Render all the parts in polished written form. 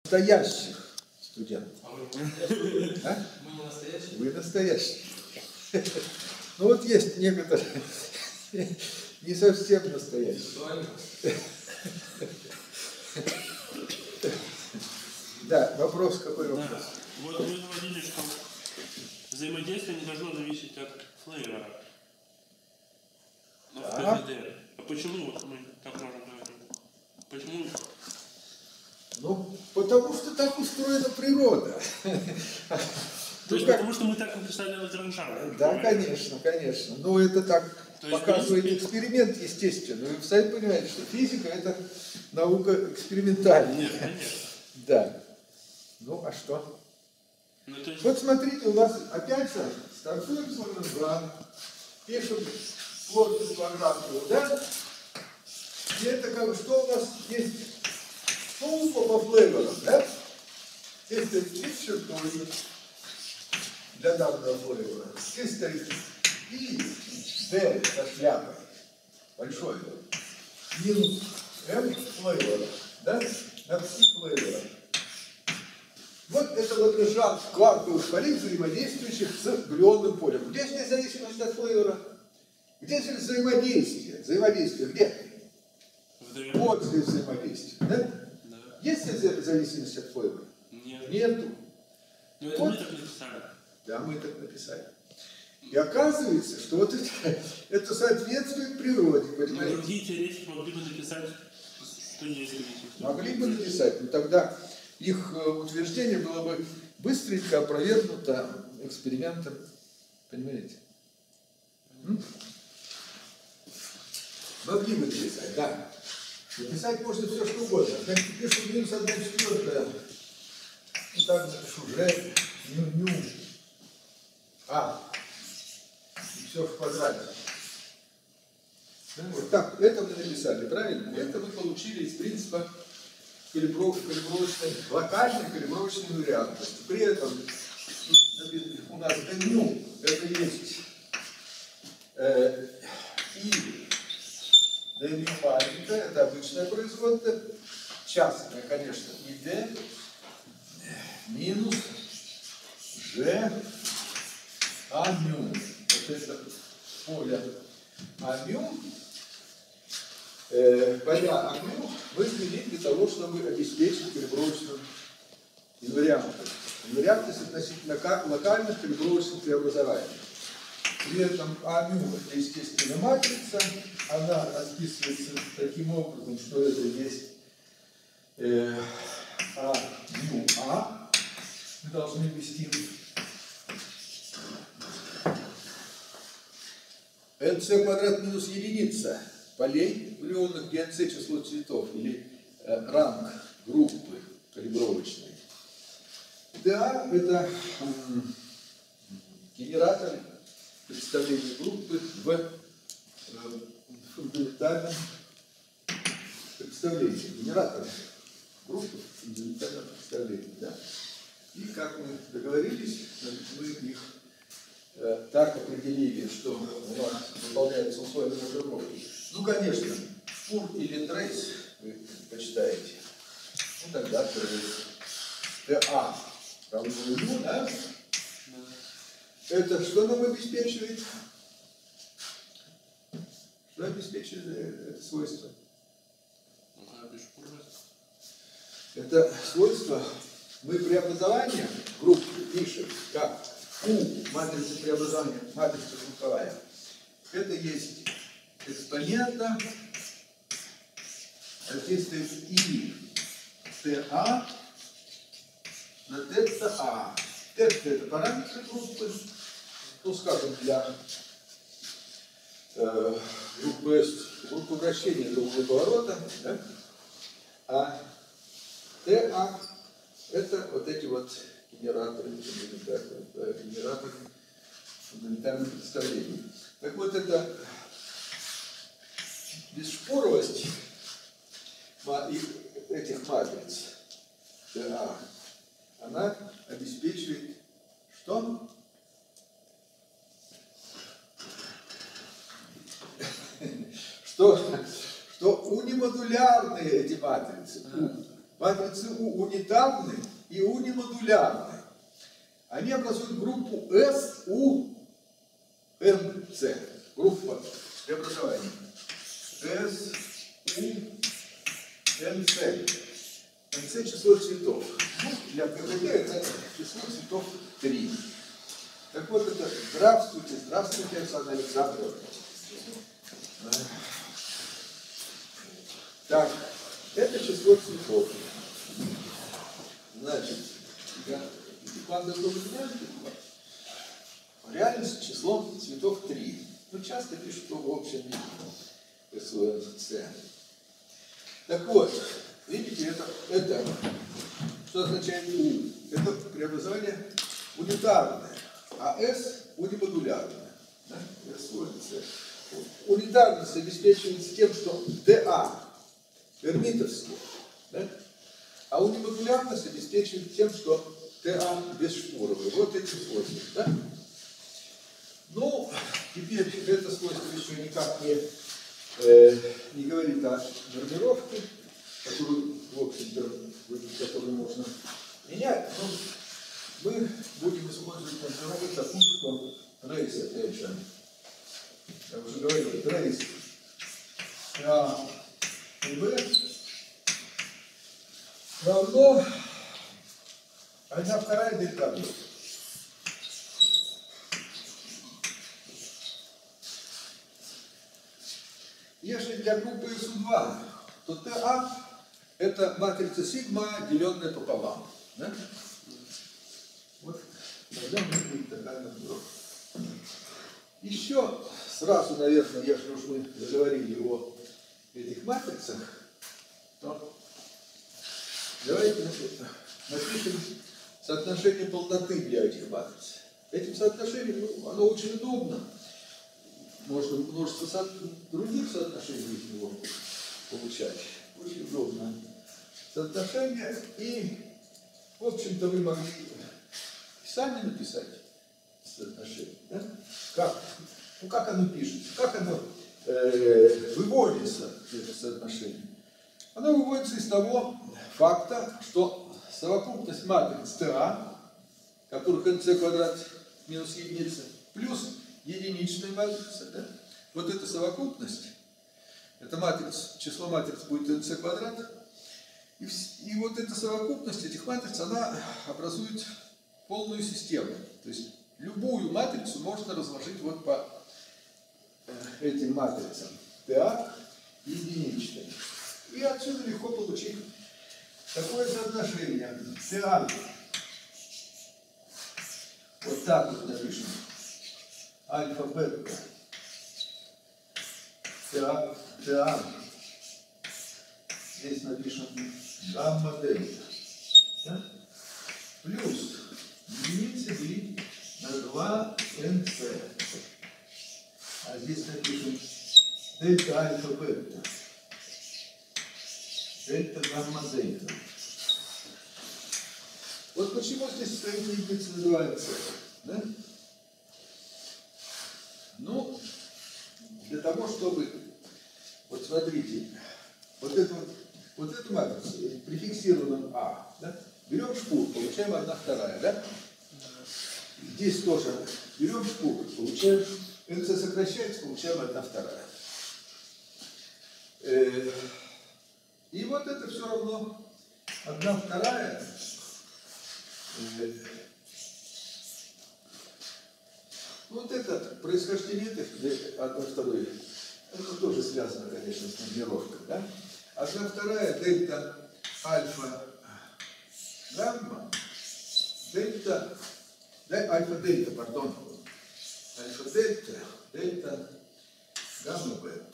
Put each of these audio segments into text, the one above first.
настоящих студентов. А мы не настоящие? Вы настоящие. Ну вот есть некоторые не совсем настоящие. Да, вопрос, какой вопрос? Да. Вот мы говорили, что взаимодействие не должно зависеть от флейвора. Но в ПВД. А почему вот мы так можем говорить? Почему? Ну, потому что так устроена природа. То есть потому что мы так написали Лагранжа? Да, конечно, конечно. Но это так показывает эксперимент, естественно. Вы сами понимаете, что физика – это наука экспериментальная. Нет, конечно. Да. Ну, а что? Вот смотрите, у нас опять же стартуем с Лагранжа, пишем плотность квадратную, да? И это как что у нас есть? Шоу по флейворам, да? Здесь стоит чертой для данного флейвора. Здесь стоит И, Д со шляпой, большой, минус М флейвора, да? На пси флейвора. Вот это Лагранжан квантовых полей, взаимодействующих с глюонным полем. Где здесь зависимость от флейвора? Где здесь взаимодействие? Взаимодействие где? Вот здесь взаимодействие, да? Да. Есть ли зависимость от флейвора? Нет. Нету. Но это Вот. мы так написали. Да, мы так написали. И оказывается, что вот это соответствует природе, Но понимаете? другие теоретики могли бы написать, что есть зависимость. Могли бы написать, но тогда их утверждение было бы быстренько опровергнуто экспериментом. Понимаете? Могли бы написать, да. Написать можно все, что угодно. Значит, пишу минус 1/4. И так напишу Ж, ню, А. И все в квадрате. Вот так, это мы написали, правильно? Это мы получили из принципа калибровочной, локальной калибровочной вариантности. При этом у нас ню, это есть и d маленькая, это обычное производство, частное, конечно, и d минус g а мю. Вот это поле а мю, поля а мю мы изменили для того, чтобы обеспечить калибровочную инвариантность. Инвариантность относительно локальных калибровочных преобразований. При этом АМЮ это естественная матрица, она расписывается таким образом, что это есть АМЮА. Мы должны ввести НЦ квадрат минус единица полей глюонных, где НЦ число цветов или ранг группы калибровочной. Да, это генератор представления группы в фундаментальном представлении. Генератор группы в фундаментальном представлении. Да? И как мы договорились, мы их так определили, что у нас выполняются условия разработки. Ну, конечно, фур или трейс вы почитаете. Ну, тогда трейс. ТА равно нулю, да? Это что нам обеспечивает? Что обеспечивает это свойство? Это свойство мы преобразование группы пишем как U матрица преобразования, матрица групповая. Это есть экспонента, здесь стоит И ТА на ТЦА. Это параметры группы, ну, скажем, для группы S, группы вращения кругового поворота, да? А ТА это вот эти вот генераторы фундаментальных представлений. Так вот, это бесспоровость этих матриц ТА, она обеспечивает что? Что унимодулярные эти матрицы, матрицы У унитарны и унимодулярны. Они образуют группу СУНЦ. Группа преобразования. СУНЦ. НЦ число цветов. Ну, для КГТ это число цветов 3. Так вот это здравствуйте, здравствуйте, Александр Александрович. Так, это число цветов. Значит, реально число цветов 3. Ну, часто пишут, что в общем СУНЦ. Так вот, видите, это что означает У? Это преобразование унитарное, а С унимодулярное. Да? СУНЦ. Унитарность обеспечивается тем, что ДА эрмитовский, да? А унимодулярность обеспечивает тем, что ТА бесшнуровый. Вот эти свойства. Да? Ну, теперь это свойство еще никак не говорит о нормировке, которую, в общем-то, которую можно менять. Но мы будем использовать нормировку такую, что трейс, опять же, я уже говорил, трейс А и Б равно 1/2 дельта B. Если для группы СУ2, то ТА это матрица сигма, деленная пополам. Да? Вот тогда у нас будет такая нормировка. Еще сразу, наверное, если уж мы заговорили о этих матрицах, то давайте напишем соотношение полноты для этих матриц. Этим соотношением, ну, оно очень удобно. Можно множество других соотношений из него получать. Очень удобно. Соотношение. И, в общем-то, вы могли сами написать соотношение. Да? Как? Ну, как оно пишется? Как оно выводится, это соотношение? Оно выводится из того факта, что совокупность матриц ТА, которых НЦ квадрат минус единица, плюс единичная матрица, да? Вот эта совокупность, это матрица, число матриц будет НЦ квадрат, и вот эта совокупность этих матриц, она образует полную систему. То есть любую матрицу можно разложить вот по этим матрицам ТА единичной. И отсюда легко получить такое соотношение ТА. Вот так вот напишем. Альфа, бета. ТА. Здесь напишем гамма, дельта. Да? Плюс единица делить на 2 НЦ. А здесь напишем дельта, альфа, бета. Дельта, гамма, дельта. Вот почему здесь стоит единица на 2 НЦ. Да? Ну, для того, чтобы, вот смотрите, вот эту матрицу префиксируем А, да? Берем шпур, получаем 1/2, да? Здесь тоже берем шпур, получаем, НЦ сокращается, получаем 1/2. И вот это все равно 1/2. Вот это происхождение этих 1/2, это тоже связано, конечно, с нормировкой, да? 1/2 дельта альфа гамма, дельта, альфа-дельта, пардон, альфа-дельта, дельта гамма-бета.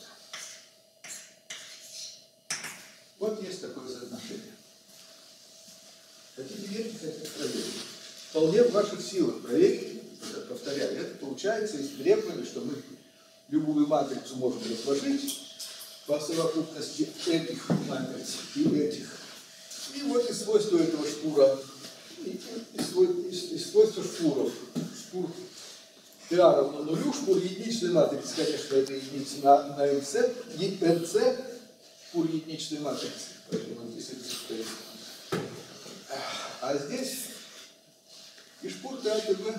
Вот есть такое соотношение. Хотите верить, хотите проверить. Вполне в ваших силах проверить, повторяю, это получается из требований, что мы любую матрицу можем разложить по совокупности этих матриц и этих. И вот и свойства этого шпура, и свойства шпуров. Шпур ТА равно нулю, шпур единичной матрицы, конечно, это единица на НЦ, и НЦ шпур единичной матрицы, поэтому здесь это состоит. А здесь и шпурта АТБ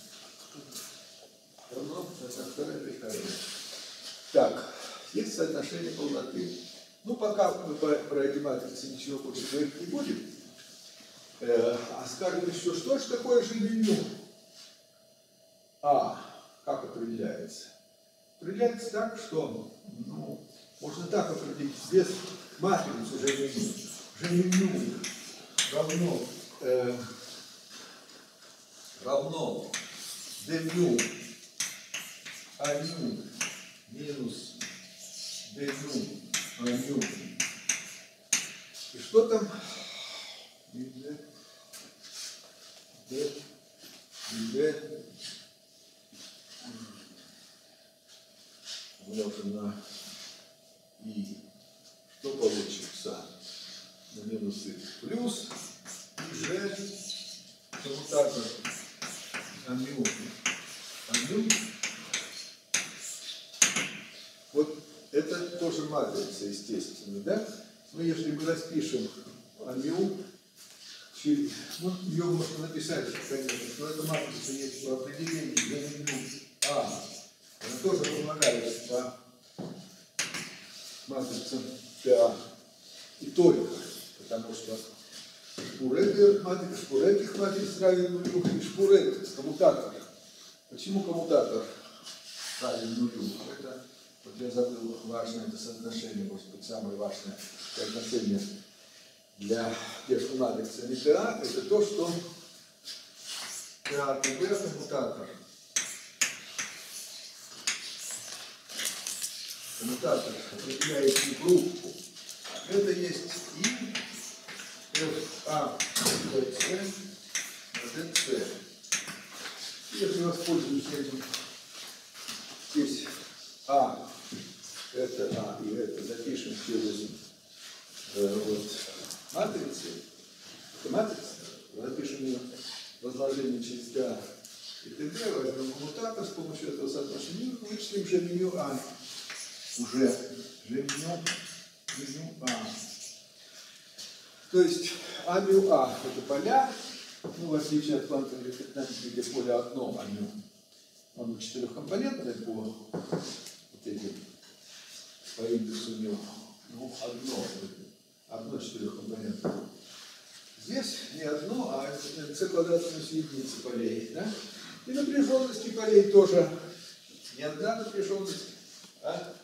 равно вторая прихожая. Так, есть соотношение полноты. Ну, пока мы про эти матрицы ничего больше говорить не будем. А скажем еще, что же такое G-меню? Как определяется? Определяется так, что, можно так определить, без матрицы G-меню. G-меню равно d-ню а-ню минус d-ню а-ню. И что там? Умножим на и. Что получится? На минус x плюс и же коммутатор а-ню. Вот это тоже матрица, естественно, да? Но если мы распишем а-ню, ее можно написать, конечно, что эта матрица есть по определению G-меню А. Она тоже помогает по матрицам P и только, потому что шпур этих матриц равен нулю и шпур этих, коммутатор. Почему коммутатор равен нулю? Это, вот я забыл, важное это соотношение, может быть, самое важное соотношение для между матрицами TA, это то, что TA ТБ коммутатор. Коммутатор определяет и группу. Это есть и FA BC DC. Если воспользуюсь этим, здесь А, это А и это запишем через матрицы. Это матрица. Запишем ее разложение через TA и ТБ, возьмем коммутатор с помощью этого соотношения, вычислим G-меню А. Уже G-меню А. То есть А-мю А это поля, в отличие от квантовой электrodинамики, где поле одно А-мю. Оно четырехкомпонентное по вот этим, по индексу мю. Одно четырехкомпонентное. Здесь не одно, а c квадрат минус единица полей. Да? И напряженности полей тоже не одна напряженность, а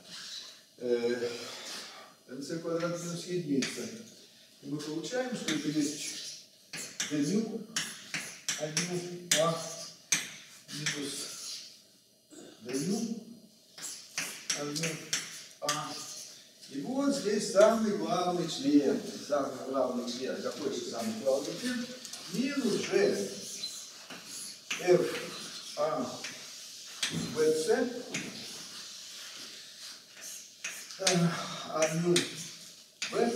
c квадрат минус единица. И мы получаем, что это есть d-ню а-ню А минус d-ню а-ню А. И вот здесь самый главный член. Какой же самый главный член? Минус G F A B C А-ню B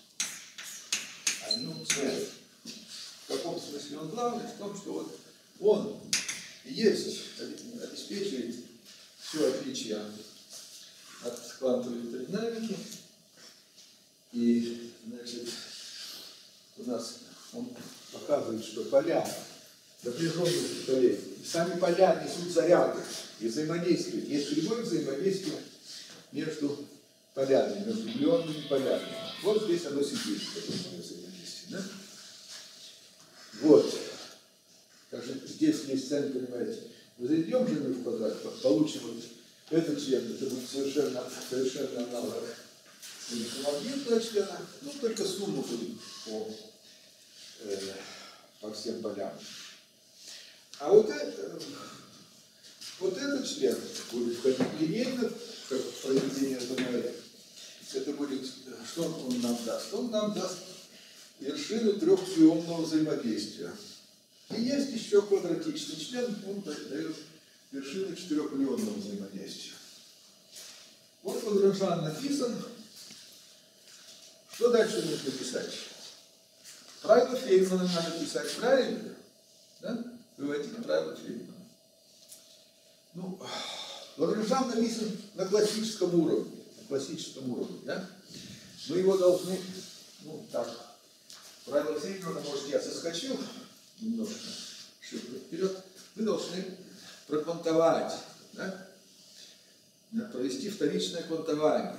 А-ню C. В каком смысле он главный? В том, что вот он есть, обеспечивает все отличие от квантовой электродинамики. И, значит, у нас он показывает, что поля, напряженность полей, сами поля несут заряды и взаимодействуют. Есть прямое взаимодействие между полями, между миллионными полями. Вот здесь оно сидит, это прямое взаимодействие. Да? Вот. Также здесь есть, сами понимаете, мы зайдем же в квадрат, получим вот этот член, это будет совершенно аналог электромагнитного члена, только сумма будет по всем полям. А вот этот член будет входить линейно, как проведение тоннеля. Это будет, что он нам даст? Он нам даст вершину трехприемного взаимодействия. И есть еще квадратичный член, он дает вершины четырехприемного взаимодействия. Вот Лагранжан написан. Что дальше нужно писать? Правило Фейгмана надо писать правильно. Да? Выводить правило Фейгмана. Лагранжан написан на классическом уровне. Да? Мы его должны, правило Зейгмана, может, я соскочил немножко шибко вперед, вы должны проквантовать, да? Провести вторичное квантование.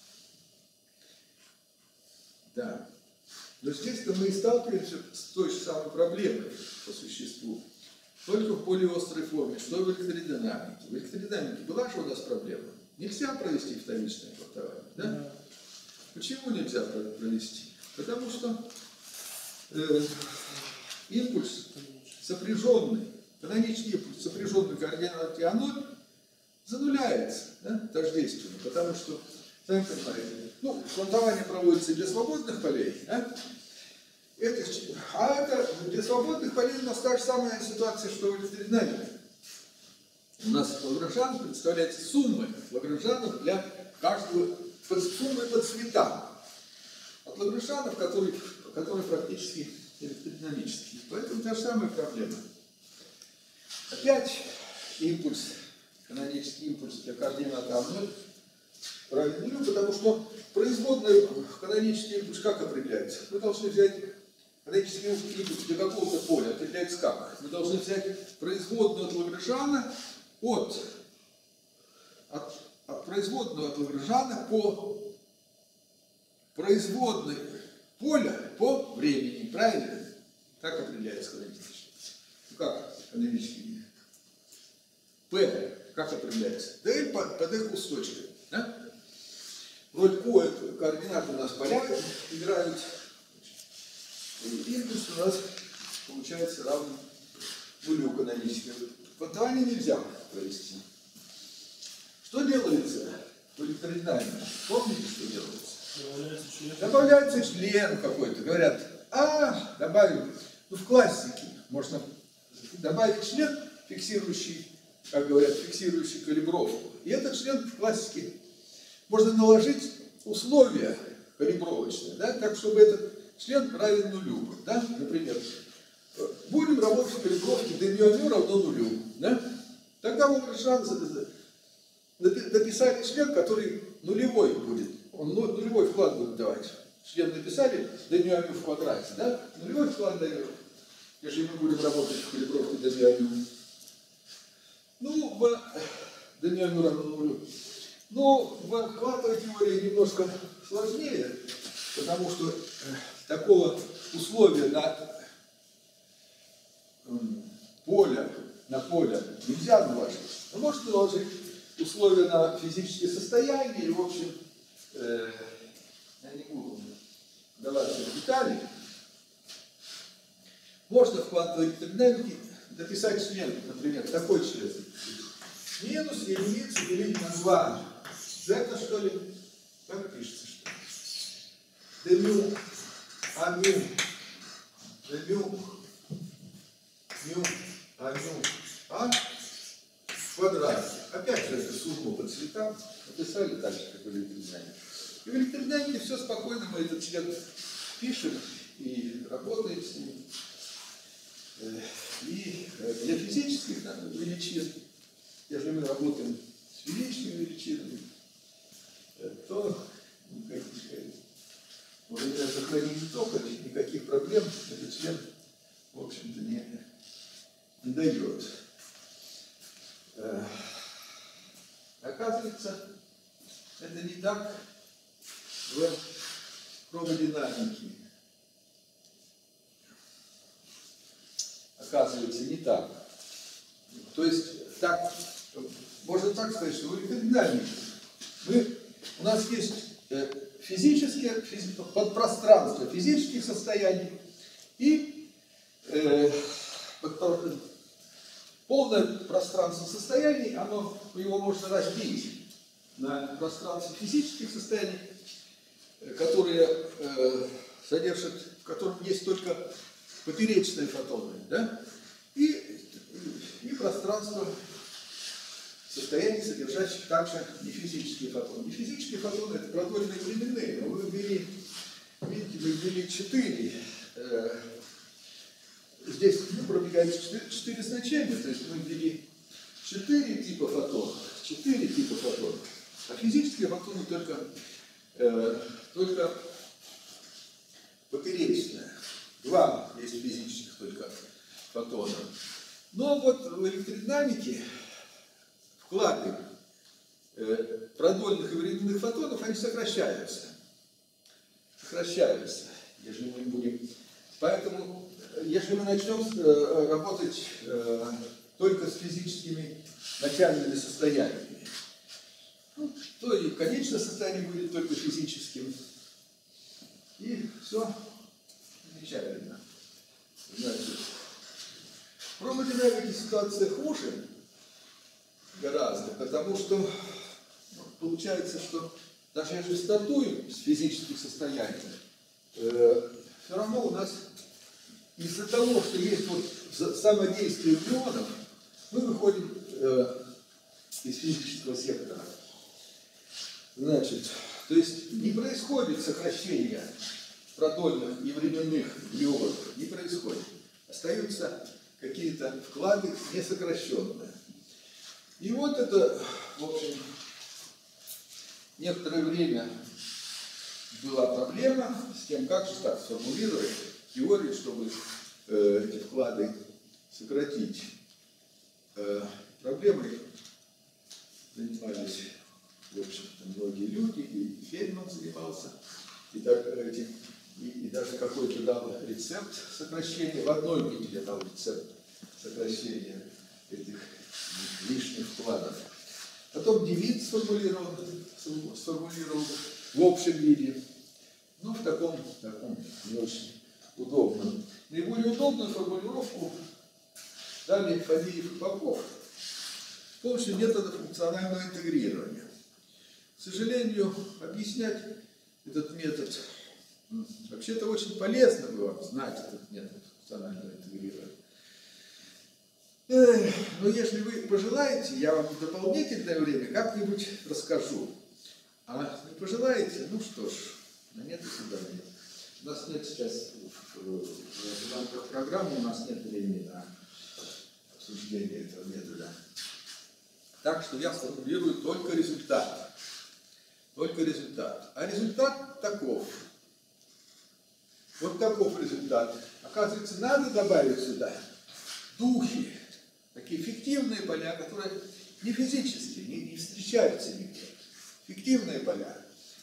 Да. Но здесь-то мы и сталкиваемся с той же самой проблемой по существу, только в более острой форме, что в электродинамике. В электродинамике была же у нас проблема. Нельзя провести вторичное квантование, да? Почему нельзя провести? Потому что импульс сопряженный, канонический импульс, сопряженный координате А0, зануляется, да, тождественно, потому что, сами понимаете, ну, квантование проводится для свободных полей, да? А это для свободных полей у нас та же самая ситуация, что в электродинамике. У нас Лагранжан представляется суммой Лагранжанов для каждого, суммой по цветам. От Лагранжанов, которые практически электродинамические. Поэтому та же самая проблема. Опять импульс, канонический импульс для координата А0 равен нулю, потому что производная канонический импульс как определяется? Мы должны взять канонический импульс для какого-то поля, определяется как? Мы должны взять производную от Лагранжана от производную от Лагранжана по производной поля по времени, правильно? Как определяется канонический? Ну как канонический? P как определяется? D под их устойчивой. Да? Вроде по координаты у нас поля играют. И импульс у нас получается равен нулю каноническому. Квантование нельзя провести. Что делается в электродинамике? Помните, что делается? Добавляется член какой-то. Говорят, добавим. Ну, в классике можно добавить член, фиксирующий, как говорят, фиксирующий калибровку. И этот член в классике можно наложить условия калибровочные, да, так, чтобы этот член равен нулю. Да? Например, будем работать в калибровке d равно нулю. Да? Тогда мы написали член, который нулевой будет. Он нулевой вклад будет давать. Член написали d в квадрате. Да? Нулевой вклад дает. Если мы будем работать в калибровке d. Ну, в d равно нулю. Но в квантовой теории немножко сложнее, потому что такого условия на поле нельзя наложить. Но можно наложить условия на физические состояния, и, в общем, я не буду даваться в детали. Можно в квантовой динамике дописать член, например, такой член. Минус единицу делить на 2. Это что ли? Как пишется, что ли? d а мю в квадрате. Опять же, это сумма по цветам. Написали так же, как в электродинамике. И в электродинамике все спокойно, мы этот член пишем и работаем с ним. И для физических величин, если мы работаем с физическими величинами, то благодаря сохранению тока никаких проблем этот член, в общем-то, не дает. Оказывается, это не так в хромодинамике. Оказывается, не так. То есть, так, можно так сказать, что в электродинамике у нас есть физические, подпространство физических состояний и полное пространство состояний, его можно разбить на пространство физических состояний, которые содержат, в котором есть только поперечные фотоны, да? и пространство состояний, содержащих также нефизические фотоны. Нефизические фотоны — это продольные временные, но вы ввели, видите, вы ввели 4. Здесь пробегается 4 значения, то есть мы ввели 4 типа фотонов. 4 типа фотонов. А физические фотоны только поперечные. два есть физических только фотона. Но вот в электродинамике вклады продольных и временных фотонов, они сокращаются. Сокращаются, если мы будем. Поэтому, если мы начнем работать только с физическими начальными состояниями, то и конечное состояние будет только физическим. И все замечательно. Значит, в промодинамике ситуация хуже гораздо, потому что получается, что даже если стартуем с физических состояний, все равно у нас из-за того, что есть вот самодействие миллионов, мы выходим из физического сектора. Значит, то есть не происходит сокращение продольных и временных глюонов, не происходит. Остаются какие-то вклады несокращенные. И вот это, в общем, некоторое время была проблема с тем, как же так сформулировать теорию, чтобы эти вклады сократить. Проблемой занимались, в общем-то, многие люди, и Фельдман занимался, и даже какой-то дал рецепт сокращения, в одной книге дал рецепт сокращения этих лишних вкладов. Потом Девит сформулировал в общем виде, но в таком не очень удобном. Наиболее удобную формулировку дали Фадеев и Попов с помощью метода функционального интегрирования. К сожалению, объяснять этот метод вообще-то очень полезно было знать этот метод функционального интегрирования. Но если вы пожелаете, я вам в дополнительное время как-нибудь расскажу. А не пожелаете, ну что ж, нет и свидания. У нас нет сейчас в рамках программы, у нас нет времени на обсуждение этого метода. Так что я сформулирую только результат. Только результат. А результат таков. Вот таков результат. Оказывается, надо добавить сюда духи. Такие фиктивные поля, которые не физические, не встречаются нигде. Фиктивные поля.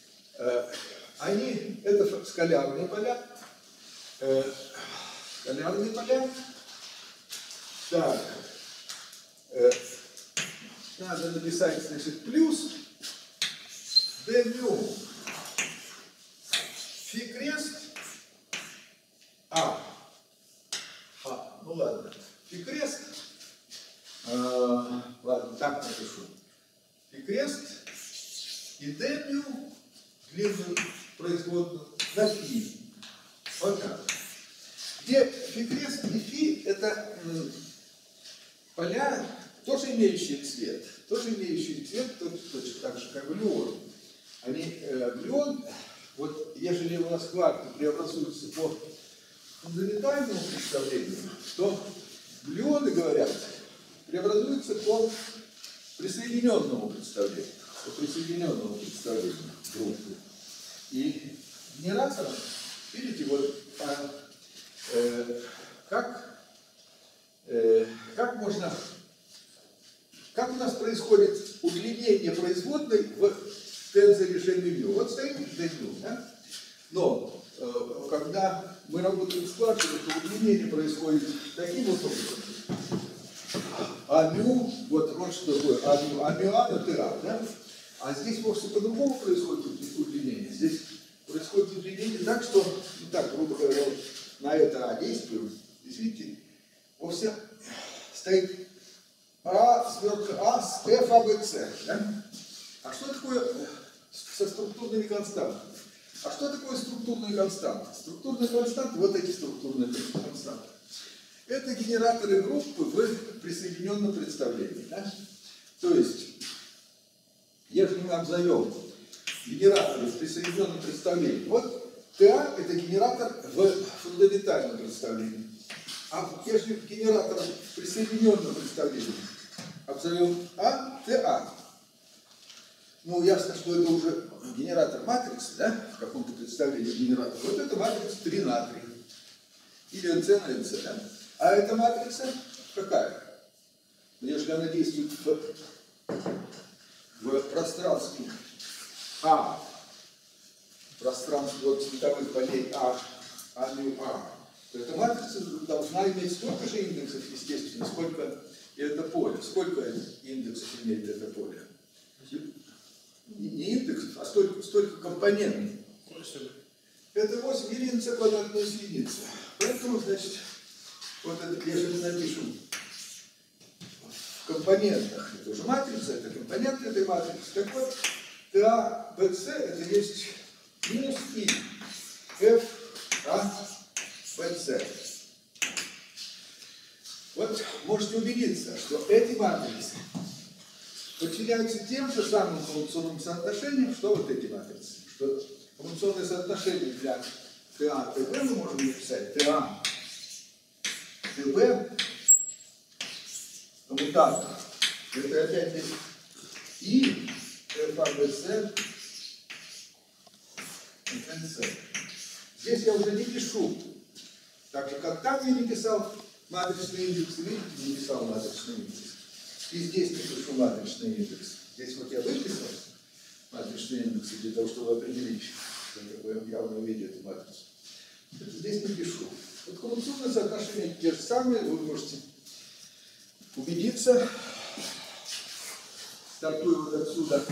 Это скалярные поля. Скалярные поля. Так. Надо написать, значит, плюс d μ фи крест ну ладно. Фи крест. Ладно, так напишу. Фи крест и d μ длинную производную на фи. Вот так. Где фи крест и фи это поля, тоже имеющие цвет. Тоже имеющие цвет, точно так же, как глюон. Глюон, вот ежели у нас кварты преобразуются по фундаментальному представлению, то глюоны, говорят, преобразуются по присоединенному представлению. По присоединенному представлению группы. И генератором, видите, вот как у нас происходит удлинение производной в тензоре G-μ. Вот стоит G-μ, да? Но когда мы работаем с кварками, то удлинение происходит таким вот образом. А-μ, вот что такое А-μ на ТА, да? А здесь вовсе по-другому происходит удлинение. Здесь происходит удлинение так, что, ну так, грубо говоря, на это А действуем. Здесь, видите, вовсе стоит сверка А с F, А, Б, С. Да? А что такое со структурными константами? А что такое структурные константы? Структурные константы, вот эти структурные константы. Это генераторы группы в присоединенном представлении. Да? То есть, если мы обзовем генераторы в присоединенном представлении, вот ТА это генератор в фундаментальном представлении. А если генератор в присоединенном представлении обзовем ТА, ну ясно, что это уже генератор матрицы, да, в каком-то представлении генератора. Вот это матрица 3 на 3. Или С на НС, да? А эта матрица какая? Если она действует в пространстве А, пространстве вот световых полей А мю А, то эта матрица должна иметь столько же индексов, естественно, сколько и это поле. Сколько индексов имеет это поле? Не индексов, а столько компонентов. Это 8 единиц квадратная единица. Поэтому, значит, вот это, если мы напишем в компонентах, это уже матрица, это компоненты этой матрицы. Так вот, TA, BC это есть минус I, F, A, BC. Вот можете убедиться, что эти матрицы подчиняются тем же самым функционным соотношениям, что вот эти матрицы. Что функционное соотношение для TA, TB мы можем написать TA, TB, вот так. Это опять здесь И, FABC, NC. Здесь я уже не пишу, так же как там я не писал матричный индекс, видите, не писал матричный индекс. И здесь не пишу матричный индекс. Здесь вот я выписал матричный индекс для того, чтобы определить, что такое явное виде эту матрицу. Это здесь не пишу. Вот функционные соотношения те же самые, вы можете убедиться. Стартую вот отсюда.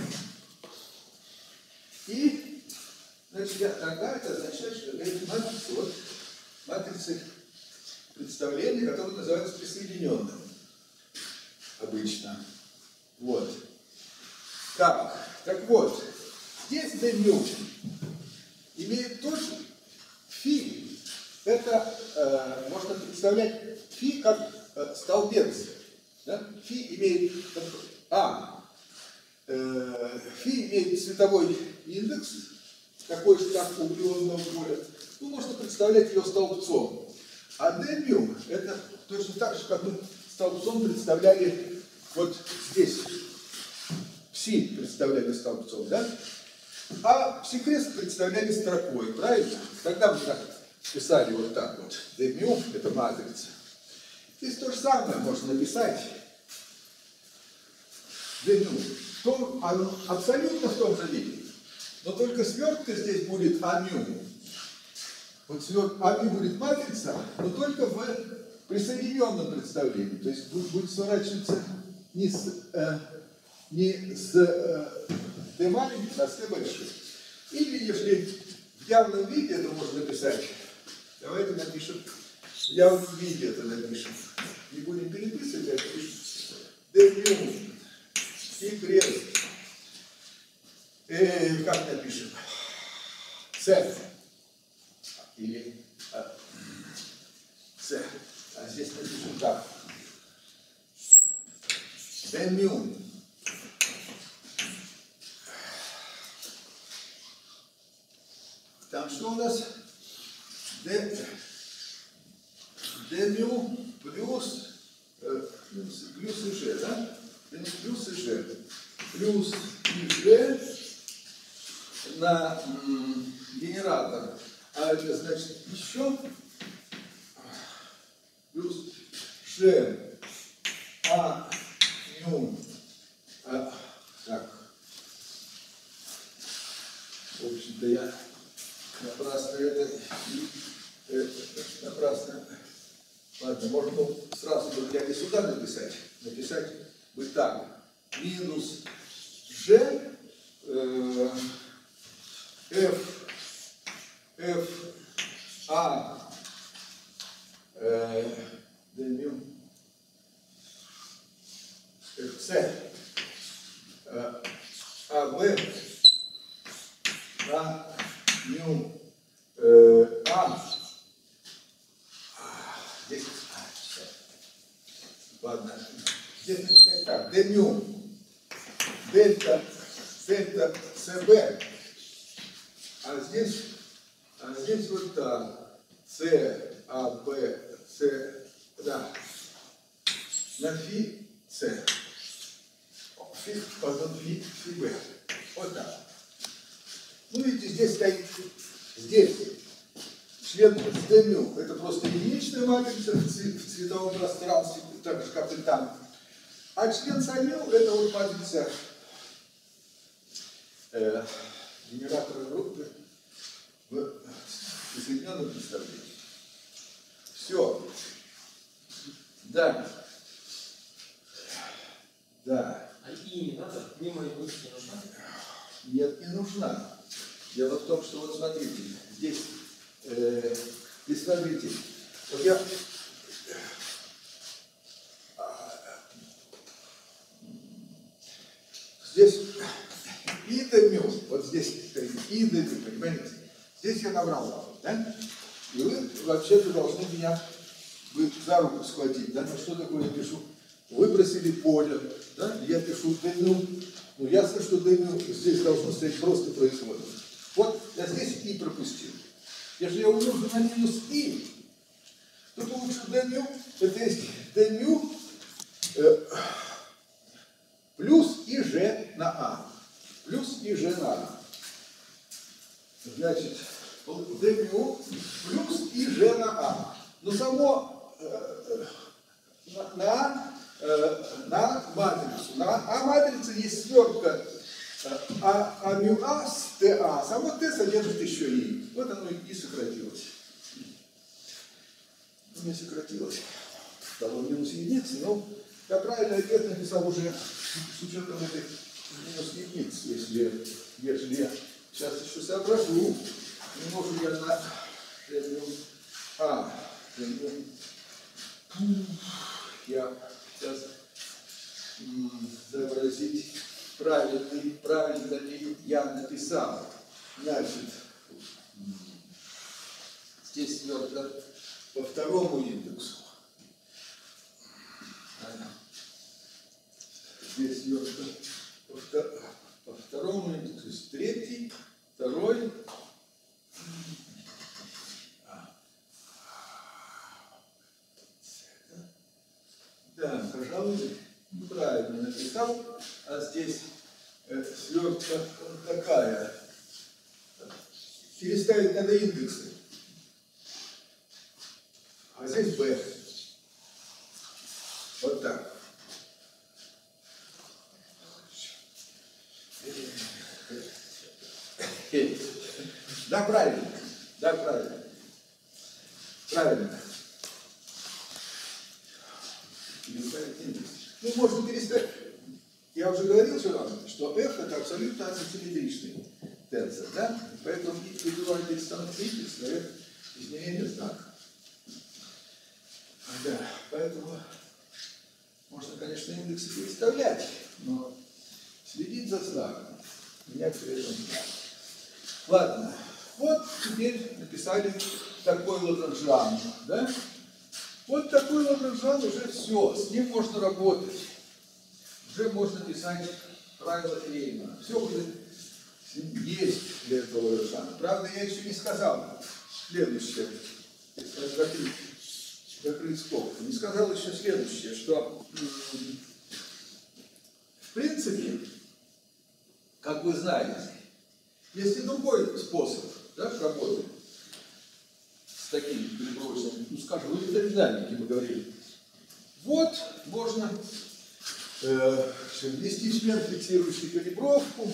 И, значит, тогда это означает, что эти матрицы, вот матрицы представления, которые называются присоединенными обычно. Вот. Так вот, здесь d имеет тоже φ. Это можно представлять φ как столбец. Да? Φ имеет φ имеет цветовой индекс, такой же, как у ионного поля. Ну, можно представлять ее столбцом. А d это точно так же, как мы столбцом представляли вот здесь. Пси представляли столбцом, да? А пси-крест представляли строкой, правильно? Тогда мы так писали вот так вот. d это матрица. Здесь то же самое можно написать. d оно абсолютно в том же виде. Но только свертка здесь будет А-мю. Вот А-мю будет матрица, но только в присоединенном представлении. То есть будет сворачиваться не с d маленьким, а с d большим. Или если в явном виде это можно написать, давайте напишем, в явном виде это напишем. Не будем переписывать, а пишем d-мю. И крест. Как напишем? С. Или С. А здесь напишем так. d-мю. Там что у нас? d-мю плюс и g, да? Плюс и g. Плюс и g на генератор. А это значит еще плюс g А-мю. Так. В общем-то, я напрасно. Ладно, можно сразу я не сюда написать будет так. Минус g f a d-мю c a b a-мю здесь ладно. Здесь написать так. d-мю дельта cb. А здесь вот так. c a b c, да. На фи c. Потом фи b. Вот так. Ну, видите, здесь стоит, здесь член с d-μ это просто единичная матрица в цветовом пространстве, так же как и там. А член с α-μ это вот матрица генератора группы в соединенном представлении. Все. Да. Да. А и не надо? Мимо индукс не нужна? Нет, не нужна. Дело в том, что вот смотрите, здесь смотрите, вот я здесь и d-μ, вот здесь и d-μ, понимаете? Здесь я набрал вам, да? И вы вообще-то должны меня за руку схватить, да? Ну что такое я пишу? Выбросили поле, да? Я пишу d-μ. Ну ясно, что d-μ здесь должно стоять просто производно. Вот я здесь и пропустил. Если я умножу на минус и, то получу d-μ, это есть d-μ плюс ИЖ на А. Плюс ИЖ на А. Значит, d-μ плюс ИЖ на А. Но само на матрицу. На А-матрице есть свертка А-μ-А с ТА. Само Т содержит еще И. Вот оно и сократилось. Не сократилось. Стало минус единицы, но я правильный ответ написал уже с учетом этой минус единицы. Если я сейчас еще соображу, умножу я на А. Я сейчас сообразить правильно ли я написал. Значит, здесь свертка по второму индексу. Здесь свертка по второму индексу. Третий, второй. Да, пожалуй, правильно написал, а здесь свертка такая. Переставить надо индексы. А здесь B. Вот так. Да, правильно. Да, правильно. Правильно. Ну, можно переставить. Я уже говорил что F это абсолютно асимметричный тензор, да? Поэтому выбивать дистанцию индекс, F изменение знака. Да, поэтому можно, конечно, индексы переставлять, но следить за знаком некоторые нужно. Ладно, вот теперь написали такой Лагранжан, да? Вот такой Лагранжан уже все, с ним можно работать. Уже можно писать правила Фейма. Все уже есть для этого Лагранжана. Правда, я еще не сказал следующее. Закрыть скобку. Не сказал еще следующее, что в принципе, как вы знаете, есть и другой способ, да, работы с такими перебросами. Ну, скажем, в электродинамике мы говорили. Вот можно ввести член, фиксирующий калибровку.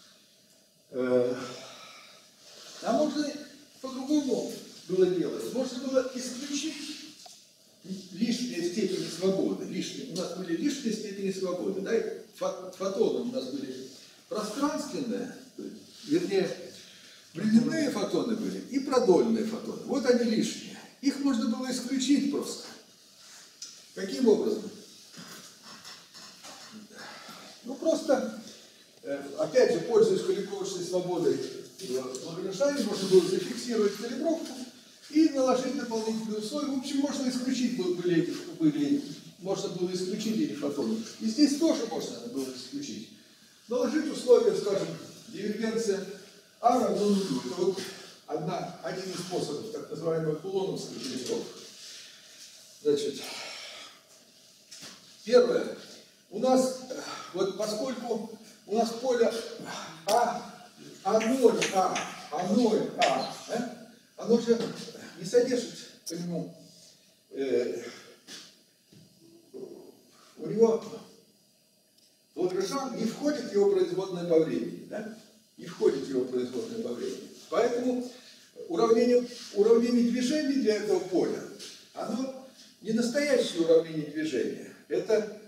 А можно по-другому было делать. Можно было исключить лишние степени свободы. У нас были лишние степени свободы. Да? Фотоны у нас были пространственные, вернее, временные фотоны были и продольные фотоны. Вот они лишние. Их можно было исключить просто. Каким образом? Ну, просто, опять же, пользуясь калибровочной свободой в Лагранжане, можно было зафиксировать калибровку и наложить дополнительные условия. В общем, можно исключить можно было исключить эти фотоны. И здесь тоже можно было исключить. Наложить условия, скажем, дивергенция А равно нулю. Это вот один из способов, так называемой кулоновской калибровки. Значит, первое. У нас, вот поскольку у нас поле А0А, оно же содержит по нему, у него Лагранжан не входит в его производное по времени, да? Не входит в его производное по времени. Поэтому уравнение движения для этого поля, оно не настоящее уравнение движения. Это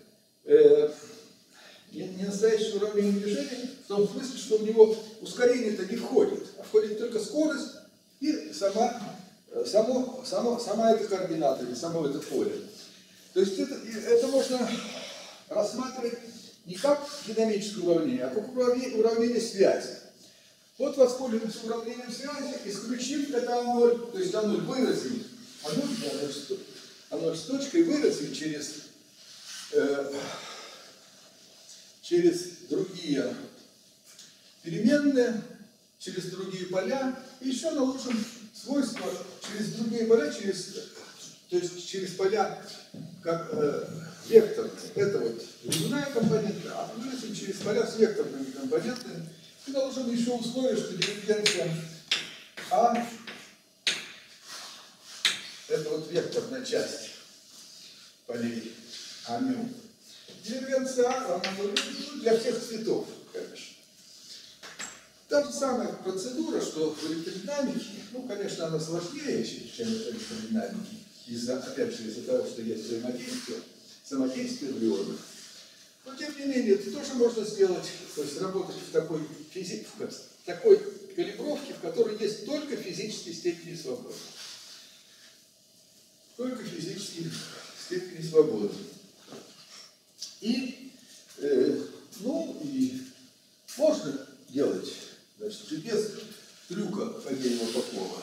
не настоящее уравнение движения в том смысле, что в него ускорение-то не входит, а входит только скорость и сама эта координата, или само это поле. То есть это можно рассматривать не как динамическое уравнение, а как уравнение связи. Вот воспользуемся уравнением связи, исключив это А0, то есть А0 выразим, А0 с точкой выразим через другие переменные, через другие поля, и еще наложим свойства через другие поля, то есть через поля как векторные. Это вот временная компонента, а выразим через поля с векторными компонентами. И наложим еще условие, что дивергенция А это вот векторная часть полей А-μ. Дивергенция А равна для всех цветов, конечно. Та же самая процедура, что в электродинамике, ну, конечно, она сложнее, чем в электродинамике, опять же, из-за того, что есть взаимодействие двуионов. Но, тем не менее, это тоже можно сделать, то есть работать в такой калибровке, в которой есть только физические степени свободы. Только физические степени свободы. И можно делать, значит, без трюка Фадеева-Попова.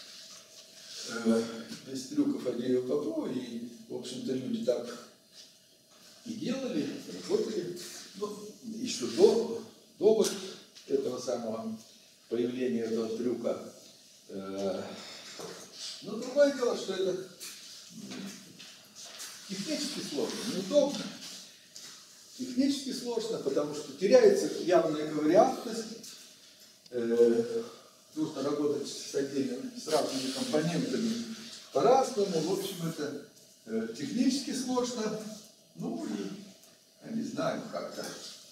Без трюка Фадеева-Попова, и, в общем-то, люди так и делали, работали, еще до вот этого самого появления этого трюка. Но другое дело, что это технически сложно, неудобно. Технически сложно, потому что теряется явная ковариантность, нужно работать с разными компонентами по-разному. В общем, это технически сложно, ну и, я не знаю, как-то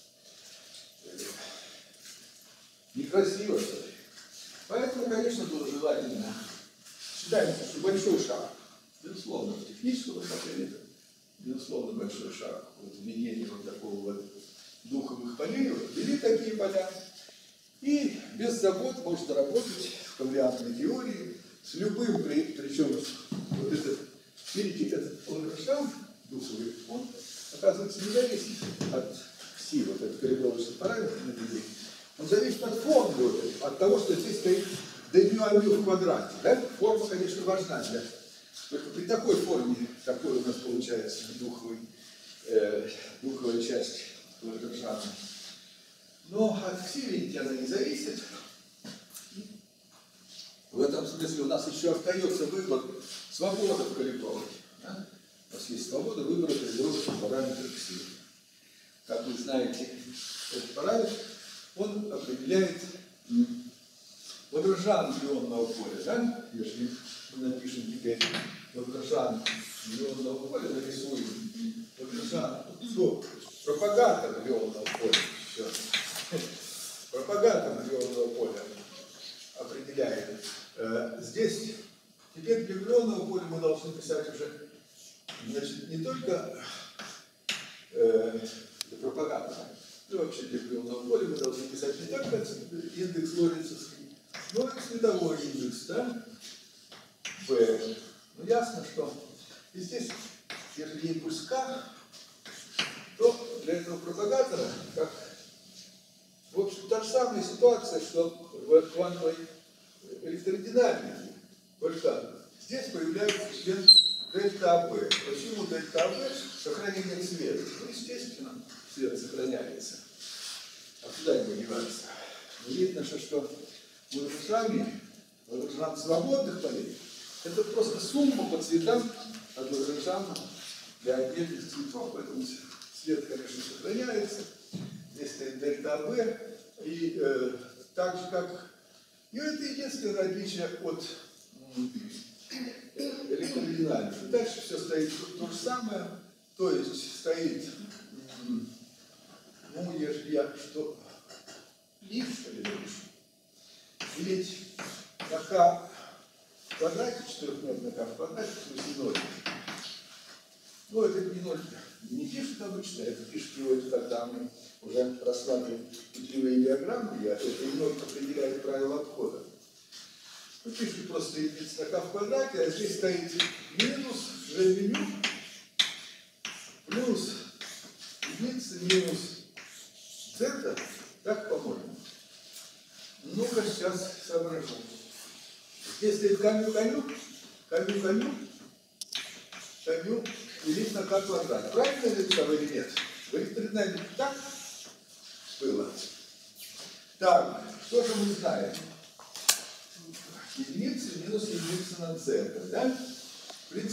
некрасиво, что ли. Поэтому, конечно, было желательно, считается, что большой шаг, безусловно, в техническом отношении, это, безусловно, большой шаг, вот введение вот такого вот духовых полей, вот, ввели такие поля, и без забот можно работать в ковариантной теории с любым, причем вот этот, видите, этот Лагранжан духовый, он, оказывается, не зависит от пси, вот этот калибровочный параметр на виде, он зависит от формулы, от того, что здесь стоит d-μ в квадрате. Да? Форма, конечно, важна для... Только при такой форме, такой у нас получается духовая часть Лагранжана. Но от пси, видите, она не зависит. В этом смысле у нас еще остается выбор свободы в калибровке. Да? У нас есть свобода выбора калибровочного параметра пси. Как вы знаете, этот параметр, он определяет Лагранжан ионного поля. Да? Если мы напишем теперь Лагранжан ионного поля, нарисуем Лагранжан, пропагатор ионного поля. Все. Пропагатор ионного поля определяет. Здесь теперь для ионного поля мы должны писать уже, значит, не только пропагатора, ну вообще для ионного поля мы должны писать не только индекс лоренцевский, но и световой индекс, да? P. Ну ясно, что и здесь, если импульс К, то для этого пропагатора, как, в общем, та же самая ситуация, что в квантовой электродинамике. Только здесь появляется член дельта АБ. Почему дельта АБ? Сохранение цвета. Ну, естественно, цвет сохраняется. А куда ему деваться? Но видно, что Лагранжан свободных полей — это просто сумма по цветам от Лагранжана для отдельных цветов. Поэтому цвет, конечно, сохраняется. Здесь стоит дельта АБ. И так же, как... И это единственное отличие от электродинамика. Дальше все стоит то же самое, то есть стоит, ну, если я что, и что ли напишу, ведь на k в квадрате, четырехмерный k в квадрате, в смысле 0. Ну, это не 0, не пишут обычно, это пишут его, когда мы уже рассматриваем путевые диаграммы, я это немного определяет правила обхода. Ну, пишут просто единица на k в квадрате, а здесь стоит минус g меню плюс единица минус z, так, по-моему. Ну-ка, сейчас соображу. Здесь стоит коню делить на k квадрат. Правильно я написал или нет? В электродинамике так было. Так, что же мы знаем? Единица минус единица на z, да? При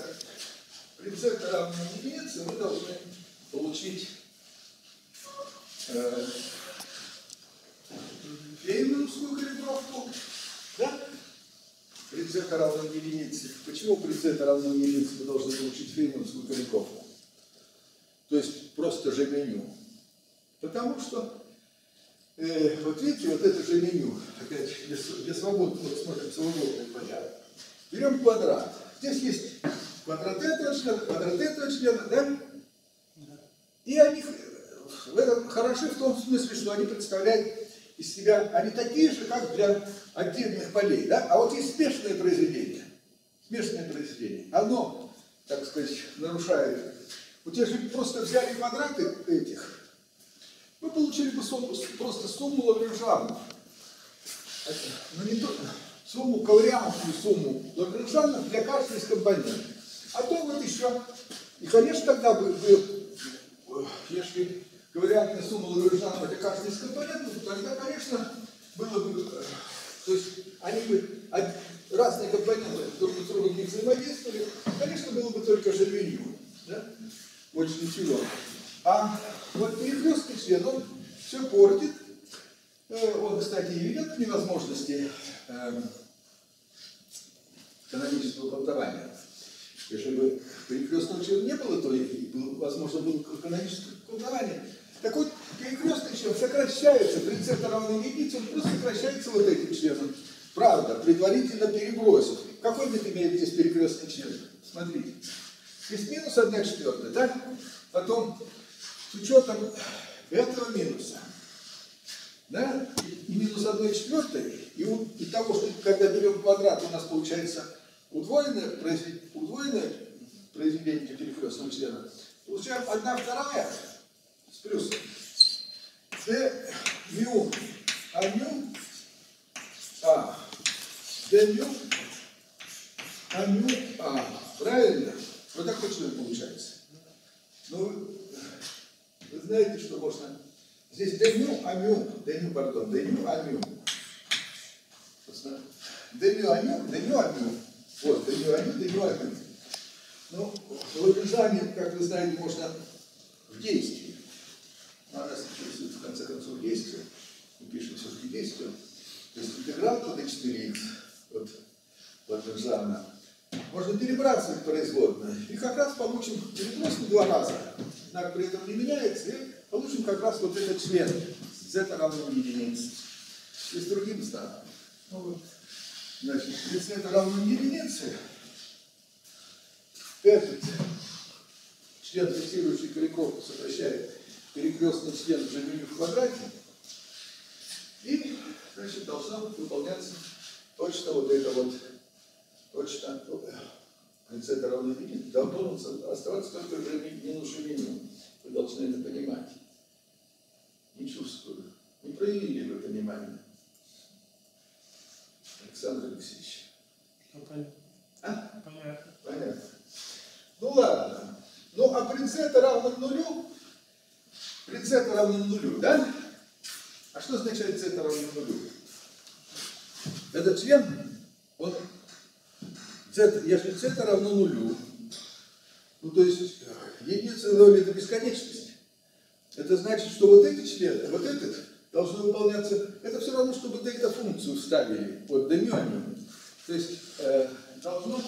z равно единице мы должны получить фейнмановскую калибровку, да? При z равно единице. Почему при z равно единице мы должны получить фейнмановскую калибровку? То есть просто же меню. Потому что, вот видите, вот это же меню, опять для свободного, вот смотрим, свободный порядок. Берем квадрат. Здесь есть квадрат этого члена, да? И они в этом хороши в том смысле, что они представляют из себя, они такие же, как для отдельных полей, да? А вот есть смешанное произведение. Смешанное произведение. Оно, так сказать, нарушает. Вот если бы просто взяли квадраты этих, мы получили бы просто сумму лагранжанов. Но не то, сумму ковариантную сумму лагранжанов для каждого из компонентов. А то вот еще, и конечно тогда бы, если ковариантная сумма лагранжанов для каждого из компонентов, тогда, конечно, было бы, то есть они бы, разные компоненты друг с другом не взаимодействовали, конечно, было бы только же меню. Да? Больше ничего. А вот перекрестный член, он все портит. Он, кстати, и ведет к невозможности канонического колдования. Если бы перекрестного члена не было, то и возможно было каноническое колдование. Так вот, перекрестный член сокращается, при z равно единице, он просто сокращается вот этим членом. Правда, предварительно перебросив. Какой вид имеет здесь перекрестный член? Смотрите. Здесь минус 1/4, да? Потом с учетом этого минуса, да? И минус 1/4, и того, что когда берем квадрат, у нас получается удвоенное произведение перекрестного члена. Получаем 1/2 с плюсом. d μ а μ а. d μ а μ а. Правильно? Вот такой член получается. Ну, вы знаете, что можно... Здесь d μ а μ, d μ а μ. d μ а μ. Вот, d μ а μ. Ну, лагранжане, как вы знаете, можно в действии. Но нас интересует, в конце концов, действие. Мы пишем все-таки действие. То есть интеграл по d4х от лагранжана можно перебрасывать производную. И как раз получим переброс на 2 раза. Знак при этом не меняется. И получим как раз вот этот член. z равно единице. И с другим знаком. Ну, вот. Значит, если z равно единице, этот член, фиксирующий калибровку, сокращает перекрестный член в меню в квадрате. И, значит, должно выполняться точно вот это вот, точно, z равно единице, должен оставаться только минус меню. Вы должны это понимать. Не чувствую. Не проявили вы понимание. Александр Алексеевич. Понятно. А? Понятно. Понятно. Ну ладно. Ну а при z равно нулю, при z равно нулю, да? А что означает z равно нулю? Этот член, он, если z равно нулю, ну то есть единица доли это бесконечность. Это значит, что вот эти члены, вот этот должны выполняться, это все равно, чтобы дельта-функцию вставили, вот d μ. То есть должно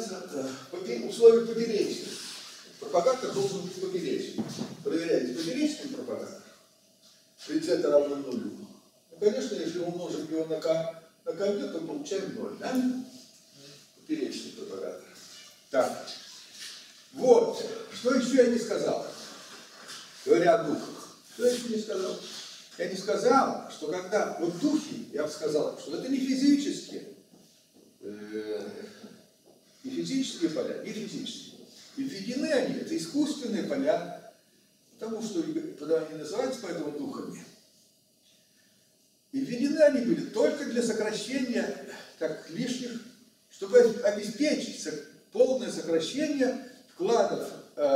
называется условие поперечных. Пропагатор должен быть поперечным. Проверяете поперечный пропагатор, при z равно нулю. Ну, конечно, если умножить его на КВ, то получаем 0, да? Поперечный пропагатор. Так. Вот. Что еще я не сказал? Говоря о духах. Что я еще не сказал? Я не сказал, что когда вот духи, я бы сказал, что это не физические поля, не физические. И введены они, это искусственные поля, потому что когда они называются поэтому духами. И введены они были только для сокращения так, лишних, чтобы обеспечить полное сокращение вкладов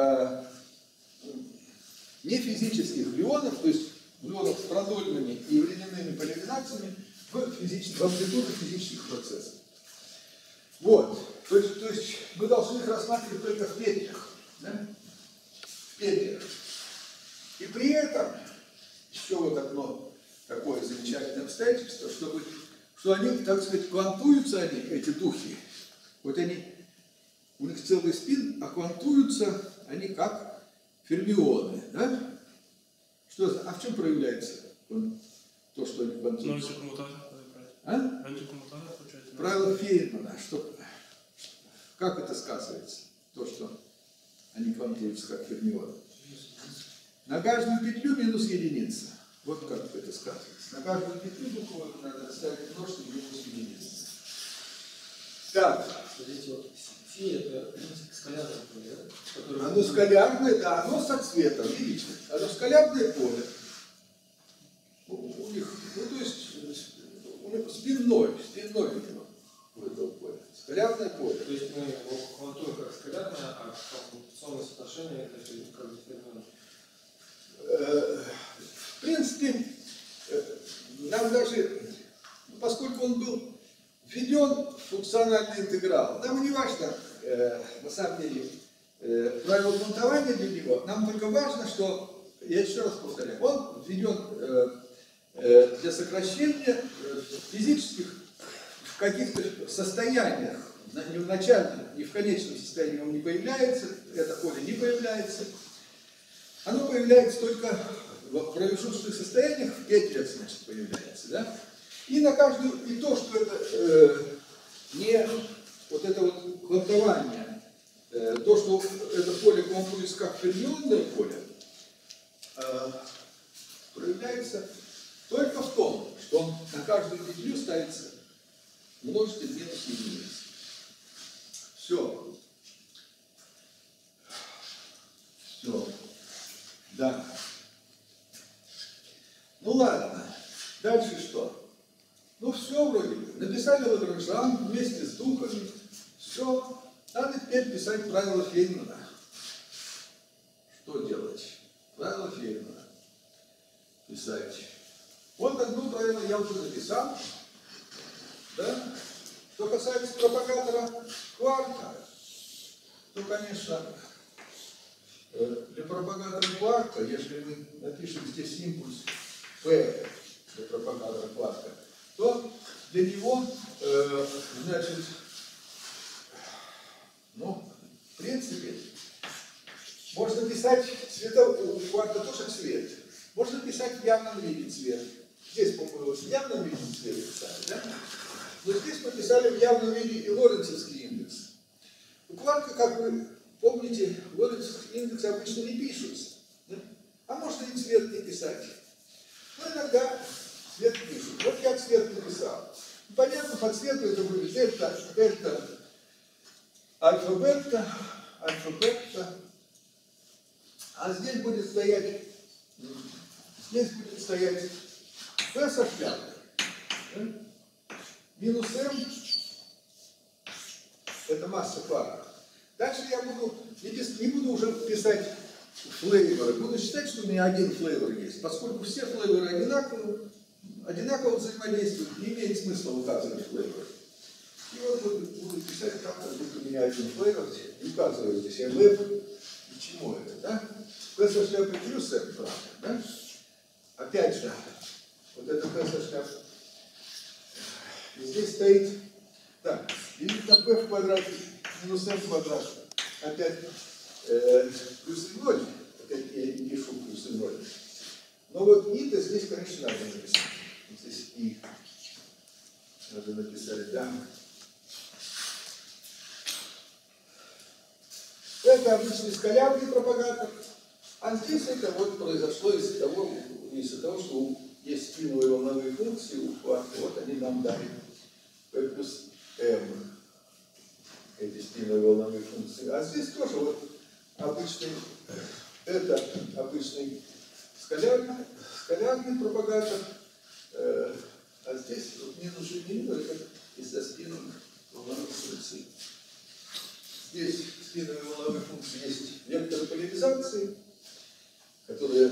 нефизических глюонов, то есть глюонов с продольными и временными поляризациями в амплитуду физических процессов. Вот. То есть мы должны их рассматривать только в петлях. Да? В петлях. И при этом еще вот одно такое замечательное обстоятельство, что они, так сказать, квантуются они, эти духи. Вот они, у них целый спин, а квантуются они как фермионы. Да? А в чем проявляется то, что они квантуются? Антикоммутатор, получается. Правило Фейнмана. Как это сказывается? То, что они квантуются как фермионы. На каждую петлю минус единица. Вот как это сказывается. На каждую петлю духовую надо ставить множество минус единицы. Так. Смотрите, вот фи это скалярное поле, да? Оно скалярное, да, оно со цветом, видите? Оно скалярное поле. У них, то есть, у них спинной у этого поля. Скалярное поле. То есть мы его квантуем как скалярное, а компутационное соотношение это как дифферентное. В принципе, нам даже, поскольку он был введен в функциональный интеграл, нам не важно, на самом деле, правило квантования для него, нам только важно, что, я еще раз повторяю, он введен для сокращения физических в каких-то состояниях, не в начальном, не в конечном состоянии он не появляется, это поле не появляется. Оно появляется только в промежуточных состояниях, в петлях, значит, появляется, да? И на каждую, и то, что это не вот это вот квантование, то, что это поле квантуется как фермионное поле, проявляется только в том, что он на каждую петлю ставится множитель минус единицы. Все. Все. Да. Ну ладно. Дальше что? Ну все вроде бы. Написали Лагранжан вместе с духами. Все. Надо теперь писать правила Фейнмана. Что делать? Правила Фейнмана. Писать. Вот одно правило я уже написал. Да? Что касается пропагатора кварка, то, конечно, для пропагатора кварка, если мы напишем здесь импульс P для пропагатора кварка, то для него, значит, ну, в принципе, можно писать цветовой, у кварка тоже цвет. Можно писать в явном виде цвет. Здесь, по-моему, в явном виде цвет писали, да? Но здесь мы писали в явном виде и лоренцевский индекс. У кварка, как вы помните, лоренцевский индекс обычно не пишутся. Да? А можно и цвет не писать. Но иногда цвет пишут. Вот я цвет написал. Понятно, по цвету это будет дельта, альфа-бета. А здесь будет стоять P со шляпой. Да? Минус m это масса кварка. Дальше я не буду уже писать флейворы. Буду считать, что у меня один флейвор есть. Поскольку все флейворы одинаково взаимодействуют, не имеет смысла указывать флейворы. И вот буду писать, как будто у меня один флейвор, и указываю здесь MF. И чему это, да? P со шляпой плюс m, правда, да? Опять же, вот это P со шляпой. И здесь стоит, так, делить на P в квадрате минус m квадрат. Опять плюс 0. Опять я не пишу плюс 0. Но вот и-то здесь, конечно, надо написать. Здесь и надо написать, да. Это обычный скалярный пропагатор. А здесь это вот произошло из-за того, что есть спиновые волновые функции у кварка. Вот они нам дали p плюс m. Эти спиновые волновые функции. А здесь тоже вот обычный, это обычный скалярный пропагатор. А здесь вот мне нужен это из-за спиновых волновых функций. Здесь спиновые волновые функции есть векторы поляризации, которые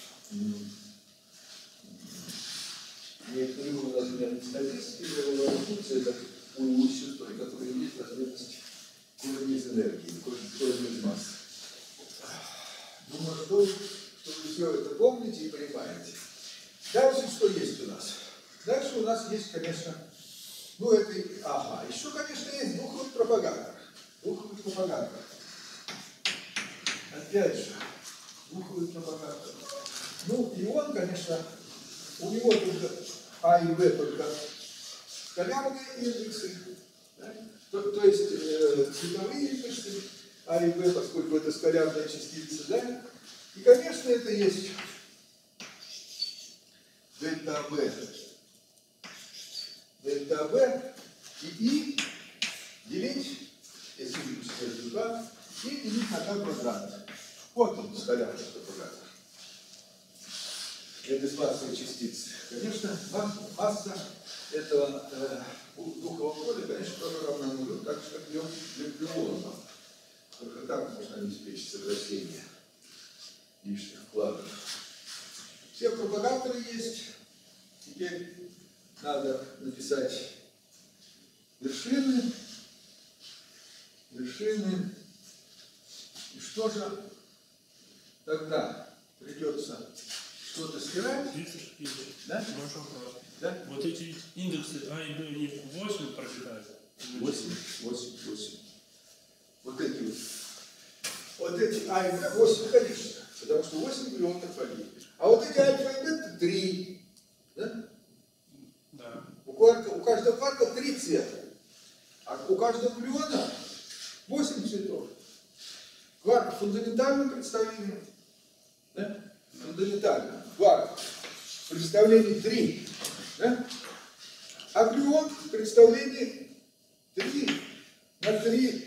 имеют нулевую размерность. А здесь спиновые волновые функции это уймущие той, которые имеют размерность корня из энергии, корня из массы. Думаю, что вы все это помните и понимаете. Дальше что есть у нас? Дальше у нас есть, конечно, ну это, еще, конечно, есть двуховый пропагатор. Двуховый пропагатор. Опять же, двуховый пропагатор. Ну, и он, конечно, у него только А и В только скалярные индексы, да? То есть цветовые индексы, А и В, поскольку это скалярная частица, да? И, конечно, это есть дельта В. Дельта В и делить, если выпустить 2, и делить на К квадрат. Вот он, скалярный пропагатор. Это массовые частицы. Конечно, масса этого двухового поля, конечно, тоже равна нулю, так же, как для гluона. Только так можно обеспечить сокращение лишних вкладов. Все пропагаторы есть. Теперь надо написать вершины. И что же тогда придется что-то стирать? Да? Да? Вот эти индексы А и Б, они 8 прочитают? 8. Вот эти А и Б 8, конечно. Потому что 8 глюонных полей. А вот эти альфа и бета 3. Да? Да. У каждого кварка 3 цвета. А у каждого глюона 8 цветов. Кварк фундаментальным представлением. Да? Фундаментально. Кварк в представлении 3. Да? А глюон в представлении 3 на 3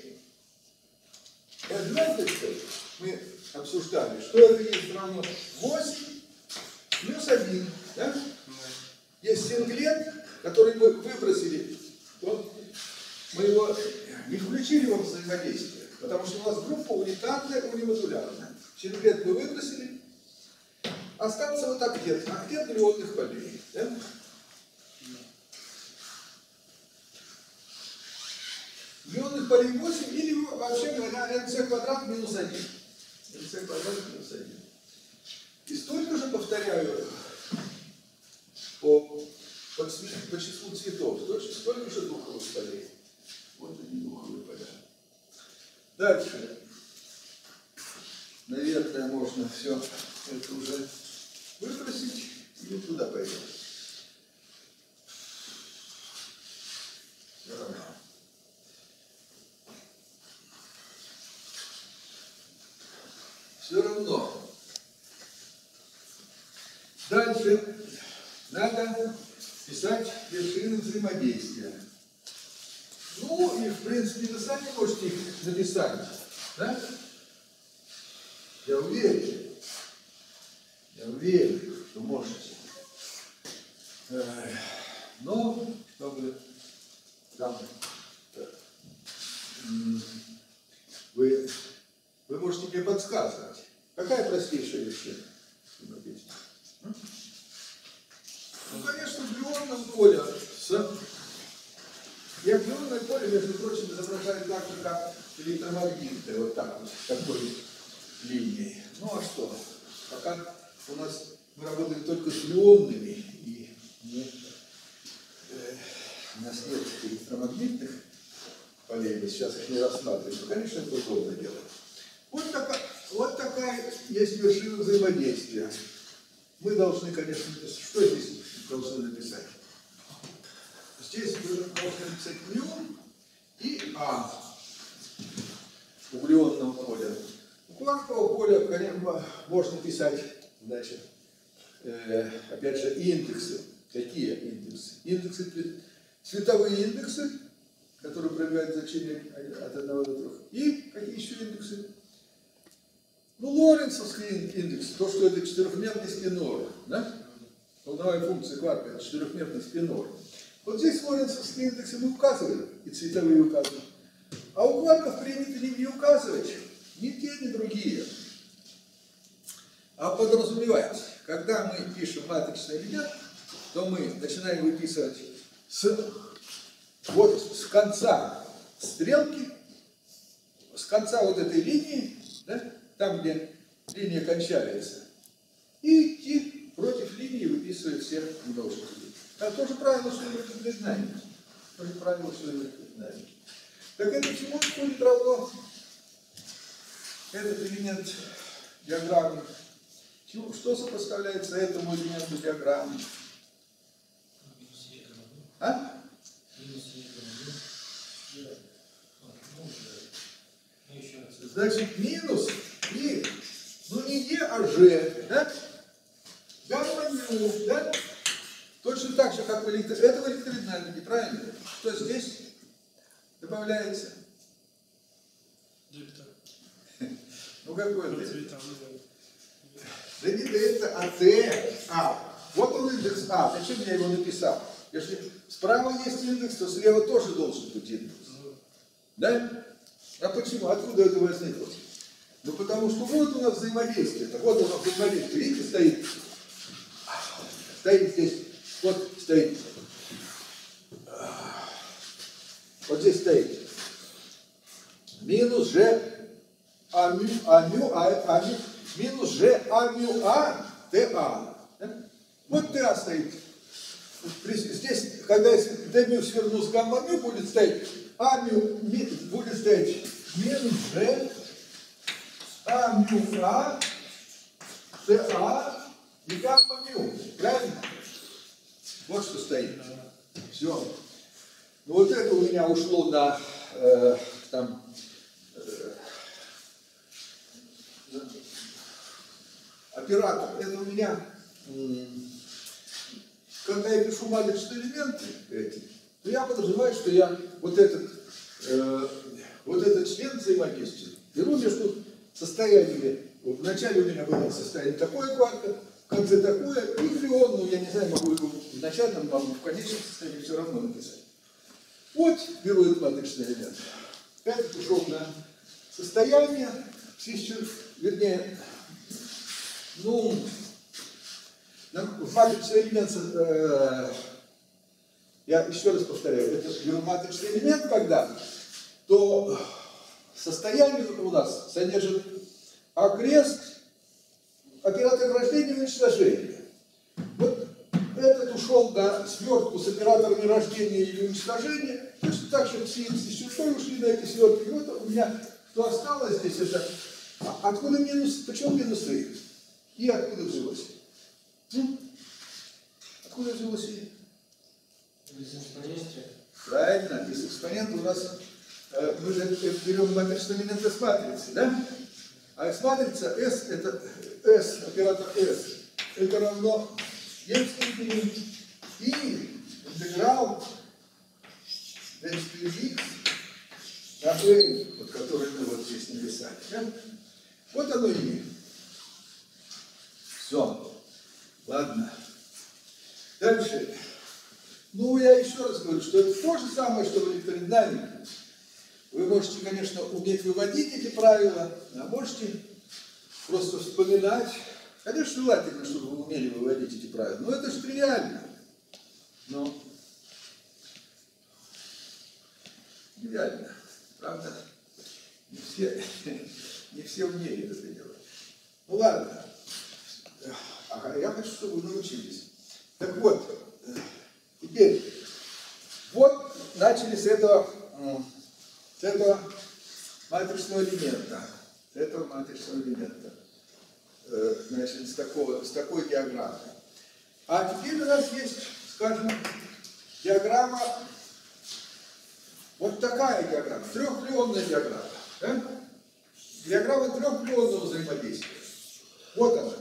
элементов мы обсуждали, что это есть равно 8 плюс 1. Да? Есть синглет, который мы выбросили. Вот мы его не включили во взаимодействие, потому что у нас группа унитарная, унимодулярная. Синглет мы выбросили. Остался вот октет глюонных полей. Да? Глюонных полей 8 или вообще говоря nc квадрат минус 1. nc квадрат минус 1. И столько же, повторяю, по числу цветов, столько же двуховых полей. Вот они двуховые поля. Дальше. Наверное, можно все это уже выбросить и туда пойдем. Все равно. Все равно. Дальше надо писать вершины взаимодействия. Ну и в принципе вы сами можете их написать. Да? Я уверен, что можете. Но, чтобы там, вы можете мне подсказывать, какая простейшая вершина? Ну, конечно, глюонное поле. Я глюонное поле, между прочим, изображаю так же, как электромагнитное, вот так вот, такой линией. Ну а что? Пока у нас мы работаем только с глюонными, и у нас нет электромагнитных полей, сейчас их не рассматриваем, но, конечно, это удобно делать. Вот такая есть вершина взаимодействия. Мы должны, конечно, что здесь должны написать? Здесь мы должны написать μ и А углеродного поля. У квантового поля, конечно, можно писать, значит, опять же, индексы. Какие индексы? Индексы, цветовые индексы, которые проявляют значение от 1 до 3. И какие еще индексы? Ну, лоренцовский индекс, то, что это четырехмерный спинор, да? Волновая функция кварка, это четырехмерный спинор. Вот здесь лоренцовские индексы мы указываем, и цветовые указываем. А у кварков принято не указывать ни те, ни другие. А подразумевать, когда мы пишем матричный элемент, то мы начинаем выписывать с конца стрелки, с конца вот этой линии, да, там, где линия кончается, и идти против линии, выписывая все множители. Это тоже правило Шрёдингера признания. Тоже правило Шрёдингера признания. Так это чему будет равно этот элемент диаграммы? Что сопоставляется этому элементу диаграммы? А? Значит, минус и, ну не Е, а Ж, да? Гамма μ, да? Точно так же, как в электродинамике, правильно? Что здесь добавляется? Дельта. Ну какой По это? цветам. Да не дельта, а Т. Вот он индекс А. Зачем я его написал? Если справа есть индекс, то слева тоже должен быть индекс. Да? А почему? Откуда это возникло? Ну потому что вот у нас взаимодействие. Вот у нас взаимодействие. Видите, стоит здесь. Вот стоит. Вот здесь стоит. Минус Ж минус Ж А ТА. Вот ТА стоит. Здесь, когда я Д сверну с гамма μ, будет стоять будет стоять минус Ж А ТА и гамма μ. Правильно? Вот что стоит. Все. Ну вот это у меня ушло на оператор. Это у меня, когда я пишу матричные элементы эти, то я подразумеваю, что я вот этот член взаимодействия беру между состояниями. Вот вначале у меня было состояние такое кварка, в конце такое, и фреон, ну я не знаю, могу его в начальном, могу в конечном состоянии все равно написать. Вот беру этот матричный элемент. Этот ушел на состояние, вернее, ну, в матричный элемент, я еще раз повторяю, это беру матричный элемент, когда, то состояние у нас содержит окрест, оператор рождения и уничтожения. Вот этот ушел на свертку с операторами рождения или уничтожения. Точно так же все с чужой ушли на эти свертки. Вот у меня, что осталось здесь, это откуда минус, почему минус И? И откуда взялось? Откуда взялось И? Из экспонента. Правильно, из экспонента у нас мы же берем матричный элемент с матрицы, да? А с матрица S, это S, оператор S, это равно n степени и интеграл n x на n, вот, который мы вот здесь написали. Да? Вот оно и. Все. Ладно. Дальше. Ну, я еще раз говорю, что это то же самое, что в электродинамике. Вы можете, конечно, уметь выводить эти правила, а можете просто вспоминать. Конечно, желательно, чтобы вы умели выводить эти правила. Но это же тривиально. Но тривиально. Правда? Не все умеют это делать. Ну ладно. Ага, я хочу, чтобы вы научились. Так вот, теперь, вот начали с этого этого матричного элемента. Значит, с такой диаграммой. А теперь у нас есть, скажем, диаграмма, вот такая диаграмма, трехклеонная диаграмма. Да? Диаграмма трехклеонного взаимодействия. Вот она.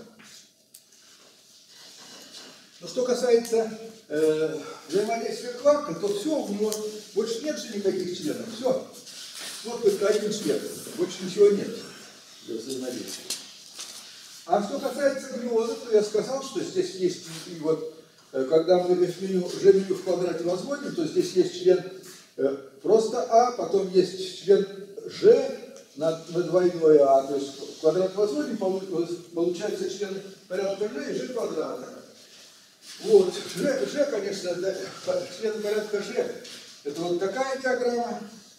Но что касается взаимодействия кварка, то все, у него больше нет же никаких членов. Все. Вот только один член. Больше ничего нет для взаимодействия. А что касается глюона, то я сказал, что здесь есть, и вот, когда мы G' в квадрате возводим, то здесь есть член просто А, потом есть член G на двойное А, то есть квадрат возводим, получается член порядка G и G квадрата. Вот, G, конечно, член порядка G, это вот такая диаграмма.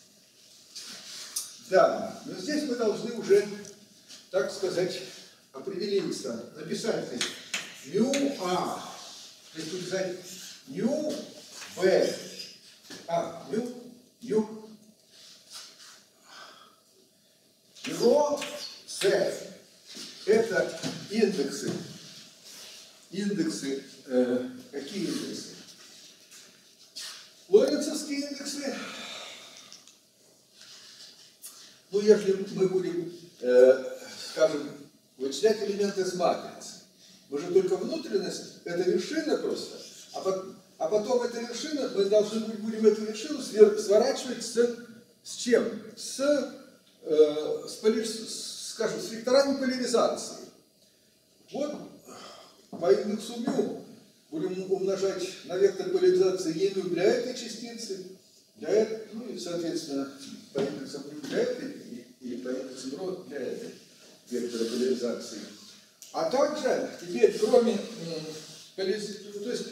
Да, но здесь мы должны уже, так сказать, определиться, написать здесь μA, то есть написать μB, μ, С, это индексы, какие индексы? Лоренцовские индексы. Ну, если мы будем, скажем, вычислять элементы с матрицы, мы же только внутренность, это вершина просто, а потом эта вершина, мы должны будем эту вершину сворачивать с чем? Скажем, с векторами поляризации. Вот по индексу μ будем умножать на вектор поляризации е для этой частицы, для этой, ну и, соответственно, по индексу μ для этой и по индексу ρ для этой вектора поляризации. А также теперь, кроме поляризации, то есть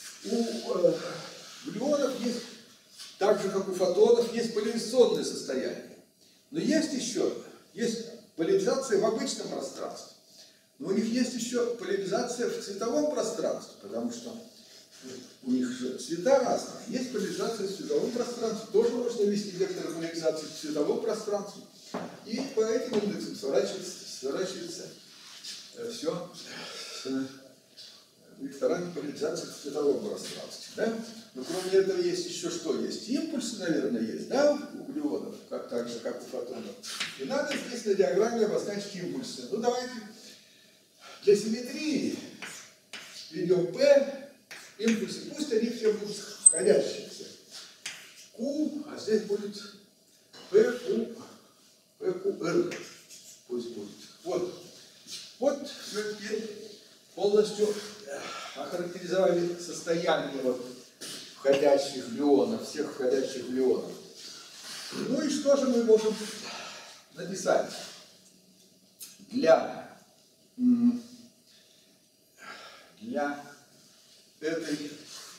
у глюонов есть, так же как у фотонов, есть поляризационное состояние. Но есть еще, есть поляризация в обычном пространстве. Но у них есть еще поляризация в цветовом пространстве, потому что у них же цвета разные. Есть поляризация в цветовом пространстве, тоже можно ввести вектор поляризации в цветовом пространстве. И по этим индексам сворачивается все с векторами поляризации в цветовом пространстве. Да? Но кроме этого есть еще что? Есть импульсы, наверное, есть, да, у глюонов, так же, как у фотонов. И надо здесь на диаграмме обозначить импульсы. Ну, давайте для симметрии ведем P, импульсы, пусть они все будут входящиеся. Q, а здесь будет PQ, PQR, пусть будет. Вот мы теперь полностью охарактеризовали состояние вот входящих глюонов, всех входящих глюонов. Ну и что же мы можем написать для этой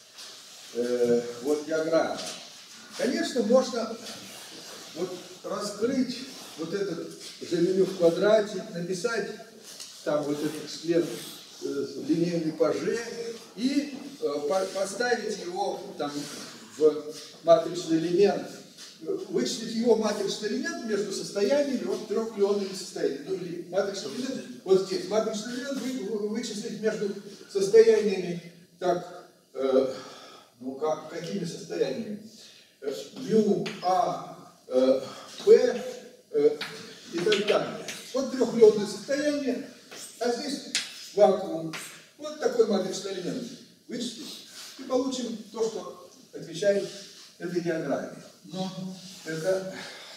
вот диаграммы? Конечно, можно вот раскрыть вот этот G' в квадрате, написать там вот этот член линейный по G и поставить его там в матричный элемент, вычислить его матричный элемент между состояниями вот трехклеонными состояниями. Ну или матричный элемент, вот здесь матричный элемент вычислить между состояниями, так, какими состояниями? μ, А, P и так далее. Вот трехклеонное состояние, а здесь вакуум. Вот такой матричный элемент вычислить и получим то, что отвечает этой диаграмме. Но это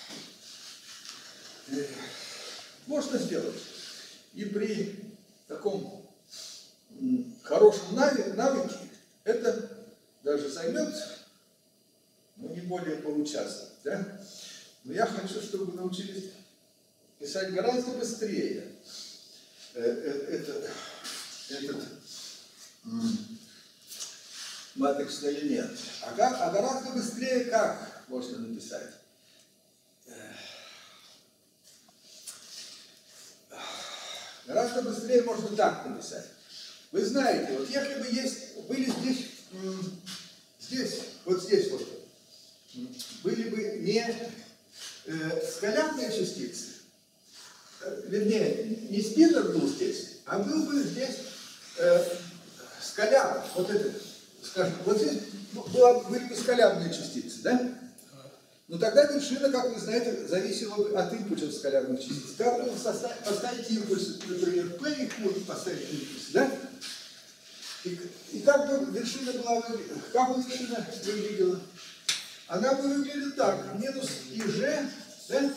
можно сделать. И при таком хорошем навыке это даже займет, ну, не более получаса. Да? Но я хочу, чтобы вы научились писать гораздо быстрее этот матричный элемент. А гораздо быстрее как можно написать? Гораздо быстрее можно так написать. Вы знаете, вот если бы были здесь, вот, были бы не скалярные частицы, вернее, не спиннер был здесь, а был бы здесь скаляр, вот это, скажем, вот здесь были бы скалярные частицы, да? Но тогда вершина, как вы знаете, зависела бы от импульсов скалярных частиц. Как можно поставить импульс, например, P, их можно поставить импульс, да? И как бы вершина была, как бы вершина выглядела? Она бы выглядела так, минус ИЖ, да?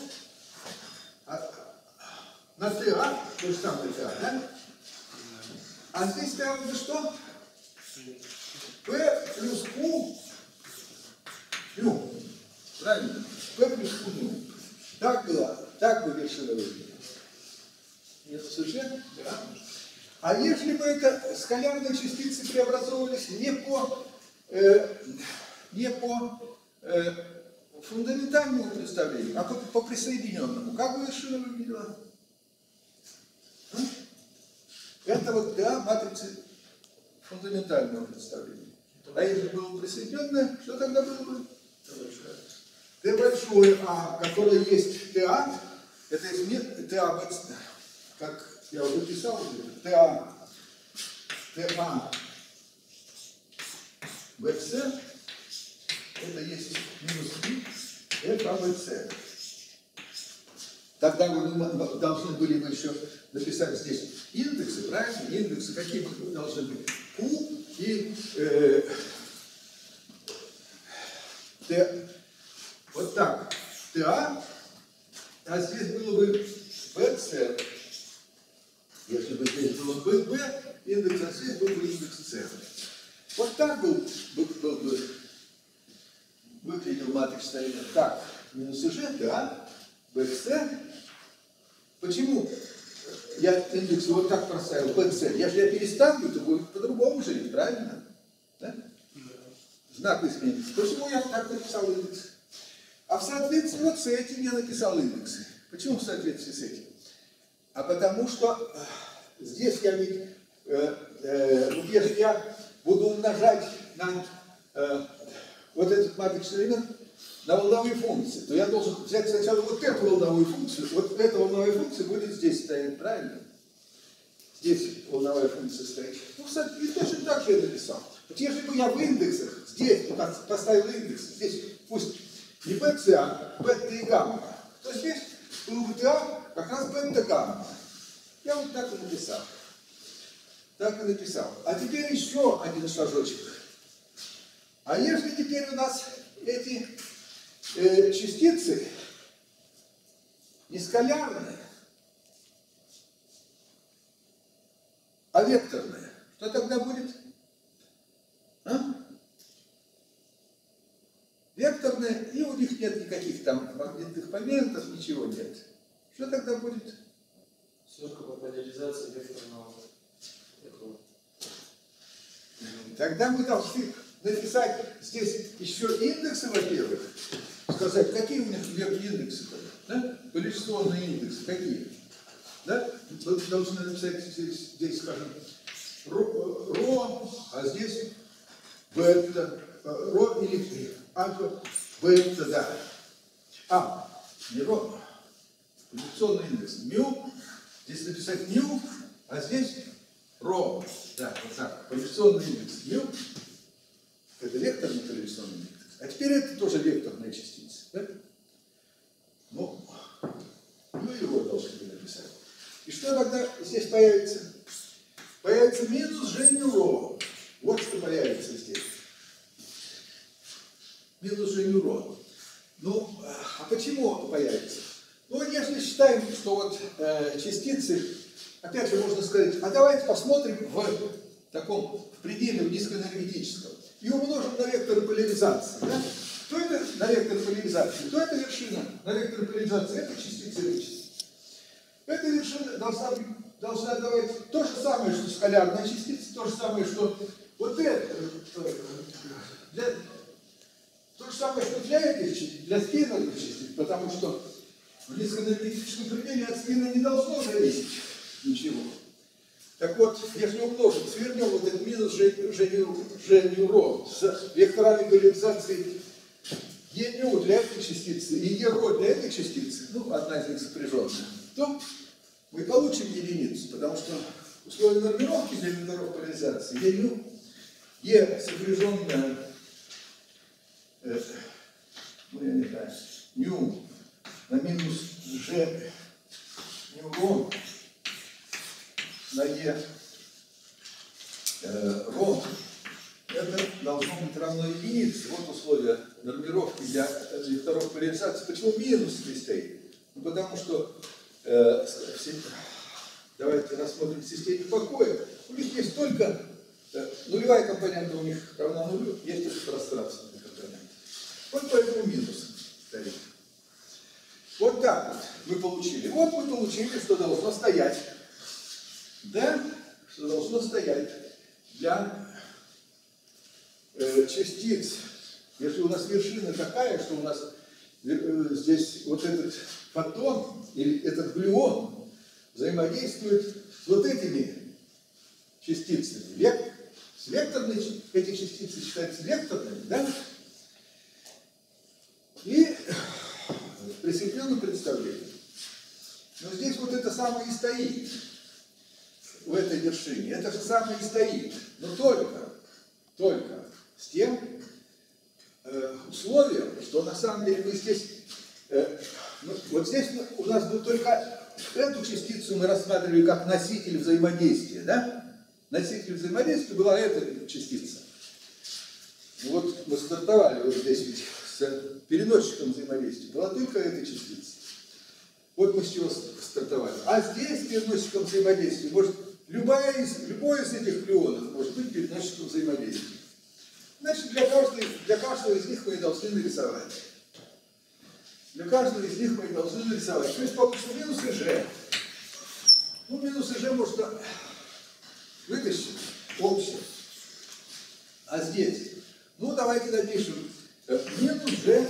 На TA, то же самое TA, да? А здесь TA это что? P плюс Q, правильно? P плюс Q. Так бы вершина выглядела. Минус ИЖ, да? А если бы это скалярные частицы преобразовывались не по фундаментальному представлению, а по присоединенному, как бы вершина выглядела? Это вот для матрицы фундаментального представления. А если было присоединенное, что тогда было бы? Т большое А, которое есть ТА, это из ТА, как я уже писал, ТА, БЦ, это есть минус И, ФАБЦ. Тогда мы должны были бы еще написать здесь индексы, правильно? Индексы какие бы должны быть? Q и Т. Вот так. ТА, а здесь было бы БЦ. Если бы здесь было ББ, индекс, а здесь был бы индекс С. Вот так был бы выглядел матричный элемент. Так, минус ИЖ, да, БЦ. Почему я индекс вот так проставил, БЦ? Если я переставлю, то будет по-другому жить, правильно? Да? Знак изменится. Почему я так написал индекс? А в соответствии вот с этим я написал индексы. Почему в соответствии с этим? А потому что здесь я ведь, если я буду умножать на вот этот матричный элемент на волновые функции, то я должен взять сначала вот эту волновую функцию, вот эта волновая функция будет здесь стоять, правильно? Здесь волновая функция стоит. Ну, и точно так же я написал. Вот если бы я в индексах здесь поставил индекс, здесь пусть не BC, а бета и гамма, то здесь был бы TA как раз бета-гамма. Я вот так и написал. Так и написал. А теперь еще один шажочек. А если теперь у нас эти частицы не скалярные, а векторные, что тогда будет? А? Векторные, и у них нет никаких там магнитных моментов, ничего нет. Что тогда будет? Ссылка по поляризации векторного. Тогда мы должны написать здесь еще индексы, во-первых, сказать, какие у них индексы, да? Поляризационные индексы, какие? Да? Мы должны написать здесь, скажем, ρ, а здесь бета, ρ или альфа, бета, да. А, не ρ, поляризационный индекс, μ, здесь написать μ, а здесь ρ, да, вот так, поляризационный индекс μ. Это векторный поляризационный индекс. А теперь это тоже векторная частица. Да? Ну, его должны были написать. И что тогда здесь появится? Появится минус G μ. Вот что появится здесь. Минус G μ. Ну, а почему он появится? Ну, если считаем, что вот частицы, опять же можно сказать, а давайте посмотрим в таком пределе низкоэнергетическом и умножим на вектор поляризации. Да? Что это на вектор поляризации? Что это вершина на вектор поляризации? Это частица вычисления. Эта вершина должна давать то же самое, что скалярная частица, то же самое, что вот это, то же самое, что для этих частиц, для спинных частиц, потому что в низкоэнергетическом пределе от спина не должно зависеть ничего. Так вот, если умножим, свернем вот этот минус G μ с векторами поляризации Е' для этой частицы и Е' для этой частицы, ну, одна из них сопряженная, то мы получим единицу, потому что условие нормировки для векторов поляризации Е сопряженная ну, я не знаю, ню на минус G ньюрон на Е рон, это должно быть равно единице. Вот условия нормировки для векторов поляризации. Почему минус здесь стоит? Ну, потому что давайте рассмотрим в системе покоя. У них есть только нулевая компонента, у них равна нулю, есть только пространственная компонента. Вот поэтому минус стоит. Вот так вот мы получили. Вот мы получили, что должно стоять. Да? Что должно стоять для частиц. Если у нас вершина такая, что у нас здесь вот этот фотон или этот глюон взаимодействует с вот этими частицами. Векторные эти частицы считаются векторными, да? И присоединенным представлением. Но здесь вот это самое и стоит в этой вершине. Это же самое и стоит. Но только с тем условием, что на самом деле мы здесь, вот здесь у нас будет только эту частицу мы рассматривали как носитель взаимодействия, да? Носитель взаимодействия была эта частица. Ну вот мы стартовали вот здесь ведь с переносчиком взаимодействия, была только эта частица. Вот мы с чего стартовали. А здесь переносчиком взаимодействия может любой из этих глюонов может быть переносчиком взаимодействия. Значит, для каждого из них мы должны нарисовать. Для каждого из них мы должны нарисовать. То есть получится минус и G. Ну, минус и G можно вытащить общее. А здесь, ну, давайте напишем минус G,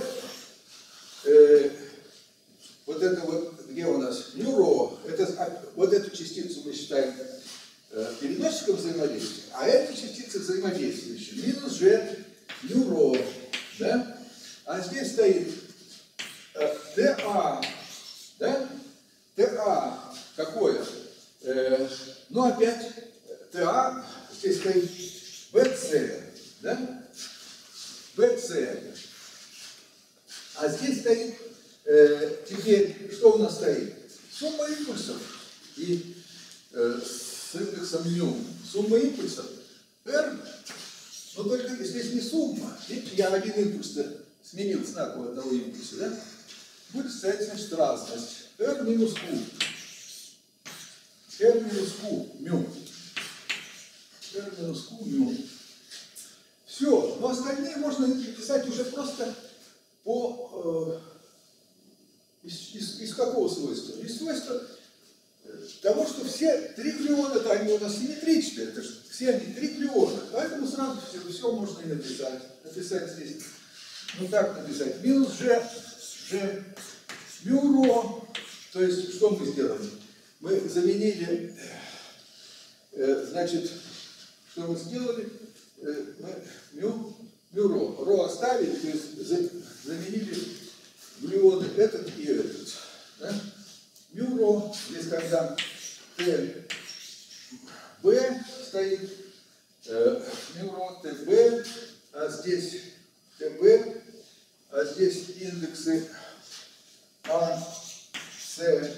вот это вот, где у нас, нюро, вот эту частицу мы считаем переносчиком взаимодействия, а эта частица взаимодействующая. Минус G нюро, да? А здесь стоит TA, да? TA какое? Ну, опять TA, здесь стоит BC, да? BC. А здесь стоит, теперь, что у нас стоит? Сумма импульсов и с индексом μ. Сумма импульсов R, но только здесь не сумма. Видите, я один импульс сменил знак у одного импульса, да? Будет стоять, значит, разность. R минус Q. R минус Q, μ. R минус Q, μ. Все, но остальные можно писать уже просто по... Из какого свойства? Из свойства того, что все три глюона, они у нас симметричные, это же все они три глюона, поэтому сразу все можно и написать. Написать здесь, ну так написать, минус G μ, то есть что мы сделали? Мы заменили, значит, что мы сделали? Мы ро оставили, то есть заменили глюоны этот и этот. Да? Мюро, здесь когда Т, Б стоит, мюро, ТБ, а здесь ТБ, а здесь индексы А, С,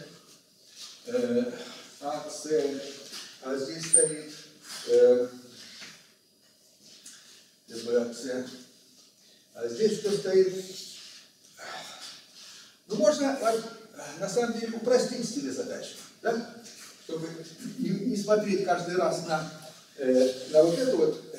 а здесь стоит ТБ, С, а здесь что стоит? Ну, можно, на самом деле, упростить себе задачу, да? Чтобы не смотреть каждый раз на вот это вот,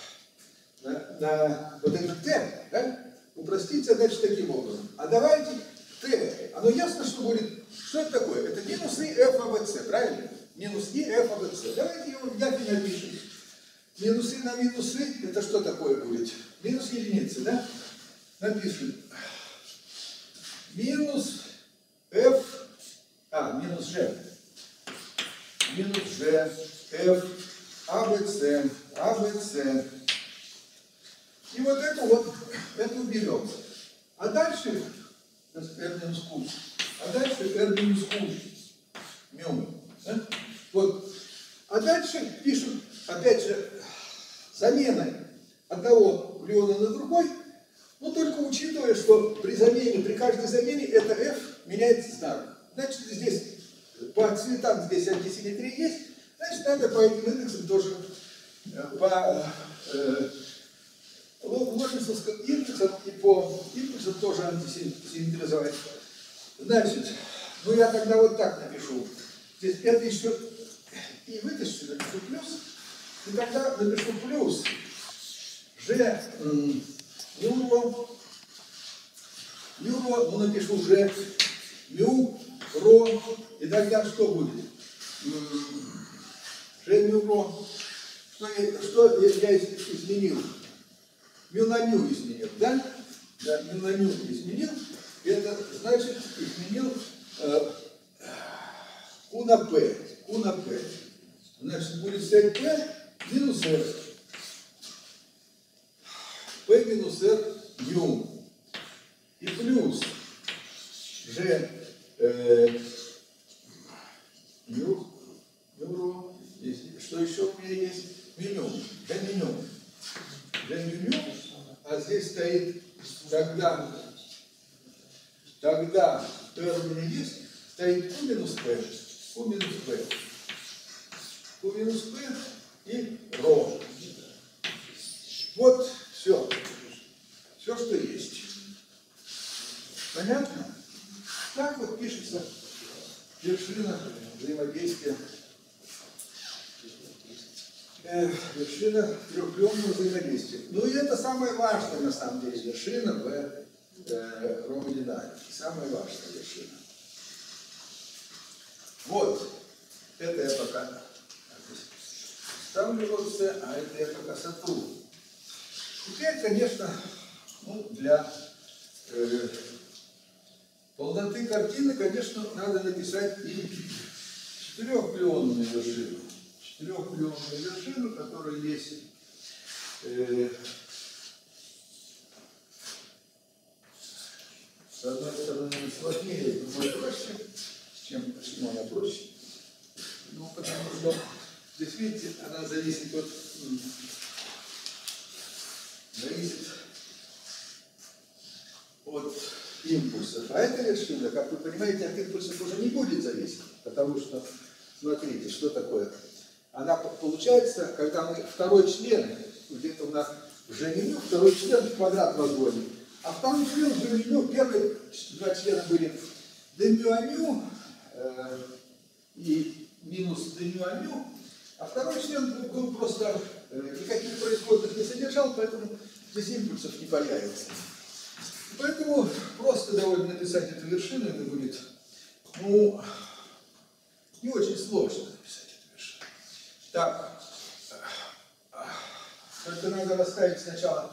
на вот этот Т, да? Упростить задачу таким образом. А давайте Т, оно ясно, что будет, что это такое? Это минус И F АВС, правильно? Минус И F АВС. Давайте его взять и напишем. Минусы на минусы, это что такое будет? Минус единицы, да? Напишем. Минус F, минус G. Минус G, F, ABC. И вот это уберем. А дальше R минус Q. А дальше R минус Q. Мю. Да? Вот. А дальше пишем, опять же, заменой одного глюона на другой, но только учитывая, что при замене, при каждой замене это F меняется знак. Значит, здесь по цветам здесь антисимметрия есть, значит, надо по этим индексам тоже, по лоренцовским индексам и по импульсам тоже антисимметризовать. Значит, ну я тогда вот так напишу. Здесь 5 еще и вытащу, напишу плюс, и тогда напишу плюс G мю ро, ну напишу G мю ро, и тогда что будет? G мю ро, что я изменил? Мю на мю изменил, да? Да, мю на мю изменил, и это значит изменил Q на P. Q на P. Значит, будет стоять P минус R. P минус R мю. И плюс G мю ро. Что еще у меня есть? Меню. G меню. G меню. А здесь стоит тогда R у меня есть, стоит Q минус P. Q минус P. Q минус P и ро. Вот все. Все, что есть. Понятно? Так вот пишется вершина взаимодействия. Вершина трехклённого взаимодействия. Ну и это самое важное на самом деле вершина в ромодинамике. Самая важная вершина. Вот. Это я пока ставлю вот C, а это я пока сотру. Теперь, конечно, ну, для полноты картины, конечно, надо написать и четырехклённую вершину. Четырехклённую вершину, которая есть с одной стороны сложнее, с другой проще. Почему она проще? Ну, потому что здесь, видите, она зависит от импульсов. А эта вершина, как вы понимаете, от импульсов уже не будет зависеть. Потому что, смотрите, что такое. Она получается, когда мы второй член, где-то у нас уже меню, второй член в квадрат возводим. А второй член в меню, первые два члена были демю и минус демю, а второй член был просто никаких производных не содержал, поэтому здесь импульсов не появится. Поэтому просто довольно написать эту вершину, это будет, ну, не очень сложно написать эту вершину. Так, только надо расставить сначала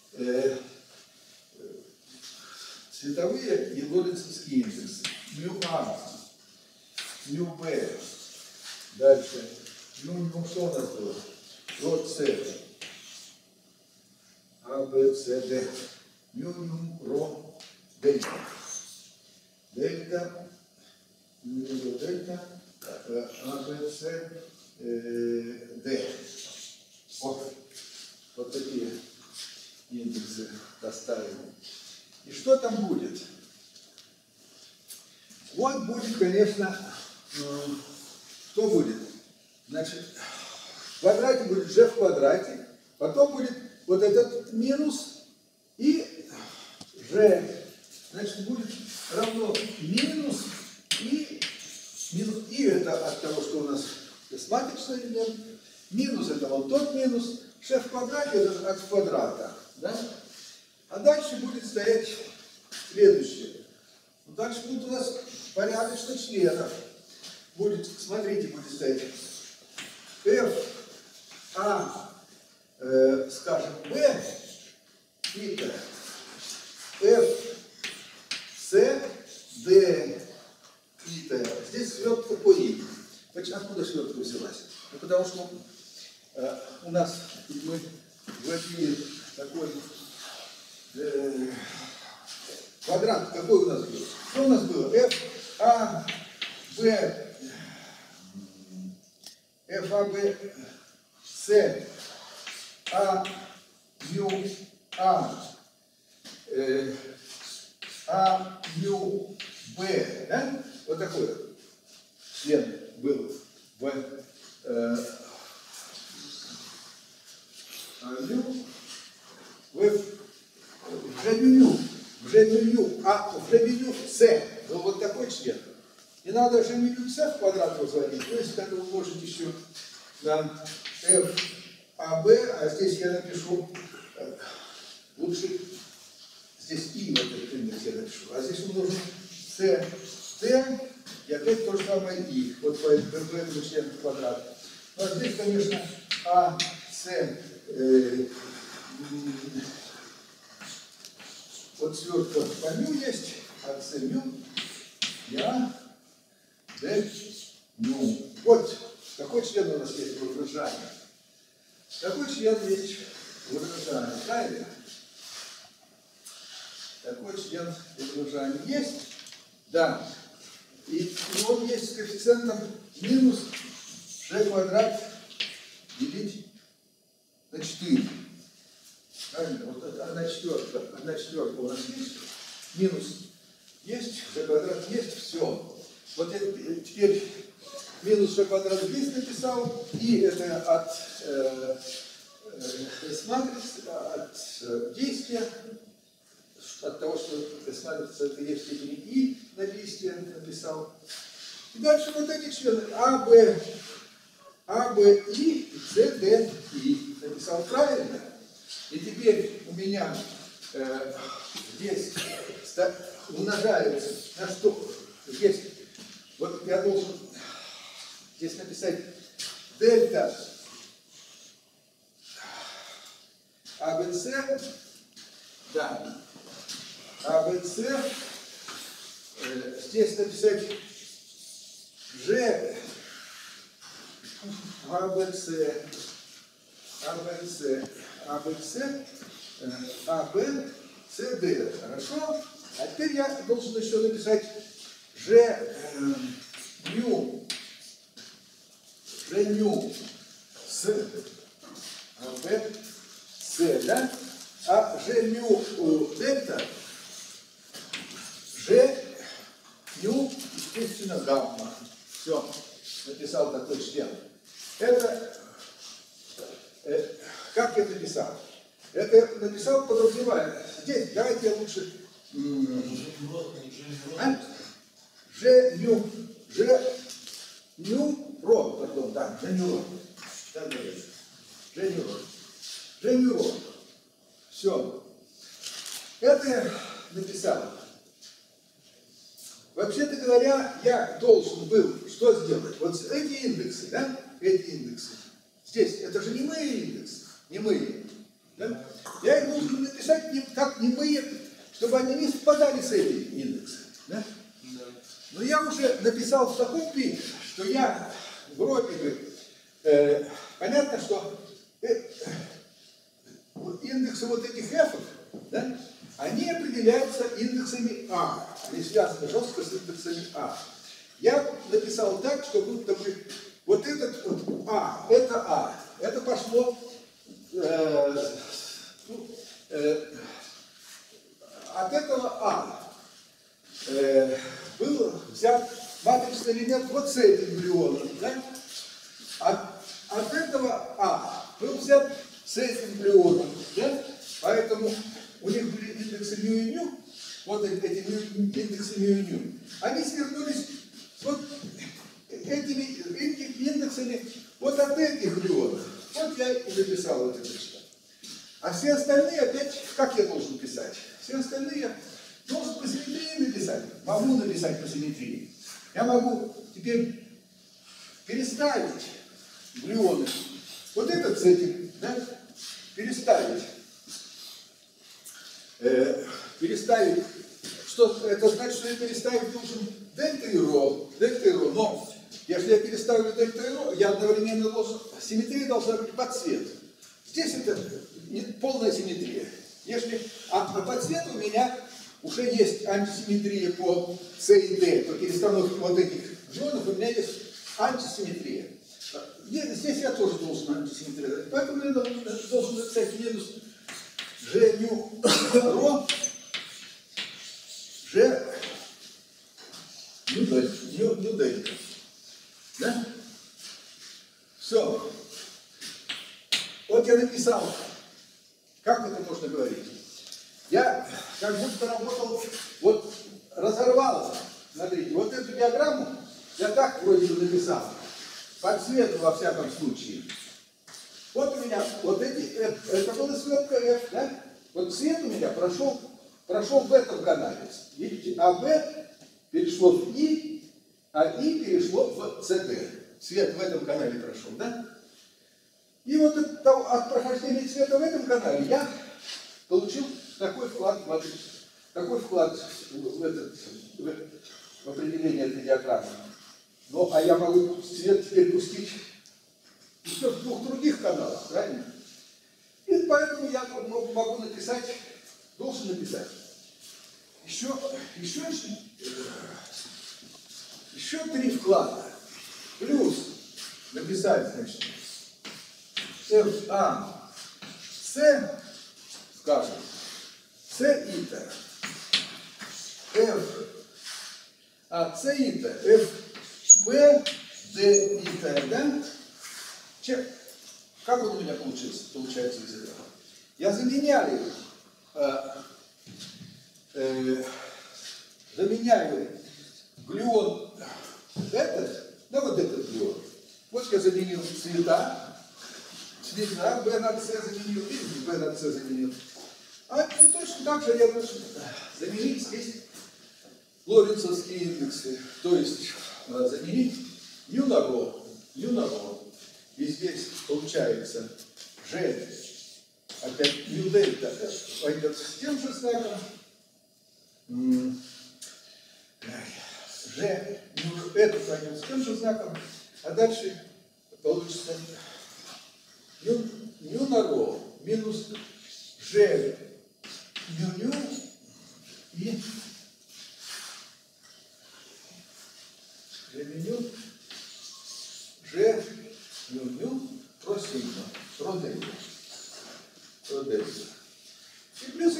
цветовые и лоренцовские индексы. Мю А, мю Б, дальше мю, что у нас было? Ро С, А, Б, С, Д, мю, ро, дельта. Дельта, мю, дельта, А, Б, С, Д. Вот такие индексы доставим. И что там будет? Вот будет, конечно, что будет? Значит, в квадрате будет G в квадрате, потом будет вот этот минус и G. Значит, будет равно минус и это от того, что у нас матричный элемент, минус это вот тот минус, G в квадрате это от квадрата. Да? А дальше будет стоять следующее. Дальше будет у нас порядочно членов. Будет, смотрите, будет стоять F, А, скажем, B, и F, C, D, и здесь свертка по I. Откуда свертка взялась? Ну, потому что у нас мы вводили такой квадрат какой у нас был? Что у нас было? F, A, B, F, A, B, C, A, U, A, A, U, B, да? Вот такой член был в меню С был вот такой член. Не надо же меню С в квадрат возводить, то есть надо умножить еще на FAB, а здесь я напишу, лучше здесь И в этот индекс я напишу, а здесь умножу CT, и опять то же самое И, вот по этому члену в квадрат. Ну, а здесь, конечно, АС, вот свертка по мю есть, АС мю, я, Д, мю. Вот такой член у нас есть в выражении. Такой член есть в выражении, правильно? Такой член в выражении есть, да. И он есть с коэффициентом минус g квадрат делить на 4. Правильно? Вот это 1/4 у нас есть, минус есть, g квадрат есть, все. Вот это, теперь минус g квадрат здесь написал, и это от S-матрицы, от действия, от того, что S-матрица это есть в степени И на действие написал. И дальше вот эти члены А, Б, И, С, Д, И. Написал правильно. И теперь у меня здесь умножается на что? Здесь, вот я должен здесь написать дельта АБС, да, АБС, здесь написать G, АБС, АБ, СД. Хорошо? А теперь я должен еще написать G, ню с АБ, С, да? А G, ню дельта, G, ню, естественно, гамма. Все, написал такой член. Это, как я написал? Это написал, подразумевая. Здесь, давайте я лучше... Ж, ню, ро, пардон, да, Ж, ню, ро. Да, да, Ж, ню, ро. Ж, ню, ро. Все. Это я написал. Вообще-то говоря, я должен был что сделать? Вот эти индексы, да? Эти индексы. Здесь, это же немые индексы. Немые. Да? Я их должен написать как немые, чтобы они не совпадали с этими индексами. Да? Но я уже написал в таком виде, что я вроде бы, понятно, что индексы вот этих f, да, они определяются индексами А. Они связаны жестко с индексами А. Я написал так, что будто бы вот этот вот А, это А. Это пошло от этого А. Был взят матричный элемент вот с этим глюоном, да? От этого А был взят с этим глюоном, да? Поэтому у них были индексы μ и ν, вот эти индексы μ и ν. Они свернулись вот этими индексами вот от этих глюонов. Вот я и написал вот это что. А все остальные опять, как я должен писать? Все остальные я должен по симметрии написать. Могу написать по симметрии. Я могу теперь переставить глюоны. Вот этот с этим, да? Переставить. Переставить. Что это значит, что я переставить должен дельта и ро. Но если я переставлю дельта и ро, я одновременно должен, симметрия должна быть по цвету. Здесь это не полная симметрия. Если, а по цвету у меня уже есть антисимметрия по С и Д, по перестановке вот этих ионов у меня есть антисимметрия. Здесь я тоже должен антисимметрировать. Поэтому я должен написать минус G ню ро G ню дельта. Да? Все. Вот я написал. Как это можно говорить? Я как будто работал, вот разорвал, смотрите, вот эту диаграмму я так вроде бы написал, по цвету во всяком случае. Вот у меня, вот эти, это была светка F, да? Вот цвет у меня прошел в этом канале, видите, а В перешло в И, а И перешло в CD. Цвет в этом канале прошел, да? И вот от прохождения цвета в этом канале я получил такой вклад в матрицу, такой вклад в определение этой диаграммы. Ну, а я могу цвет теперь пустить еще в двух других каналах, правильно? И поэтому я могу написать, должен написать еще три вклада. Плюс написать, значит, FA, С, скажем, С ита, F, С ита, F, Б, Д ита, да? Как вот у меня получается из этого? Я заменяю глюон этот, да вот этот глюон. Вот я заменил цвета, B на C заменил, видите, B на C заменил. А и точно так же я должен заменить здесь лоренцовские индексы. То есть заменить ню на ро. И здесь получается G, опять ню дельта пойдет с тем же знаком. G, это пойдет с тем же знаком. А дальше получится ню на ро минус G ню и G ню про сигма, про дельта. И плюс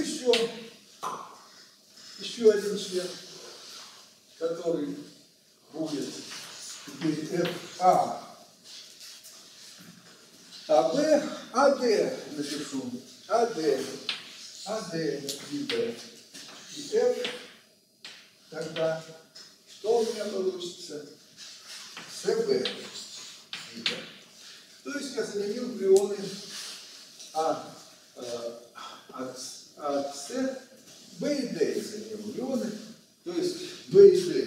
еще один член, который будет теперь FA. А Б, АД напишу. АД и Б. И F. Тогда что у меня получится? СБ. То есть я заменил глюоны от С, Б и Д я заменил глюоны. То есть Б и Д.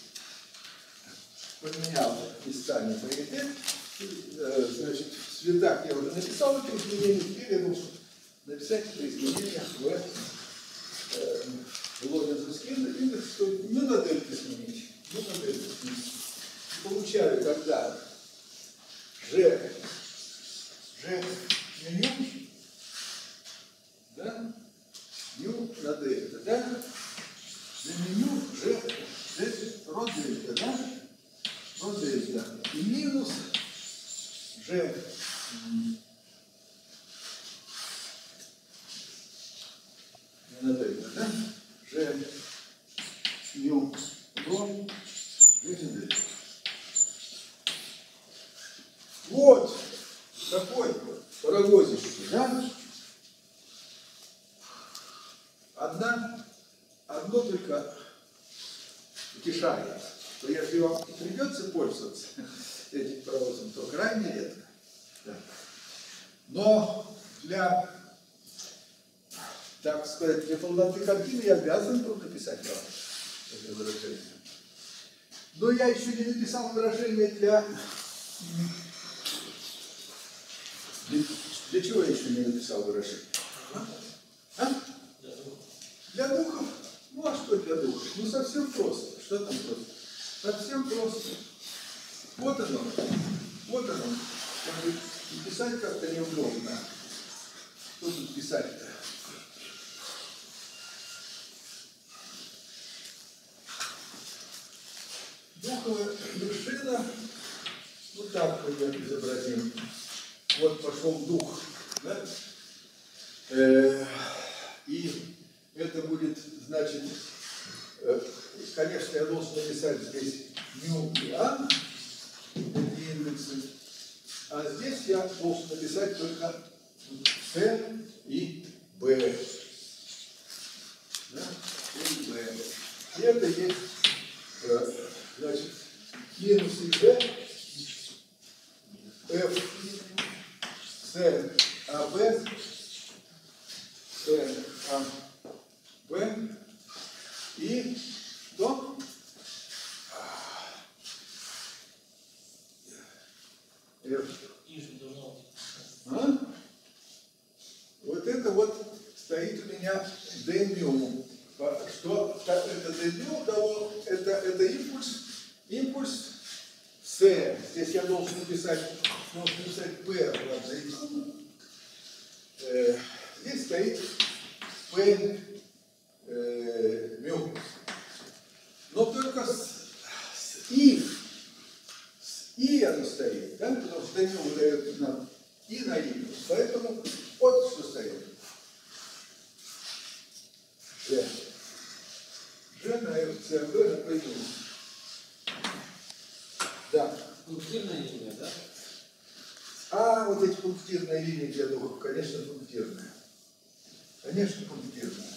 Поменял местами Б и Д. Значит, в цветах я уже написал это изменение, теперь я должен написать это изменение в лоренцовский индекс, что ню на дельту сменить. Получаю тогда G ню, да, ню на дельта, да, заменю G ро дельта, да, ро дельта, и минус G на дельта, да, G ню ро дельта. Вот такой паровозище, да? Одно только утешает, что если вам придется пользоваться этим паровозом, то крайне редко. Да. Но для, так сказать, для полноты картины я обязан был написать вам это выражение. Но я еще не написал выражение для чего я еще не написал выражение? Для духов? Ну а что для духов? Ну совсем просто. Что там просто? Совсем просто. Вот оно. Писать как-то неудобно. Что тут писать-то? Духовая вершина, вот так мы ее изобразим. Вот пошел дух. Да? И это будет, значит, конечно, я должен написать здесь μ и а, эти индексы, а здесь я должен написать только С и Б. Да? И Б. И это есть, значит, минус ИЖ, F, С, АБ, С, А, Б, и что? F. А? Вот это вот стоит у меня дмю. Что это дмю того? Это импульс С. Здесь я должен написать P. Здесь стоит P мю. Но только с И оно стоит, да? Потому что мю выдает нам И на И. Поэтому вот что стоит. Ж на F, С, Б на П. Да. Пунктирная линия, да? А вот эти пунктирные линии для духов, конечно, пунктирные. Конечно, пунктирные.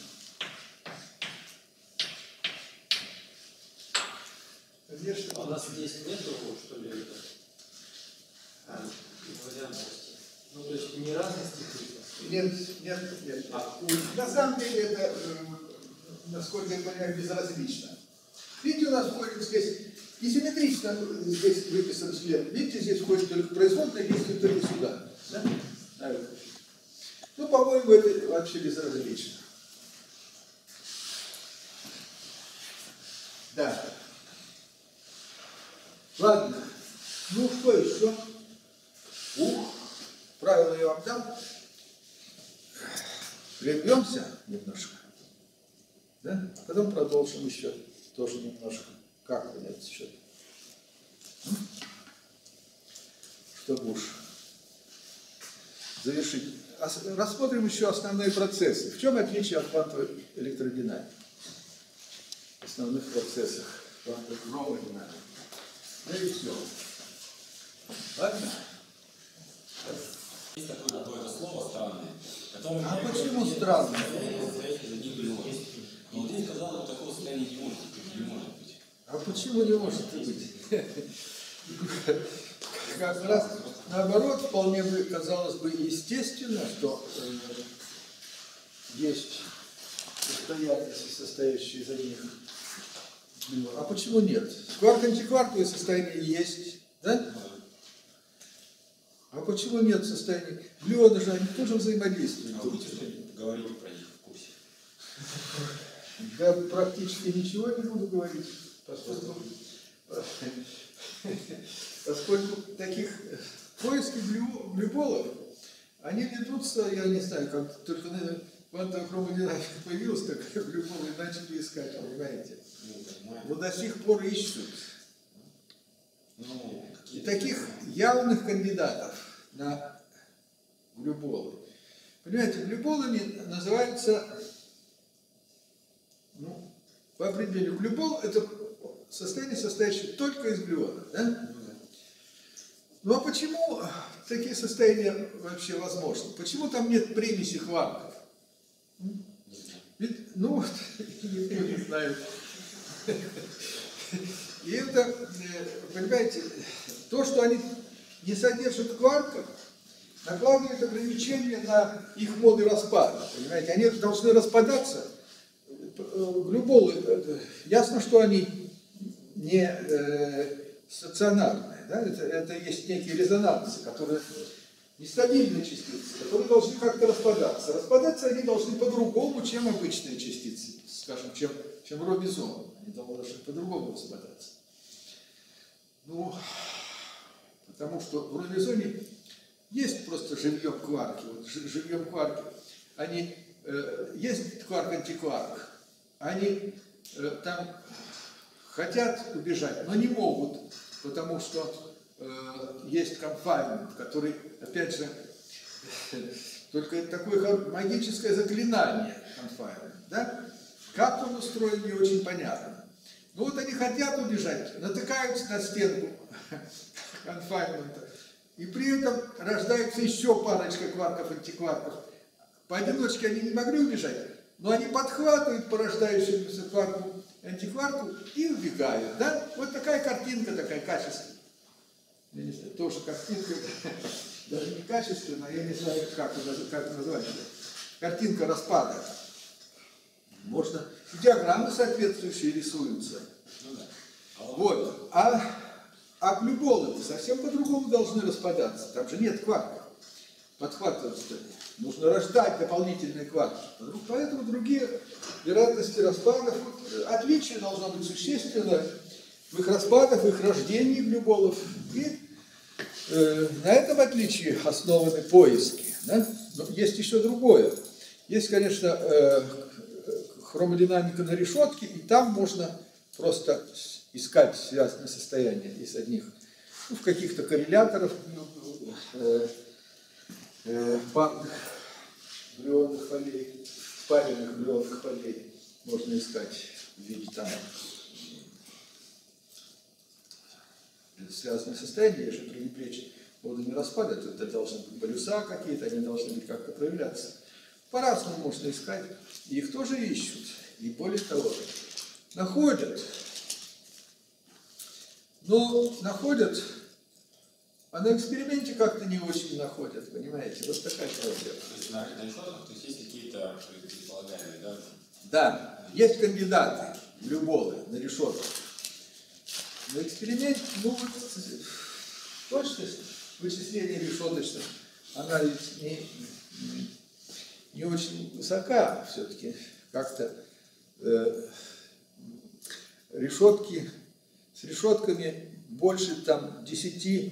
Конечно. А у нас здесь нету, что ли, это? Вариантности. Ну, то есть не разности типа? Нет. На самом деле это, насколько я понимаю, безразлично. Видите, у нас входит здесь несимметрично, здесь выписан след. Видите, здесь входит только производная, действует только сюда. Да? Ну, по-моему, это вообще безразлично. Да. Ладно. Ну, что еще? Правила я вам дам. Прервемся немножко. Да? Потом продолжим еще тоже немножко. Как на этот счет? Чтобы уж завершить. Рассмотрим еще основные процессы. В чем отличие от квантовой электродинамики? Основных процессов квантовой динамики. Ну и все. Ладно? Есть такое какое-то слово странное, которое... А почему странное? Но вот здесь сказал, что такого состояния не может быть. А почему не может быть? Как раз наоборот, вполне бы, казалось бы, естественно, что есть состояние, состоящее из одних. А почему нет? Кварк-антикварковое состояние есть, да? А почему нет состояния? Глюоны же, они тоже взаимодействуют. А вы говорите про них в курсе? Я практически ничего не буду говорить, поскольку таких поиски глюболов, они ведутся, я не знаю, как только квантовая хромодинамика появилась, так глюболы начали искать, понимаете? Но до сих пор ищут. И таких явных кандидатов на глюболы. Понимаете, глюболами называются, ну, по определению, глюбол – это состояние, состоящее только из глюонов, да? Ну а почему такие состояния вообще возможны? Почему там нет примеси кварков? Ведь, ну вот, никто не знает. И это, понимаете, то, что они не содержат кварков, накладывает ограничения на их моды распада. Понимаете, они должны распадаться. Глюболы, ясно, что они не стационарные. Да? Это есть некие резонансы, которые нестабильные частицы, которые должны как-то распадаться. Распадаться они должны по-другому, чем обычные частицы, скажем, чем робизон. Они должны по-другому распадаться. Ну, потому что в робизоне есть просто живьем кварки. Вот живьем кварки. Они, есть кварк-антикварк. Они там хотят убежать, но не могут, потому что есть confinement, который, опять же, только это такое магическое заклинание confinement, да? Как он устроен, не очень понятно. Ну вот они хотят убежать, натыкаются на стенку confinement, и при этом рождается еще парочка кварков-антикварков. Поодиночке они не могли убежать, но они подхватывают порождающуюся кварку-антикварку и убегают, да? Вот такая картинка, такая качественная. Я не знаю, тоже картинка, даже не качественная, я не знаю, как назвать. Картинка распада. Можно, диаграммы соответствующие рисуются. Ну да. Вот. А глюболы совсем по-другому должны распадаться. Там же нет кварков. Подхватываться нужно рождать дополнительные кварки. Поэтому другие вероятности распадов, отличие должно быть существенно в их распадах, в их рождении глюболов. И на этом отличии основаны поиски. Да? Но есть еще другое. Есть, конечно, хромодинамика на решетке, и там можно просто искать связанные состояния из одних, ну, в каких-то корреляторах парных глюонных полей, спаренных глюонных полей можно искать в виде там связанные состояния, если предупречь воду не распадать, это должны быть полюса какие-то, они должны быть как-то проявляться. По-разному можно искать, и их тоже ищут, и более того, находят. Но находят, а на эксперименте как-то не очень находят, понимаете, вот такая проблема. То есть на решетках, то есть есть какие-то предполагаемые, да? Да, есть кандидаты, глюболы на решетках. На эксперименте, ну вот, точность вычисления решеточных, она ведь не очень высока все-таки. Как-то решетки, с решетками больше там 10,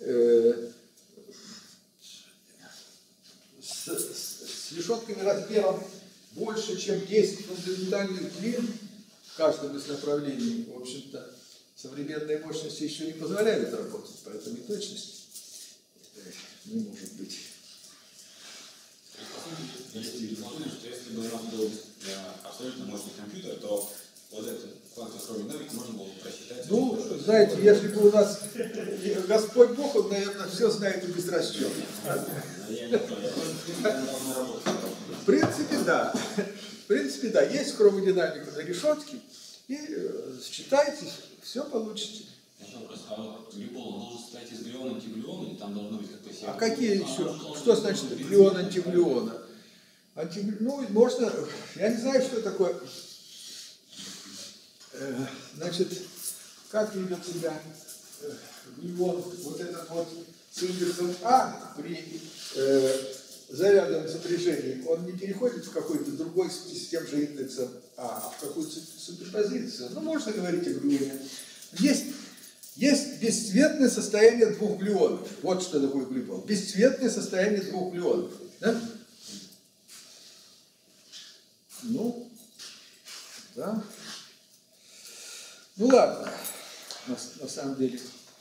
с решетками размером больше, чем 10 фундаментальных длин в каждом из направлений, в общем-то, современные мощности еще не позволяют работать, поэтому и точность не может быть. Если бы у нас был абсолютно мощный компьютер, то вот этот квантовый хромодинамик можно было бы просчитать. Ну, знаете, если бы у нас Господь Бог, он, наверное, все знает и без расчета. В принципе, да. В принципе, да. Есть хромодинамика на решетке, и считайте, все получите. А вот глюбол должен состоять из глюона, антиглюона, и там должно быть какое-то... А какие еще? Что значит глюон, антиглюона? Ну, можно, я не знаю, что такое. Значит, как ведет себя глюон, вот этот вот с индексом А при зарядном сопряжении, он не переходит в какой-то другой с тем же индексом А, в какую-то суперпозицию. Ну, можно говорить о глюоне. Есть бесцветное состояние двух глюонов. Вот что такое глюон. Бесцветное состояние двух глюонов. Да? Ну, да. Ну ладно, на самом деле,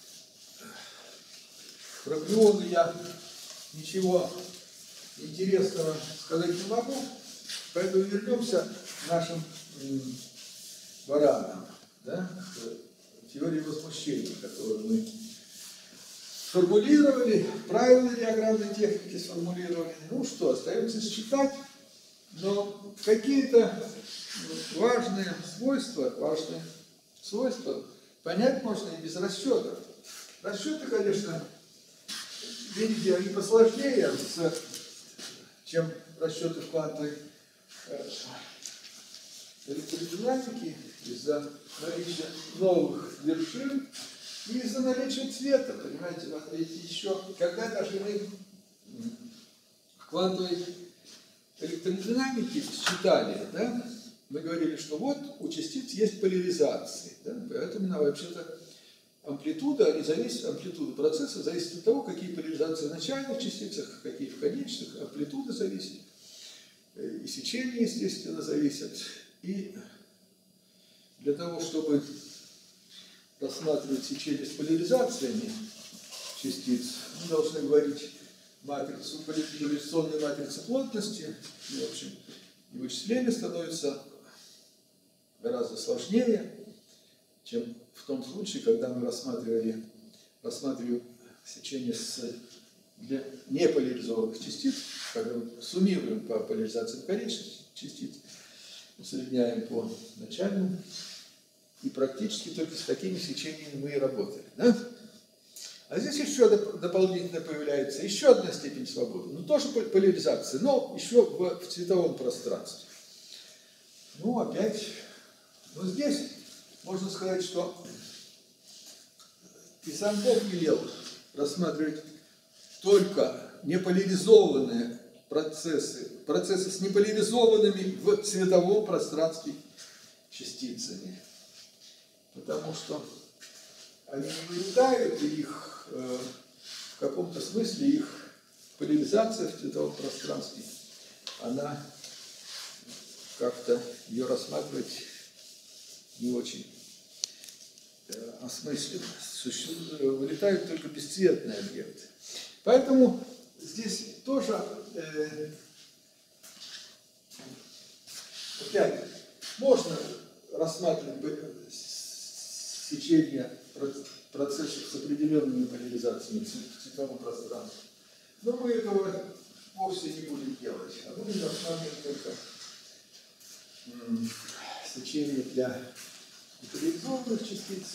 про глюоны я ничего интересного сказать не могу, поэтому вернемся к нашим баранам, да, к теории возмущения, которую мы сформулировали, правила диаграммной техники сформулировали. Ну что, остается считать, но какие-то важные свойства понять можно и без расчетов. Расчеты, конечно, видите, они посложнее, чем расчеты в квантовой электродинамике из-за наличия новых вершин и из-за наличия цвета, понимаете, ведь еще, когда даже мы в квантовой электродинамике считали, да, мы говорили, что вот у частиц есть поляризации, да, поэтому вообще-то амплитуда процесса зависит от того, какие поляризации в начальных частицах, какие в конечных, амплитуда зависит, и сечение, естественно, зависит. И для того, чтобы рассматривать сечение с поляризациями частиц, мы должны говорить матрицу, поляризационной матрицы плотности. И, в общем, и вычисление становится гораздо сложнее, чем в том случае, когда мы рассматриваем сечение для неполяризованных частиц, когда мы суммируем по поляризации конечных частиц, усредняем по начальным, и практически только с такими сечениями мы и работаем. Да? А здесь еще дополнительно появляется еще одна степень свободы. Ну, тоже поляризация, но еще в цветовом пространстве. Ну, опять, но здесь можно сказать, что и сам Бог велел рассматривать только неполяризованные процессы с неполяризованными в цветовом пространстве частицами. Потому что они не вылетают, и их в каком-то смысле их поляризация в цветовом пространстве, она как-то ее рассматривать не очень осмысленно. Вылетают только бесцветные объекты. Поэтому здесь тоже опять можно рассматривать сечение процессов с определенными поляризациями в цветовом пространстве. Но мы этого вовсе не будем делать. А будем рассматривать только сечение для неполяризованных частиц.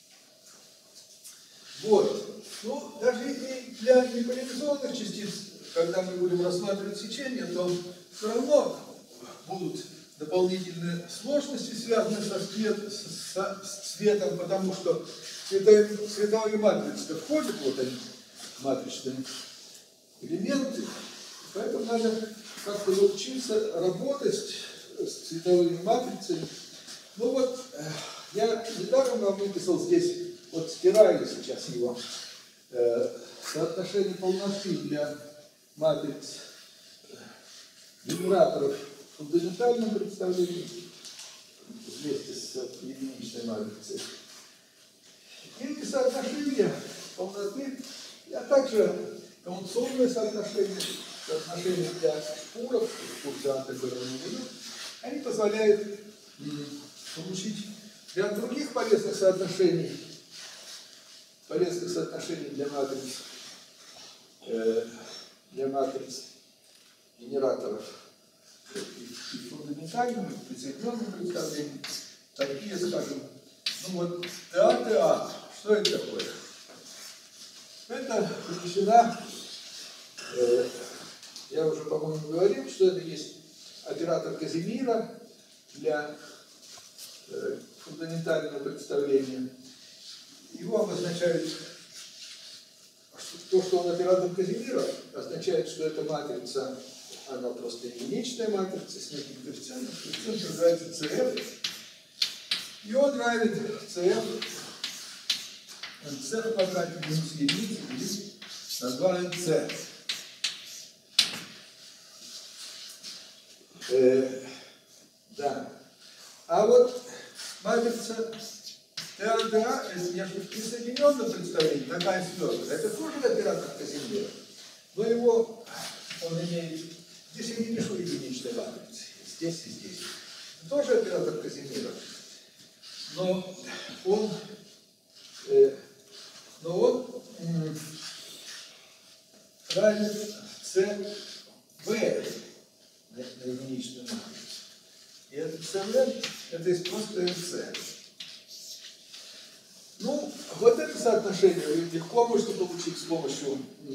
Вот. Ну, даже и для неполяризованных частиц, когда мы будем рассматривать сечение, то все равно будут дополнительные сложности, связанные с цветом, потому что цветовые матрицы входят, вот они, матричные элементы, поэтому надо как-то научиться работать с цветовыми матрицами. Ну вот, я недаром вам выписал здесь, вот стираю сейчас его, соотношение полноты для матриц генераторов в фундаментальном представлении вместе с единичной матрицей. Эти соотношения полноты, а также коммутационное соотношение для шпуров, они позволяют получить ряд других полезных соотношений для матриц генераторов и фундаментальным, и присоединенным представлением. Такие, скажем, ну вот ТА, что это такое? Это величина, я уже, по-моему, говорил, что это есть оператор Казимира для фундаментального представления. Его обозначают, то, что он оператор Казимира, означает, что эта матрица, она просто единичная матрица с неким коэффициентом. Коэффициент называется CF. И он равен CF в квадрате минус единицы делить на 2nc. Да. А вот матрица ТА, если в присоединенном представлении, такая сверка, это тоже оператор Казимира. Но его, он имеет, здесь я не пишу единичной матрицы, здесь и здесь. Это тоже оператор Казимира. Но он равен ЦВ на единичную матрицу. И этот ЦВ, это есть просто НЦ. Ну, вот это соотношение вы легко можете получить с помощью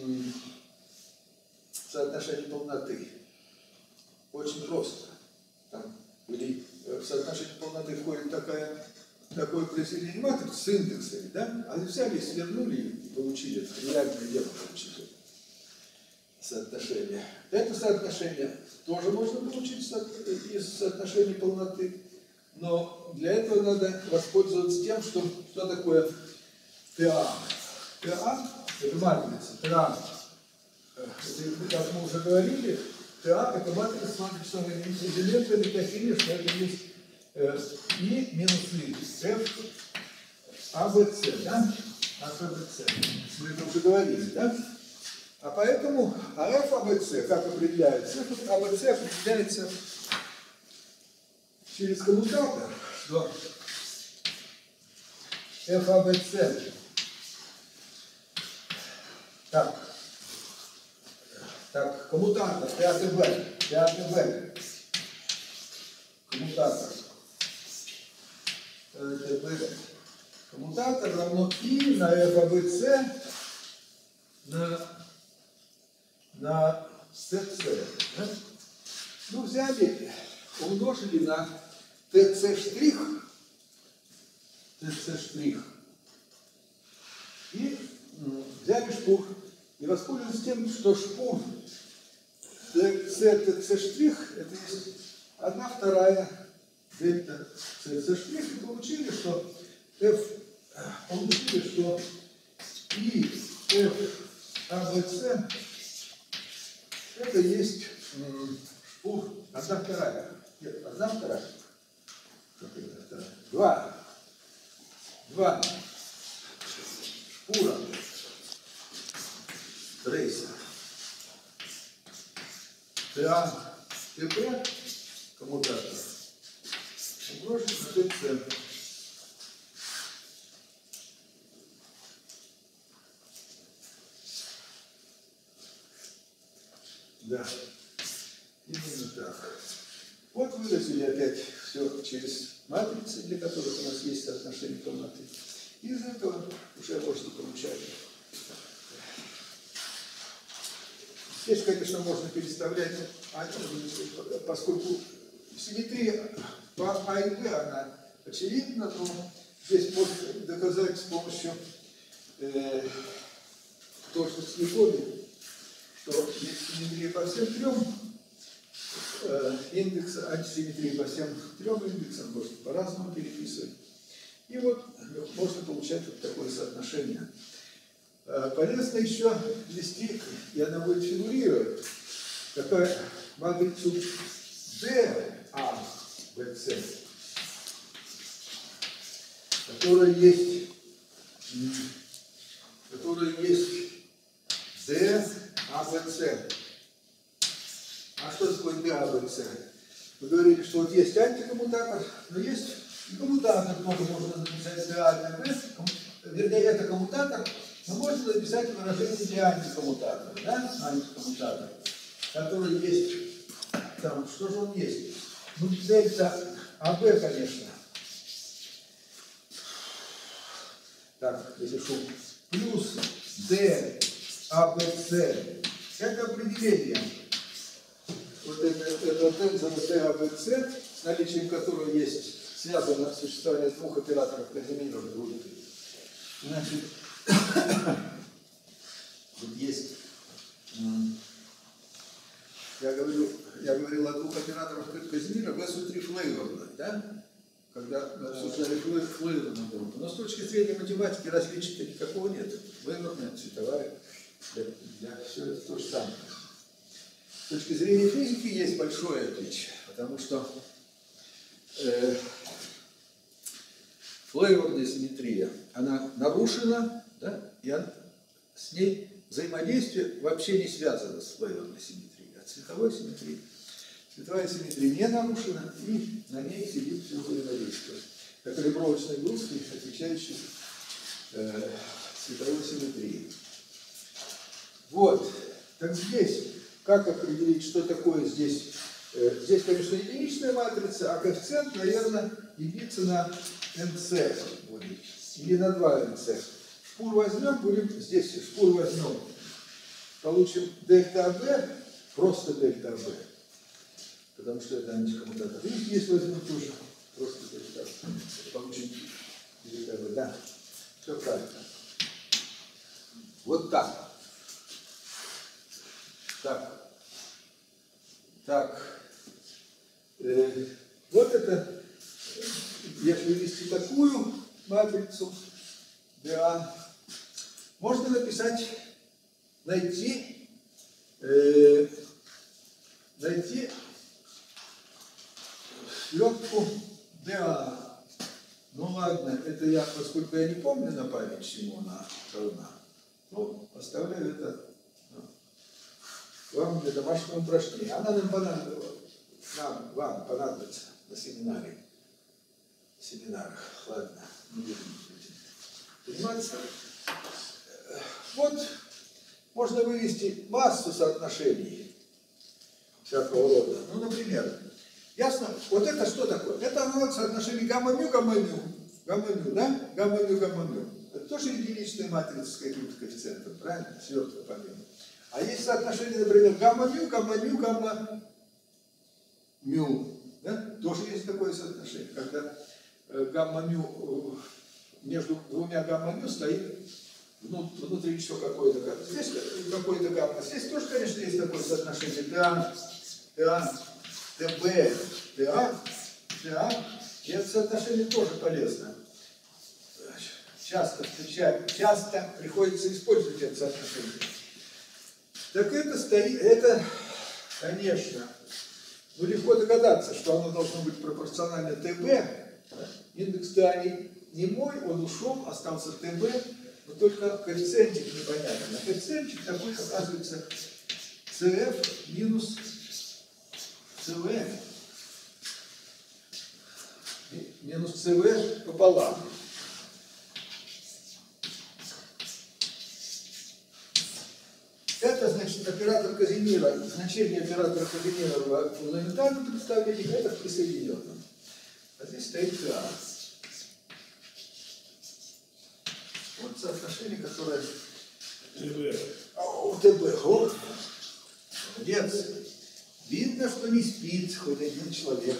соотношения полноты. Очень просто. Там, в соотношение полноты входит такое произведение матриц с индексами, да? Они взяли, свернули и получили, реальное дело получили соотношение. Это соотношение тоже можно получить из соотношения полноты, но для этого надо воспользоваться тем, что такое ТА. ТА – это матрица. ТА, как мы уже говорили, ТА – это матрица с матричными элементами такими, что это есть И минус И. F АВС, да? АВС. Мы это уже говорили, да? А поэтому АФ АВС, как определяется? АВС определяется через коммутатор, что ФАБЦ. Так, коммутатор, 5Б. Коммутатор. Коммутатор равно И на ФАБЦ на ТЦ. Ну, взяли, умножили на ТЦ штрих. И взяли шпур. И воспользовались тем, что шпур ТЦ штрих, это есть 1/2 дельта ТЦ штрих. И получили, что И ФАБЦ это есть шпур 1/2. Нет, 1/2. Как это? 2 шпура трейса ТА, ТП, коммутатор, умножить на ТЦ. Да, именно так. Вот выразили опять все через матрицы, для которых у нас есть соотношение комнаты. И из этого уже можно получать. Здесь, конечно, можно переставлять, поскольку симметрия по А и Б, она очевидна, но здесь можно доказать с помощью точности методы, что есть симметрия по всем 3 индексам, антисимметрия по всем 3 индексам, можно по-разному переписывать. И вот можно получать вот такое соотношение. Полезно еще ввести, и она будет фигурировать, такую матрицу DABC, которая есть DABC. А что такое DABC? Вы говорили, что вот есть антикоммутатор, но есть и коммутатор, тоже можно написать DABC. Вернее, это коммутатор, но можно написать выражение для антикоммутатора, да? Антикоммутатор, который есть, там, что же он есть? Ну, дельта АБ, конечно. Так, я пишу. Плюс ДАБЦ. Это определение. Вот это тензор ДАБЦ, с наличием которого есть связано существование 2 операторов Казимиров группы. Значит, вот есть, я говорил о 2 операторах Казимира, ВСУ-3 флейворной, да? Когда мы обсуждали флейворную группу. Но с точки зрения математики различия никакого нет. Флейворная, цветовая, все это то же самое. С точки зрения физики есть большое отличие, потому что флейворная симметрия, она нарушена, да, и с ней взаимодействие вообще не связано с флейворной симметрией, а цветовой симметрией. Цветовая симметрия не нарушена, и на ней сидит все взаимодействие. Как калибровочные группы, отвечающие цветовой симметрии. Вот. Так здесь, как определить, что такое здесь? Здесь, конечно, единичная матрица, а коэффициент, наверное, единица на nc будет. Или на 2 nc. Шпур возьмем, будем здесь шпур возьмем. Получим дельта АБ, просто дельта АБ. Потому что это антикоммутатор. И здесь возьмем тоже просто дельта АБ. Получим дельта АБ. Да, все правильно. Вот так. Так. Вот это, если ввести такую матрицу, да, можно написать, найти свертку DA Ну ладно, это я, поскольку я не помню на память, чему она равна, ну, оставляю это вам для домашнего упражнения. Она нам вам понадобится на семинаре. В семинарах, ладно, не будем заниматься. Вот можно вывести массу соотношений всякого рода. Ну, например, ясно? Вот это что такое? Это аналог соотношения гамма-мю, гамма-мю, гамма-мю, да? Гамма-мю, гамма-мю. Это тоже единичная матрица с каким-то коэффициентом, правильно? Свертка по мю. А есть соотношение, например, гамма-мю, гамма-мю, гамма-мю. Да? Тоже есть такое соотношение, когда гамма-мю, между двумя гамма-мю стоит внутри еще какое-то гамма. Здесь какое-то гамма. Здесь тоже, конечно, есть такое соотношение. ТА, ТБ, ТА. И это соотношение тоже полезно. Часто приходится использовать это соотношение. Так это, конечно, ну легко догадаться, что оно должно быть пропорционально ТБ. Индекс ТА не мой, он ушел, остался ТБ, но только коэффициентик непонятен. А коэффициентик такой, оказывается, CF минус CV. Минус CV пополам. Это, значит, оператор Казимира, значение оператора Казимира в фундаментальном представлении, это в присоединенном. А здесь стоит ТА. Вот соотношение, которое... ТБ. О, молодец. Видно, что не спит хоть один человек.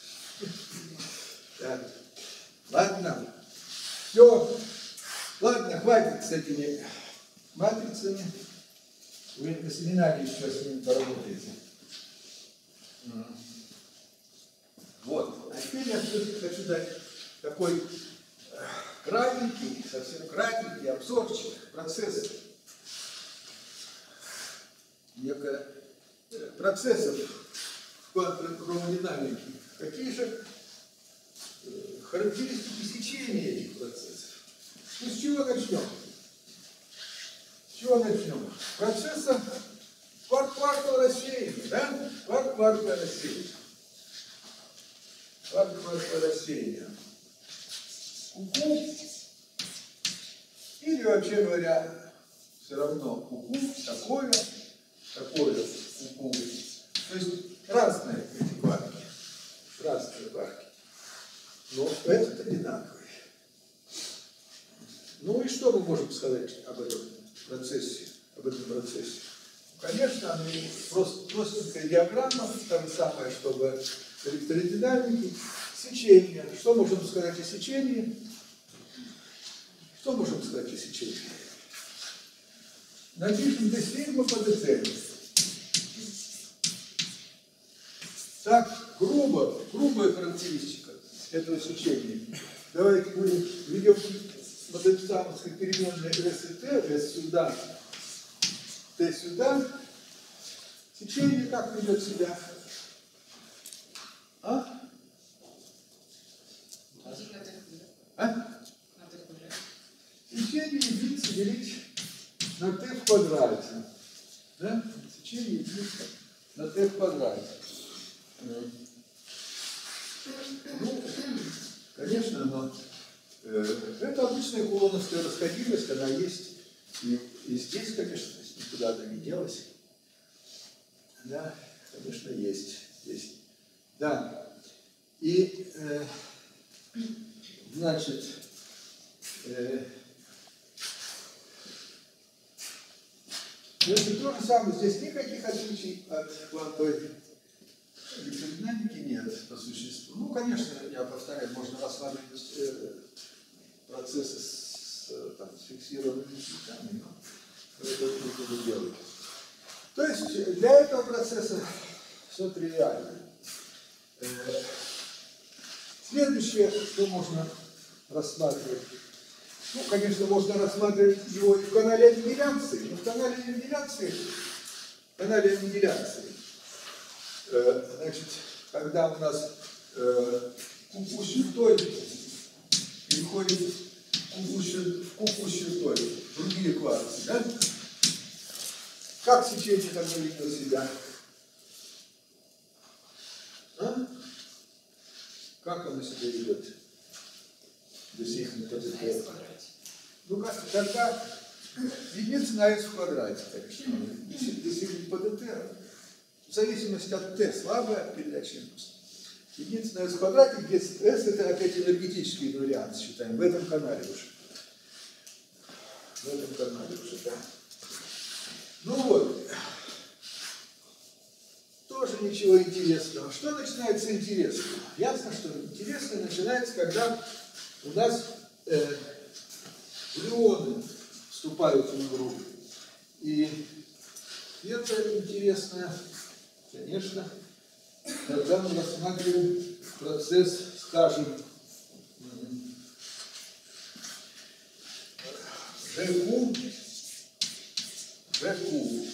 Так. Ладно. Все. Ладно, хватит с этими матрицами. Вы на семинаре еще с ними поработаете. Вот. А теперь я все-таки хочу дать такой кратенький, совсем кратенький обзорчик процессов. Некое процессов квантовой динамики. Какие же характеристики сечения этих процессов? Ну, с чего начнем? С чего начнем? Процесса кварк-кваркового рассеяния, да? Кварк-кварковое рассеяние. Кварк-кварковое рассеяние. Ку-ку. Или, вообще говоря, все равно ку-ку, такое ку-ку. То есть разные эти кварки. Разные кварки. Но этот одинаковый. Ну и что мы можем сказать об этом процессе? Конечно, оно простенькая диаграмма, то же самое, что в электродинамике. Сечение. Что можем сказать о сечении? Напишем d сигма по d. Так, грубая характеристика этого сечения. Давайте введем модельсамовской переменной S и T, S сюда, T сюда. Сечение как ведет себя? Сечение единицы делить на t в квадрате. Да? Сечение единицы на t в квадрате. Ну, конечно, но это обычная кулоновская расходимость, она есть. И здесь, конечно, никуда она не делась. Да, конечно, есть. Да. И, значит, это то же самое. Здесь никаких отличий от квантовой электродинамики нет по существу. Ну, конечно, я повторяю, можно рассматривать процессы с фиксированными частями, но это не буду делать. То есть для этого процесса все тривиально. Следующее, что можно рассматривать. Ну, конечно, можно рассматривать его и в канале аннигиляции. Но в канале аннигиляции, значит, когда у нас ку-ку сюдой переходит в купущую точку, другие кварцы, да? Как сечение тогда ведет себя? А? Как оно себя ведет? Ну как, тогда единица на s в квадрате, конечно. Достигнет по dt, в зависимости от t, слабая передача импульса. Единица на s в квадрате, где s это опять энергетический вариант, считаем, в этом канале уже. В этом канале уже, да. Ну вот. Тоже ничего интересного. Что начинается интересно? Ясно, что интересно начинается, когда у нас глюоны вступают в игру. И это интересно, конечно, когда мы рассматриваем процесс, скажем, ЖК,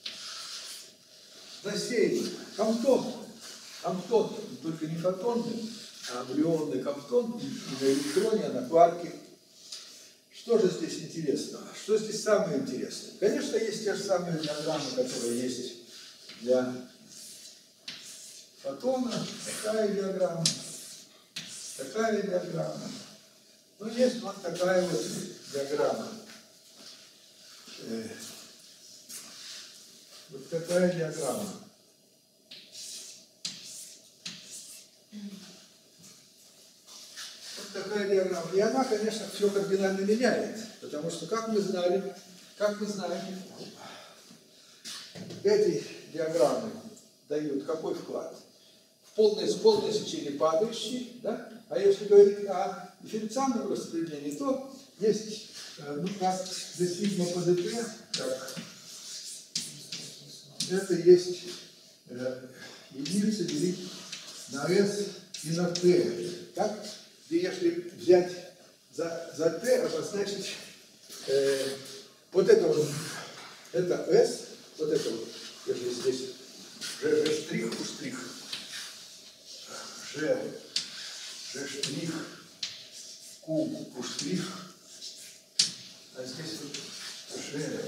рассеяние, камптон, только не фотонный, а глюонный камптон, на электроне, а на кварке. Что же здесь интересного? Что здесь самое интересное? Конечно, есть те же самые диаграммы, которые есть для фотона, такая диаграмма. Но есть вот такая вот диаграмма. Вот такая диаграмма. Вот такая диаграмма. И она, конечно, все кардинально меняет. Потому что, как мы знаем, эти диаграммы дают какой вклад? В полное сечение падающий, да? А если говорить о дифференциальном распределении, то есть, ну, как для сигма по dt, так, это есть единица делить на s и на t. Так? И если взять за t, обозначить вот это вот, это s, вот это вот, если здесь g' у штрих, g' куб у штрих, а здесь вот g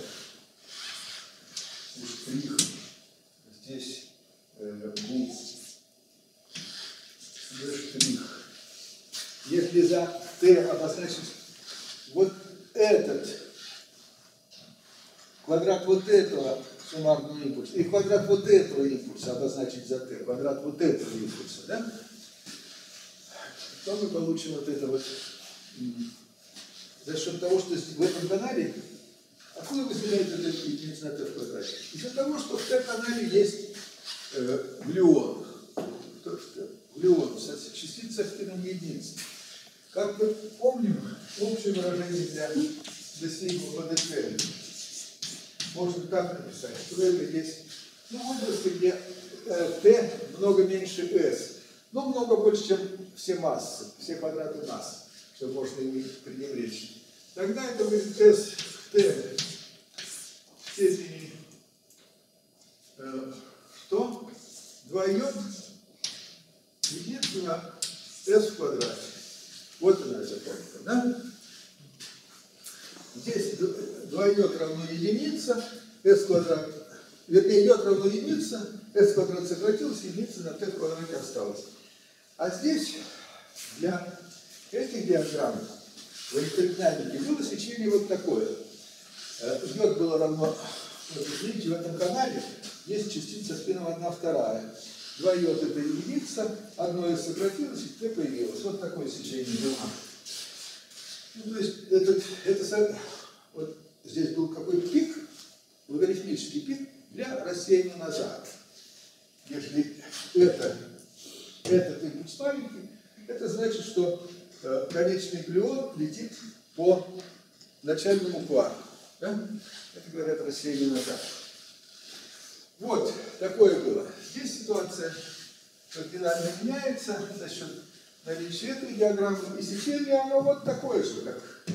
у штрих, здесь куб g'. Если за t обозначить вот этот квадрат вот этого суммарного импульса и квадрат вот этого импульса обозначить за t, квадрат вот этого импульса, да? То мы получим вот это вот за счет того, что в этом канале, откуда возникает эта единица на t в квадрате? Из-за того, что в t-канале есть глюон. Глюон, частица спином единицы. Как мы помним, общее выражение для сигма по dt можно так написать, что это есть области, где t много меньше s, но много больше, чем все массы, все квадраты масс, что можно ими пренебречь. Тогда это будет s в t в степени что? 2j единица на s в квадрате. Вот она эта формула, да? Здесь 2j равно единица, s квадрат, вернее, j равно единица, s квадрат сократилось, единица на t в квадрате осталась. А здесь для этих диаграмм в электродинамике было сечение вот такое. J было равно, вот, видите, в этом канале есть частица спином 1/2. 2j это единица, одно s сократилось, и t появилось. Вот такое сечение было. Ну, то есть, вот здесь был какой-то пик, логарифмический пик для рассеяния назад. Если этот импульс маленький, это значит, что конечный глюон летит по начальному кварку. Да? Это, говорят, рассеяние назад. Вот, такое было. Здесь ситуация кардинально меняется за счет наличия этой диаграммы. И сечение, оно вот такое же,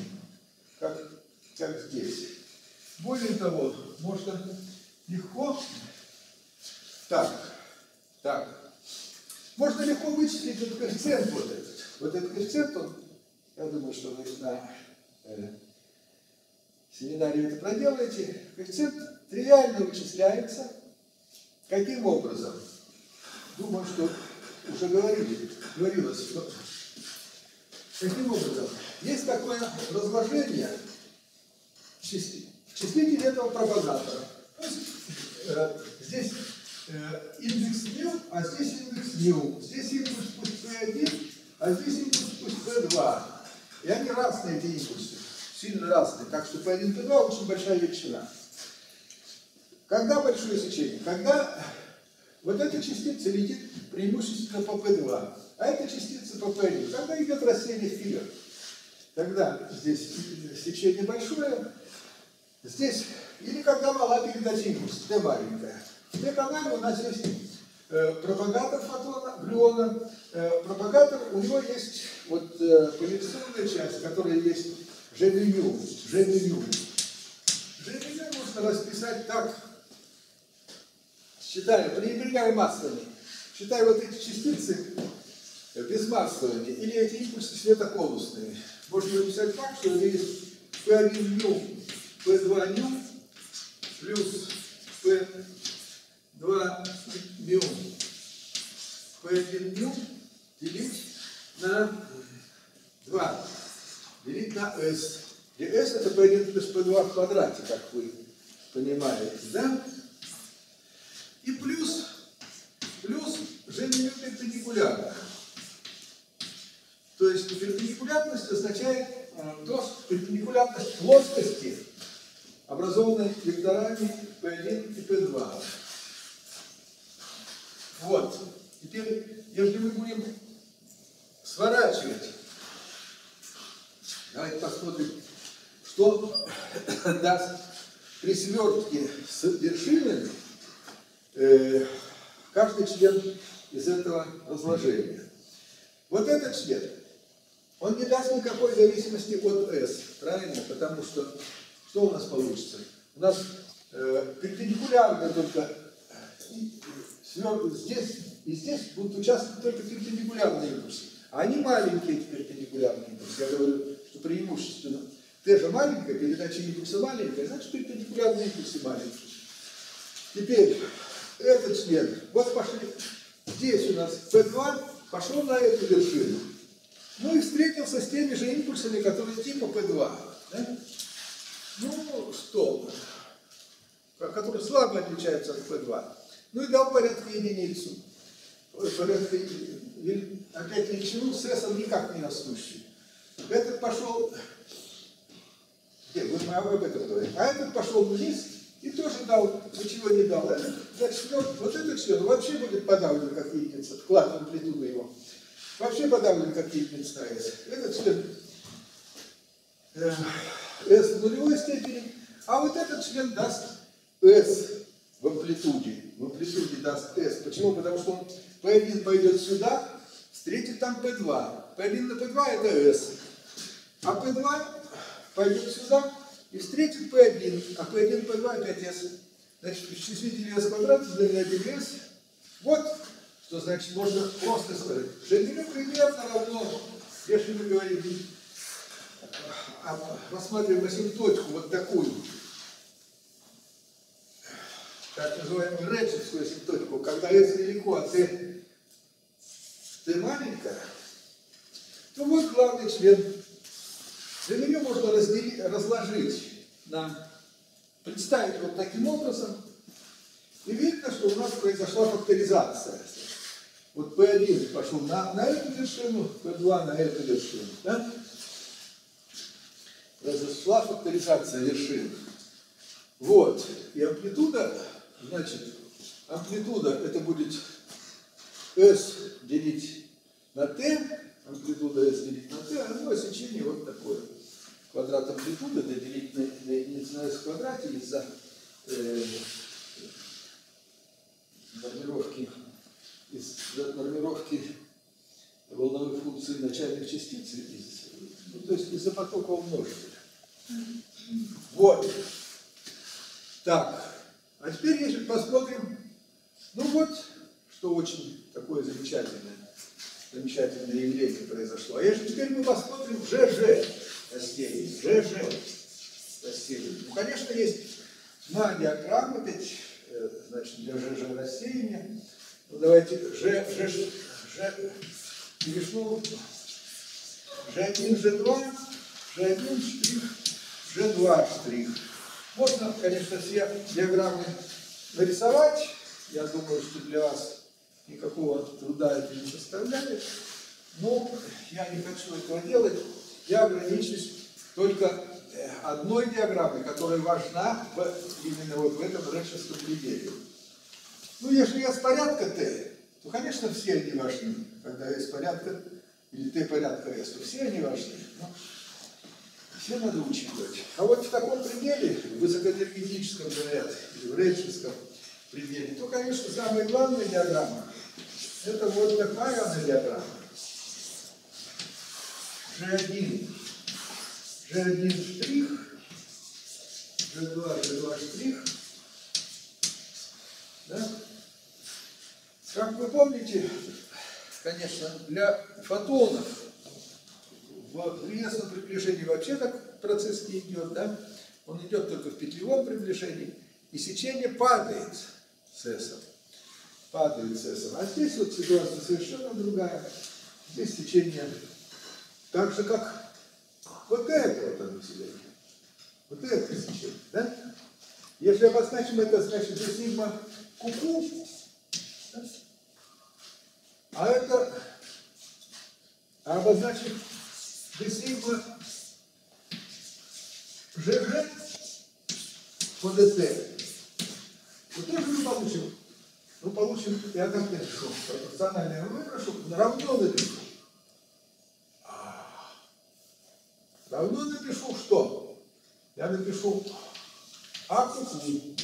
как здесь. Более того, можно легко можно легко вычислить этот коэффициент вот этот. Вот этот коэффициент, он Я думаю, что вы на семинаре это проделаете. Коэффициент тривиально вычисляется. Каким образом? Думаю, что уже говорилось, что каким образом? Есть такое разложение в числителе этого пропагатора. Здесь индекс μ, а здесь индекс μ. Здесь импульс пусть P1, а здесь импульс пусть P2. И они разные, эти импульсы. Сильно разные. Так что P1, P2 очень большая величина. Когда большое сечение? Когда вот эта частица летит преимущественно по P2, а эта частица по P1. Когда идет рассеяние вперед. Тогда здесь сечение большое, здесь, или когда мала передача импульса, Т маленькая. В Т-канале у нас есть пропагатор фотона, глюона. Пропагатор, у него есть вот поляризационная часть, которая есть G-μ. G-μ можно расписать так, считая, пренебрегая массами, считая вот эти частицы безмассовыми, или эти импульсы светоконусные. Можно написать так, что есть P1 μ, P2 μ, плюс P2 μ, P1 μ делить на 2, делить на S. И S это P1 плюс P2 в квадрате, как вы понимаете, да? И плюс G-μ перпендикулярно. То есть перпендикулярность означает перпендикулярность плоскости, образованной векторами P1 и P2. Вот. Теперь, если мы будем сворачивать, давайте посмотрим, что даст при свертке с вершинами каждый член из этого разложения. Вот этот член, он не даст никакой зависимости от S, правильно? Потому что у нас получится? У нас перпендикулярно только здесь и здесь будут участвовать только перпендикулярные импульсы. А они маленькие, эти перпендикулярные импульсы. Я говорю, что преимущественно Т же маленькая, передача импульса маленькая, значит перпендикулярные импульсы маленькие. Теперь этот член, вот пошли, здесь у нас P2 пошел на эту вершину. Ну и встретился с теми же импульсами, которые типа P2. Да? Ну что, которые слабо отличаются от P2. Ну и дал порядка единицу. Порядка, опять величину с S никак не растущий. Этот пошел, мы об этом говорим, а этот пошел вниз и тоже дал, ничего не дал. Значит, вот этот член вообще будет подавлен как единица, вклад в амплитуду его. Вообще подавлен как единица на S. Этот член S в нулевой степени, а вот этот член даст S в амплитуде. В амплитуде даст S. Почему? Потому что он P1 пойдет сюда, встретит там P2. P1 на P2 это S. А P2 пойдет сюда и встретит P1. А P1, P2 опять S. Значит, в числителе S квадрат знаменатель S. Вот, что значит, можно просто сказать. G' примерно равно, если мы говорим, рассматриваем асимптотику вот такую, так называемую редшевскую асимптотику, когда S велико, а T маленькая, то вот главный член. G' можно разложить представить вот таким образом, и видно, что у нас произошла факторизация. Вот P1 пошел на эту вершину, P2 на эту вершину. Да? Произошла факторизация вершин. Вот. И амплитуда, значит, амплитуда это будет S делить на T, амплитуда S делить на T, а ну, сечение вот такое. Квадрат амплитуды делить на единицу на S в квадрате из-за нормировки волновой функции начальных частиц, то есть из-за потокового множителя. Вот. Так. А теперь, если посмотрим, ну вот, что очень такое замечательное. замечательное явление произошло. А если теперь мы посмотрим ЖЖ растений, ЖЖ растений. Ну, конечно, есть тьма диаграмм опять, значит, для ЖЖ рассеяния. Ну, давайте G1, G2, G1 штрих, G2 штрих. Можно, конечно, все диаграммы нарисовать. Я думаю, что для вас никакого труда это не составляет. Но я не хочу этого делать. Я ограничусь только одной диаграммой, которая важна именно вот в этом рейшевском пределе. Ну, если есть порядка t, то, конечно, все они важны. Когда есть порядка, или t порядка s, то все они важны. Но все надо учитывать. А вот в таком пределе, в высокоэнергетическом, говорят, или в рейшевском пределе, то, конечно, самая главная диаграмма — это вот такая она диаграмма. G1 штрих, G2 штрих. Да? Как вы помните, конечно, для фотонов в креснном приближении вообще так процесс не идет, да? Он идет только в петлевом приближении, и сечение падает с S. Падает с S. А здесь вот ситуация совершенно другая. Здесь сечение так же, как вот это вот оно сечение. Вот это сечение, да? Если обозначим это, значит, G сигма куку, да? А это обозначим G сигма ЖЖ по ДТ. Вот тоже мы получим. Мы получим, я так напишу, пропорционально я выпрошу, равно напишу. Равно напишу что? Я напишу А куку.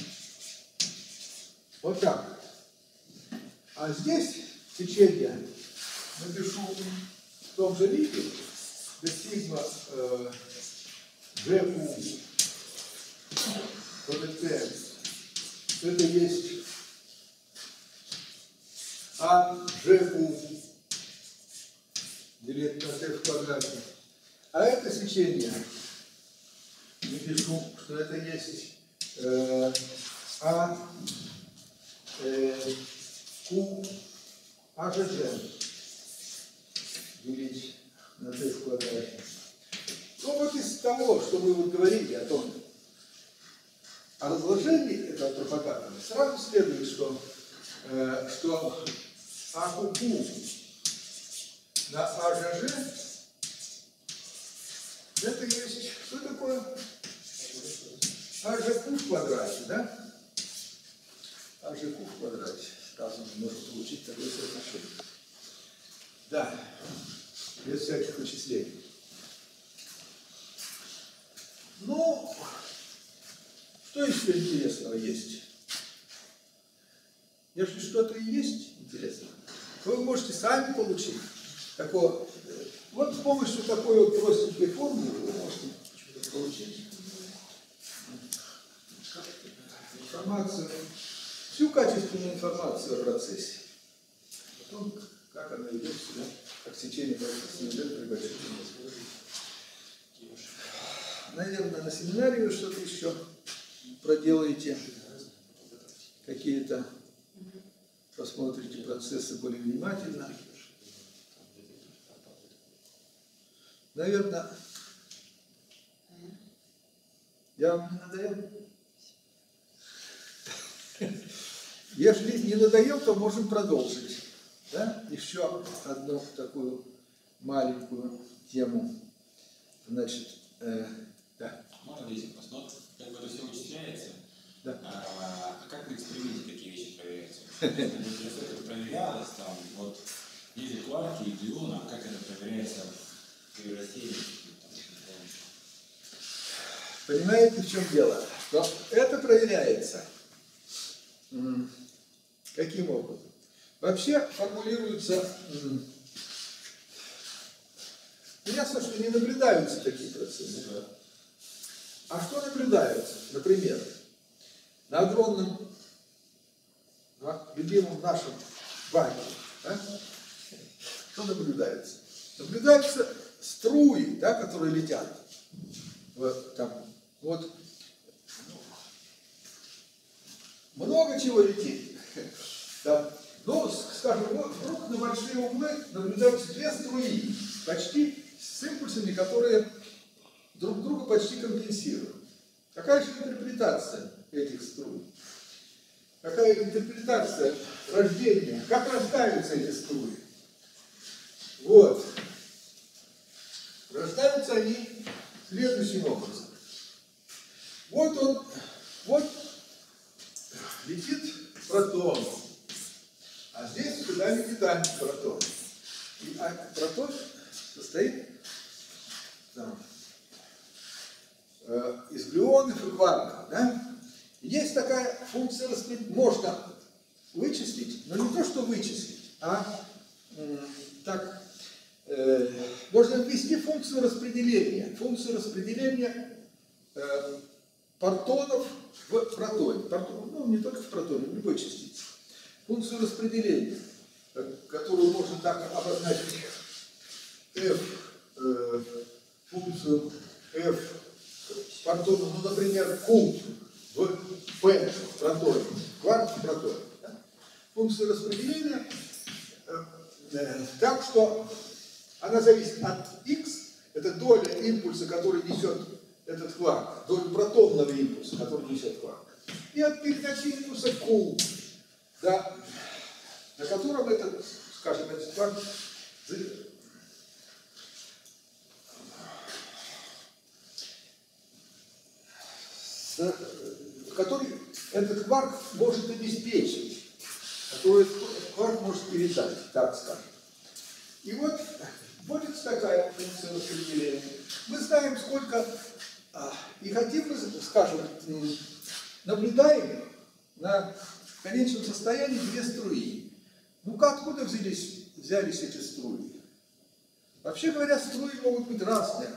Вот так. А здесь течение напишу в том же виде, G сигма ЖК по ДТ. Это есть А ЖК делить на Т в квадрате. А это сечение, напишу, что это есть Q АЖЖ делить на Т в квадрате. Ну вот из того, что мы вот говорили о том, о разложении этого пропагатора, сразу следует, что АКУ на АЖЖ это есть, что такое АЖК в квадрате, да? АЖК в квадрате. Сразу можно получить такое соотношение. Да, без всяких вычислений. Ну, что еще интересного есть? Если что-то и есть интересное, то вы можете сами получить. Такого, вот с помощью такой вот простенькой формулы вы можете получить информацию, всю качественную информацию о процессе. Потом, как она идет сюда, как течение процесса идет при большой информации. Наверное, на семинаре вы что-то еще проделаете, какие-то посмотрите процессы более внимательно. Наверное, я вам не надоел? Если не надоел, то можем продолжить. Да? Еще одну такую маленькую тему. Значит, да. Можно здесь вопрос? Но как бы это все вычисляется. Да. А как на эксперименте такие вещи проверяются? Если это проверялось, там, вот, есть кварки и глюоны, а как это проверяется при растении? Понимаете, в чем дело? Что это проверяется. Каким образом? Вообще формулируется, ясно, что не наблюдаются такие процессы. А что наблюдается? Например, на огромном, любимом нашем баке, да? что наблюдается? Наблюдаются струи, да, которые летят. Вот, там, вот. Много чего летит. Да. Но, скажем, вот вдруг на большие углы наблюдаются две струи, почти с импульсами, которые друг друга почти компенсируют. Какая же интерпретация этих струй? Какая интерпретация рождения? Как рождаются эти струи? Вот. Рождаются они следующим образом. Вот он, вот летит протон, а здесь сюда летит антипротон. И антипротон состоит там, из глюонов и кварков. Да? Есть такая функция распределения, можно вычислить, но не то, что вычислить, а так, можно ввести функцию распределения протонов в протоне. Ну, не только в протоне, в любой частице. Функцию распределения, которую можно так обозначить f, функцию f протона, ну, например, q в p в протоне, кварк в протоне. Да? Функция распределения так, что она зависит от x, это доля импульса, который несет этот кварк, доля протонного импульса, который несет кварк, и от передачи импульса q, да, на котором этот, скажем, этот кварк, который этот кварк может обеспечить, который этот кварк может передать, так скажем. И вот вводится такая функция распределения. Мы знаем, сколько, и хотим мы, скажем, наблюдаем на конечном состоянии две струи. Ну-ка, откуда взялись эти струи? Вообще говоря, струи могут быть разные.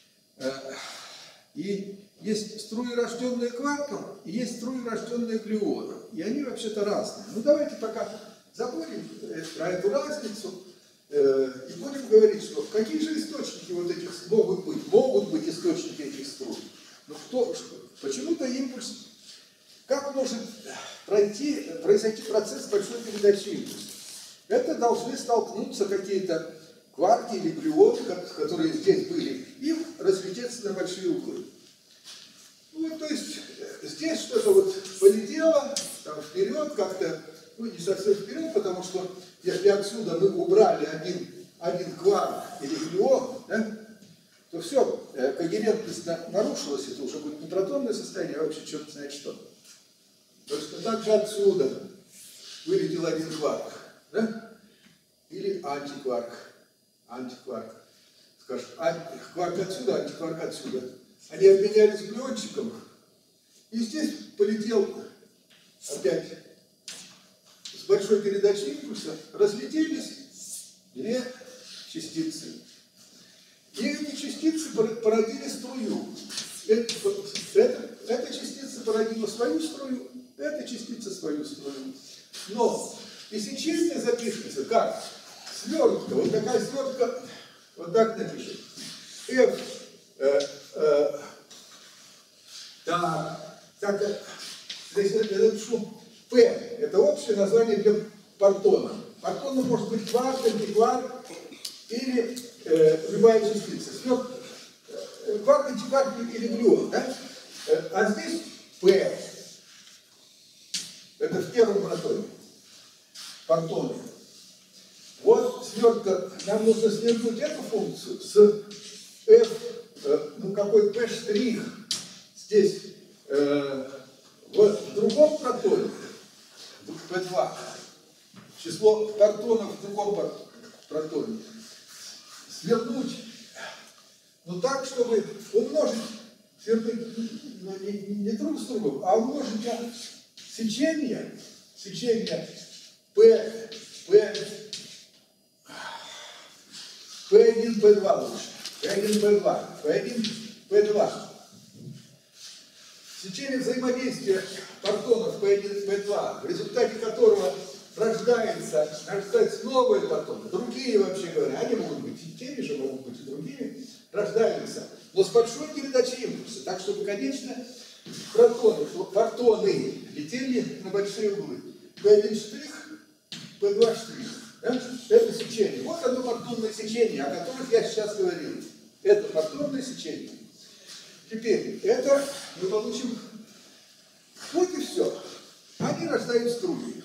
И есть струи, рожденные кварком, и есть струи, рожденные глюоном. И они вообще-то разные. Ну, давайте пока забудем про эту разницу и будем говорить, что какие же источники вот этих могут быть источники этих струй. Ну, почему-то импульс, как может произойти процесс большой передачи импульса? Это должны столкнуться какие-то кварки или глюоны, которые здесь были, и разлететься на большие углы. Ну, то есть здесь что-то вот полетело там вперед как-то, ну, не совсем вперед, потому что если отсюда мы убрали один кварк или глюон, да, то все, когерентность нарушилась, это уже будет не протонное состояние, а вообще черт знает что. Точно так же отсюда вылетел один кварк, да? Или антикварк. Скажем, кварк отсюда, антикварк отсюда. Они обменялись глюончиком, и здесь полетел опять с большой передачей импульса, разлетелись две частицы. И эти частицы породили струю. Эта частица породила свою струю, эта частица свою струю. Но пересечение запишется как свертка. Вот такая свертка, вот так напишем. F, здесь я напишу P. Это общее название для партона. Партон может быть кварк, антикварк или любая частица. Кварк, антикварк или глюон. Да? А здесь P. Это в первом протоне. Партоне. Вот свертка. Нам нужно свернуть эту функцию с F, ну какой P штрих здесь в другом протоне, P2, число партонов в другом протоне, свернуть, ну так, чтобы умножить, свернуть, ну, не друг с другом, а умножить сечение P1, P2 лучше. P1, P2. P1, P2. Сечение взаимодействия партонов P1 и P2, в результате которого рождаются новые потоки, другие, вообще говоря, они могут быть и теми же, могут быть и другими, рождаются, но с большой передачей импульса, так чтобы, конечно, фотоны летели на большие углы. P1 штрих, P2 штрих. Да? Это сечение. Вот одно фотонное сечение, о которых я сейчас говорил. Это фотонное сечение. Теперь, это мы получим, вот и все. Они рождают струи.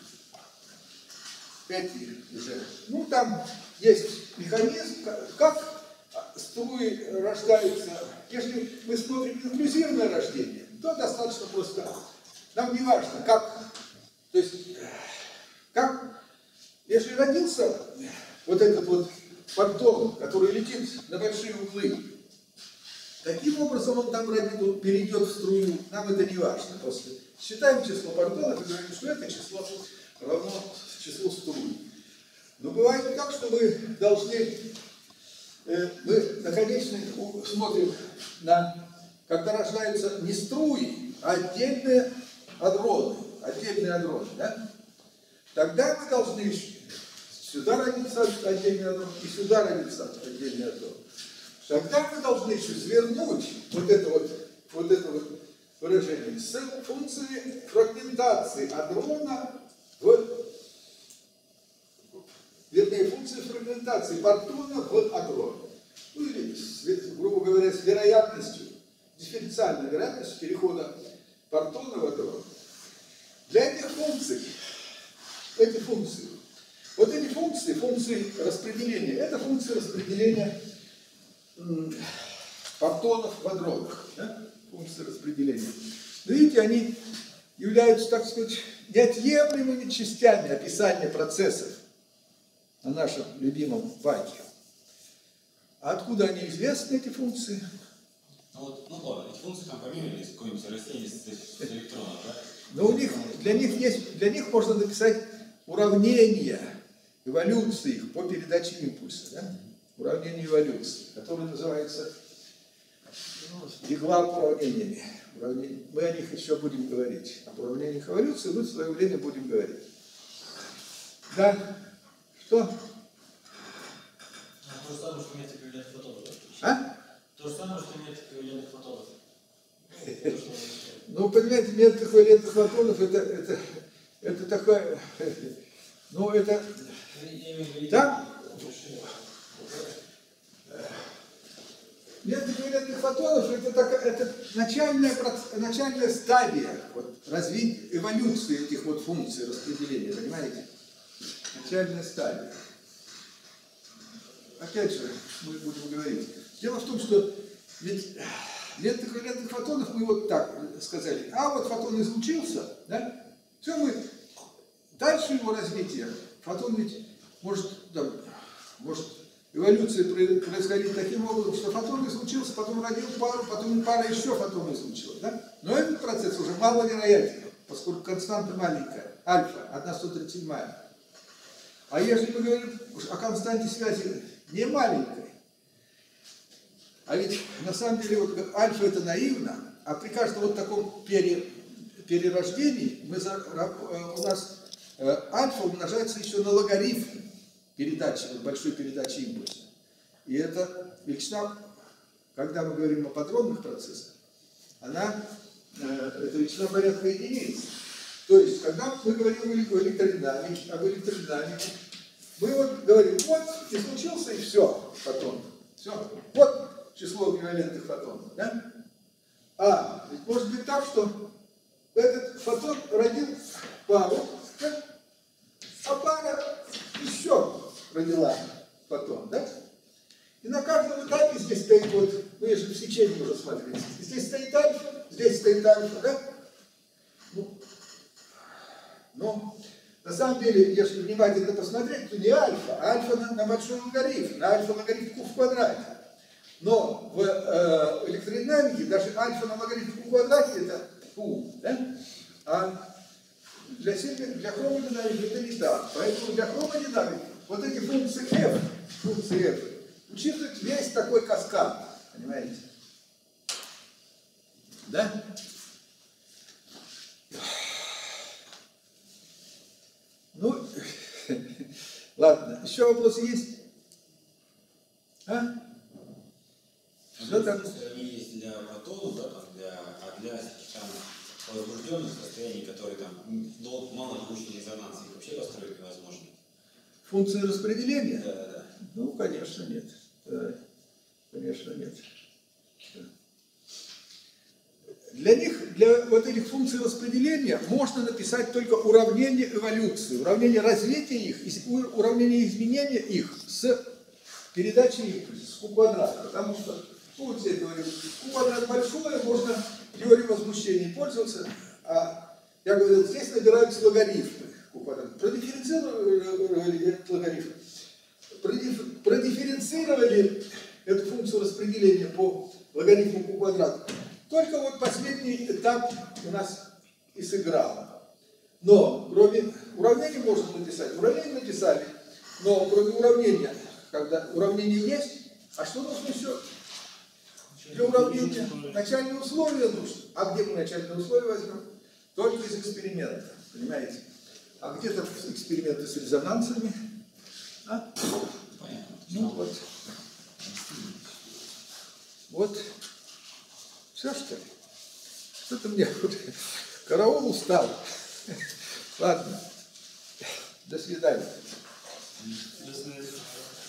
Эти уже. Ну, там есть механизм, как струи рождаются. Если мы смотрим инклюзивное рождение, то достаточно просто. Нам не важно, как, то есть, как, если родился вот этот вот фотон, который летит на большие углы, каким образом он там перейдет в струю, нам это не важно. Просто считаем число фотонов и говорим, что это число равно числу струй. Но бывает так, что мы должны, мы наконечно смотрим на, когда рождаются не струи, а отдельные адроны, да? Тогда мы должны сюда родиться отдельный адрон и сюда родиться отдельный адрон. Тогда мы должны еще свернуть вот это вот выражение с функции фрагментации адрона вернее, функции фрагментации партона в адрон. Ну или, грубо говоря, с вероятностью, дифференциальной вероятностью перехода партона в адрон. Для этих функций, функции распределения, это функции распределения партонов в адронах. Да? Функции распределения. Видите, они являются, так сказать, неотъемлемыми частями описания процессов на нашем любимом ваке. А откуда они известны, эти функции? Ну ладно, эти функции там померились, какое-нибудь растение с электронов, да? Но для них можно написать уравнение эволюции по передаче импульса. Да? Уравнение эволюции, которое называется Деглав уравнениями. Мы о них еще будем говорить. Об уравнениях эволюции мы в свое время будем говорить. Да? Что? То же самое, что метод ковалентных фотонов. А? То же самое, что метод ковалентных фотонов. Ну, понимаете, метод ковалентных фотонов это такое. Ну, это. Да? Метод ковалентных фотонов это начальная стадия развития, эволюции этих вот функций распределения, понимаете? Начальная стадия. Опять же, мы будем говорить. Дело в том, что ведь метод ковалентных фотонов мы вот так сказали. А вот фотон излучился, да? Все, мы дальше его развития. Фотон ведь может эволюция происходить таким образом, что фотон излучился, потом родил пару, потом пара еще фотон излучила. Да? Но этот процесс уже маловероятен, поскольку константа маленькая, альфа, 1/137. А если мы говорим о константе связи не маленькой, а ведь на самом деле вот, альфа это наивно, а при каждом вот таком перерождении у нас альфа умножается еще на логарифм передачи, большой передачи импульса. И эта величина, когда мы говорим о подробных процессах, это величина порядка единиц. То есть, когда мы говорим об электродинамике, мы вот говорим, вот излучился и все, фотон. Все. Вот число эквивалентных фотонов. Да? А ведь может быть так, что этот фотон родил пару, да? А пара еще родила фотон, да? И на каждом этапе здесь стоит вот, ну если в сечении уже смотрели, здесь стоит альфа, да? Ну, на самом деле, если внимательно посмотреть, то не альфа, а альфа на большой логарифм, на альфа-логарифм q в квадрате. Но в электродинамике даже альфа на логарифм q в квадрате это q, да? А для хромодинамики это не так. Поэтому для хромодинамики вот эти функции f, учитывают весь такой каскад. Понимаете? Да? Ну, Еще вопросы есть? А? Что там? Они есть для патологов, да, там, для там, возбужденных состояний, которые там малозвучный резонанс, их вообще построить невозможно. Функции распределения? Да. Ну, конечно, нет. Да. Конечно, нет. Для них, для вот этих функций распределения можно написать только уравнение эволюции, уравнение развития их, уравнение изменения их с передачей импульса, с Q квадрат. Потому что, ну, вот здесь говорю, Q квадрат большое, можно теорией возмущения пользоваться. А я говорил, здесь набираются логарифмы Q квадрат. Продифференцировали этот логарифм. Продифференцировали эту функцию распределения по логарифму Q квадрат. Только вот последний этап у нас и сыграл. Но кроме уравнений можно написать. Уравнение написали, но кроме уравнения, когда уравнение есть, а что нужно еще для уравнения? Начальные условия нужны. А где мы начальные условия возьмем? Только из эксперимента. Понимаете? А где-то эксперименты с резонансами. А? Ну вот. Вот. Все, что ли? Что-то мне караул устал. Ладно. До свидания. До свидания.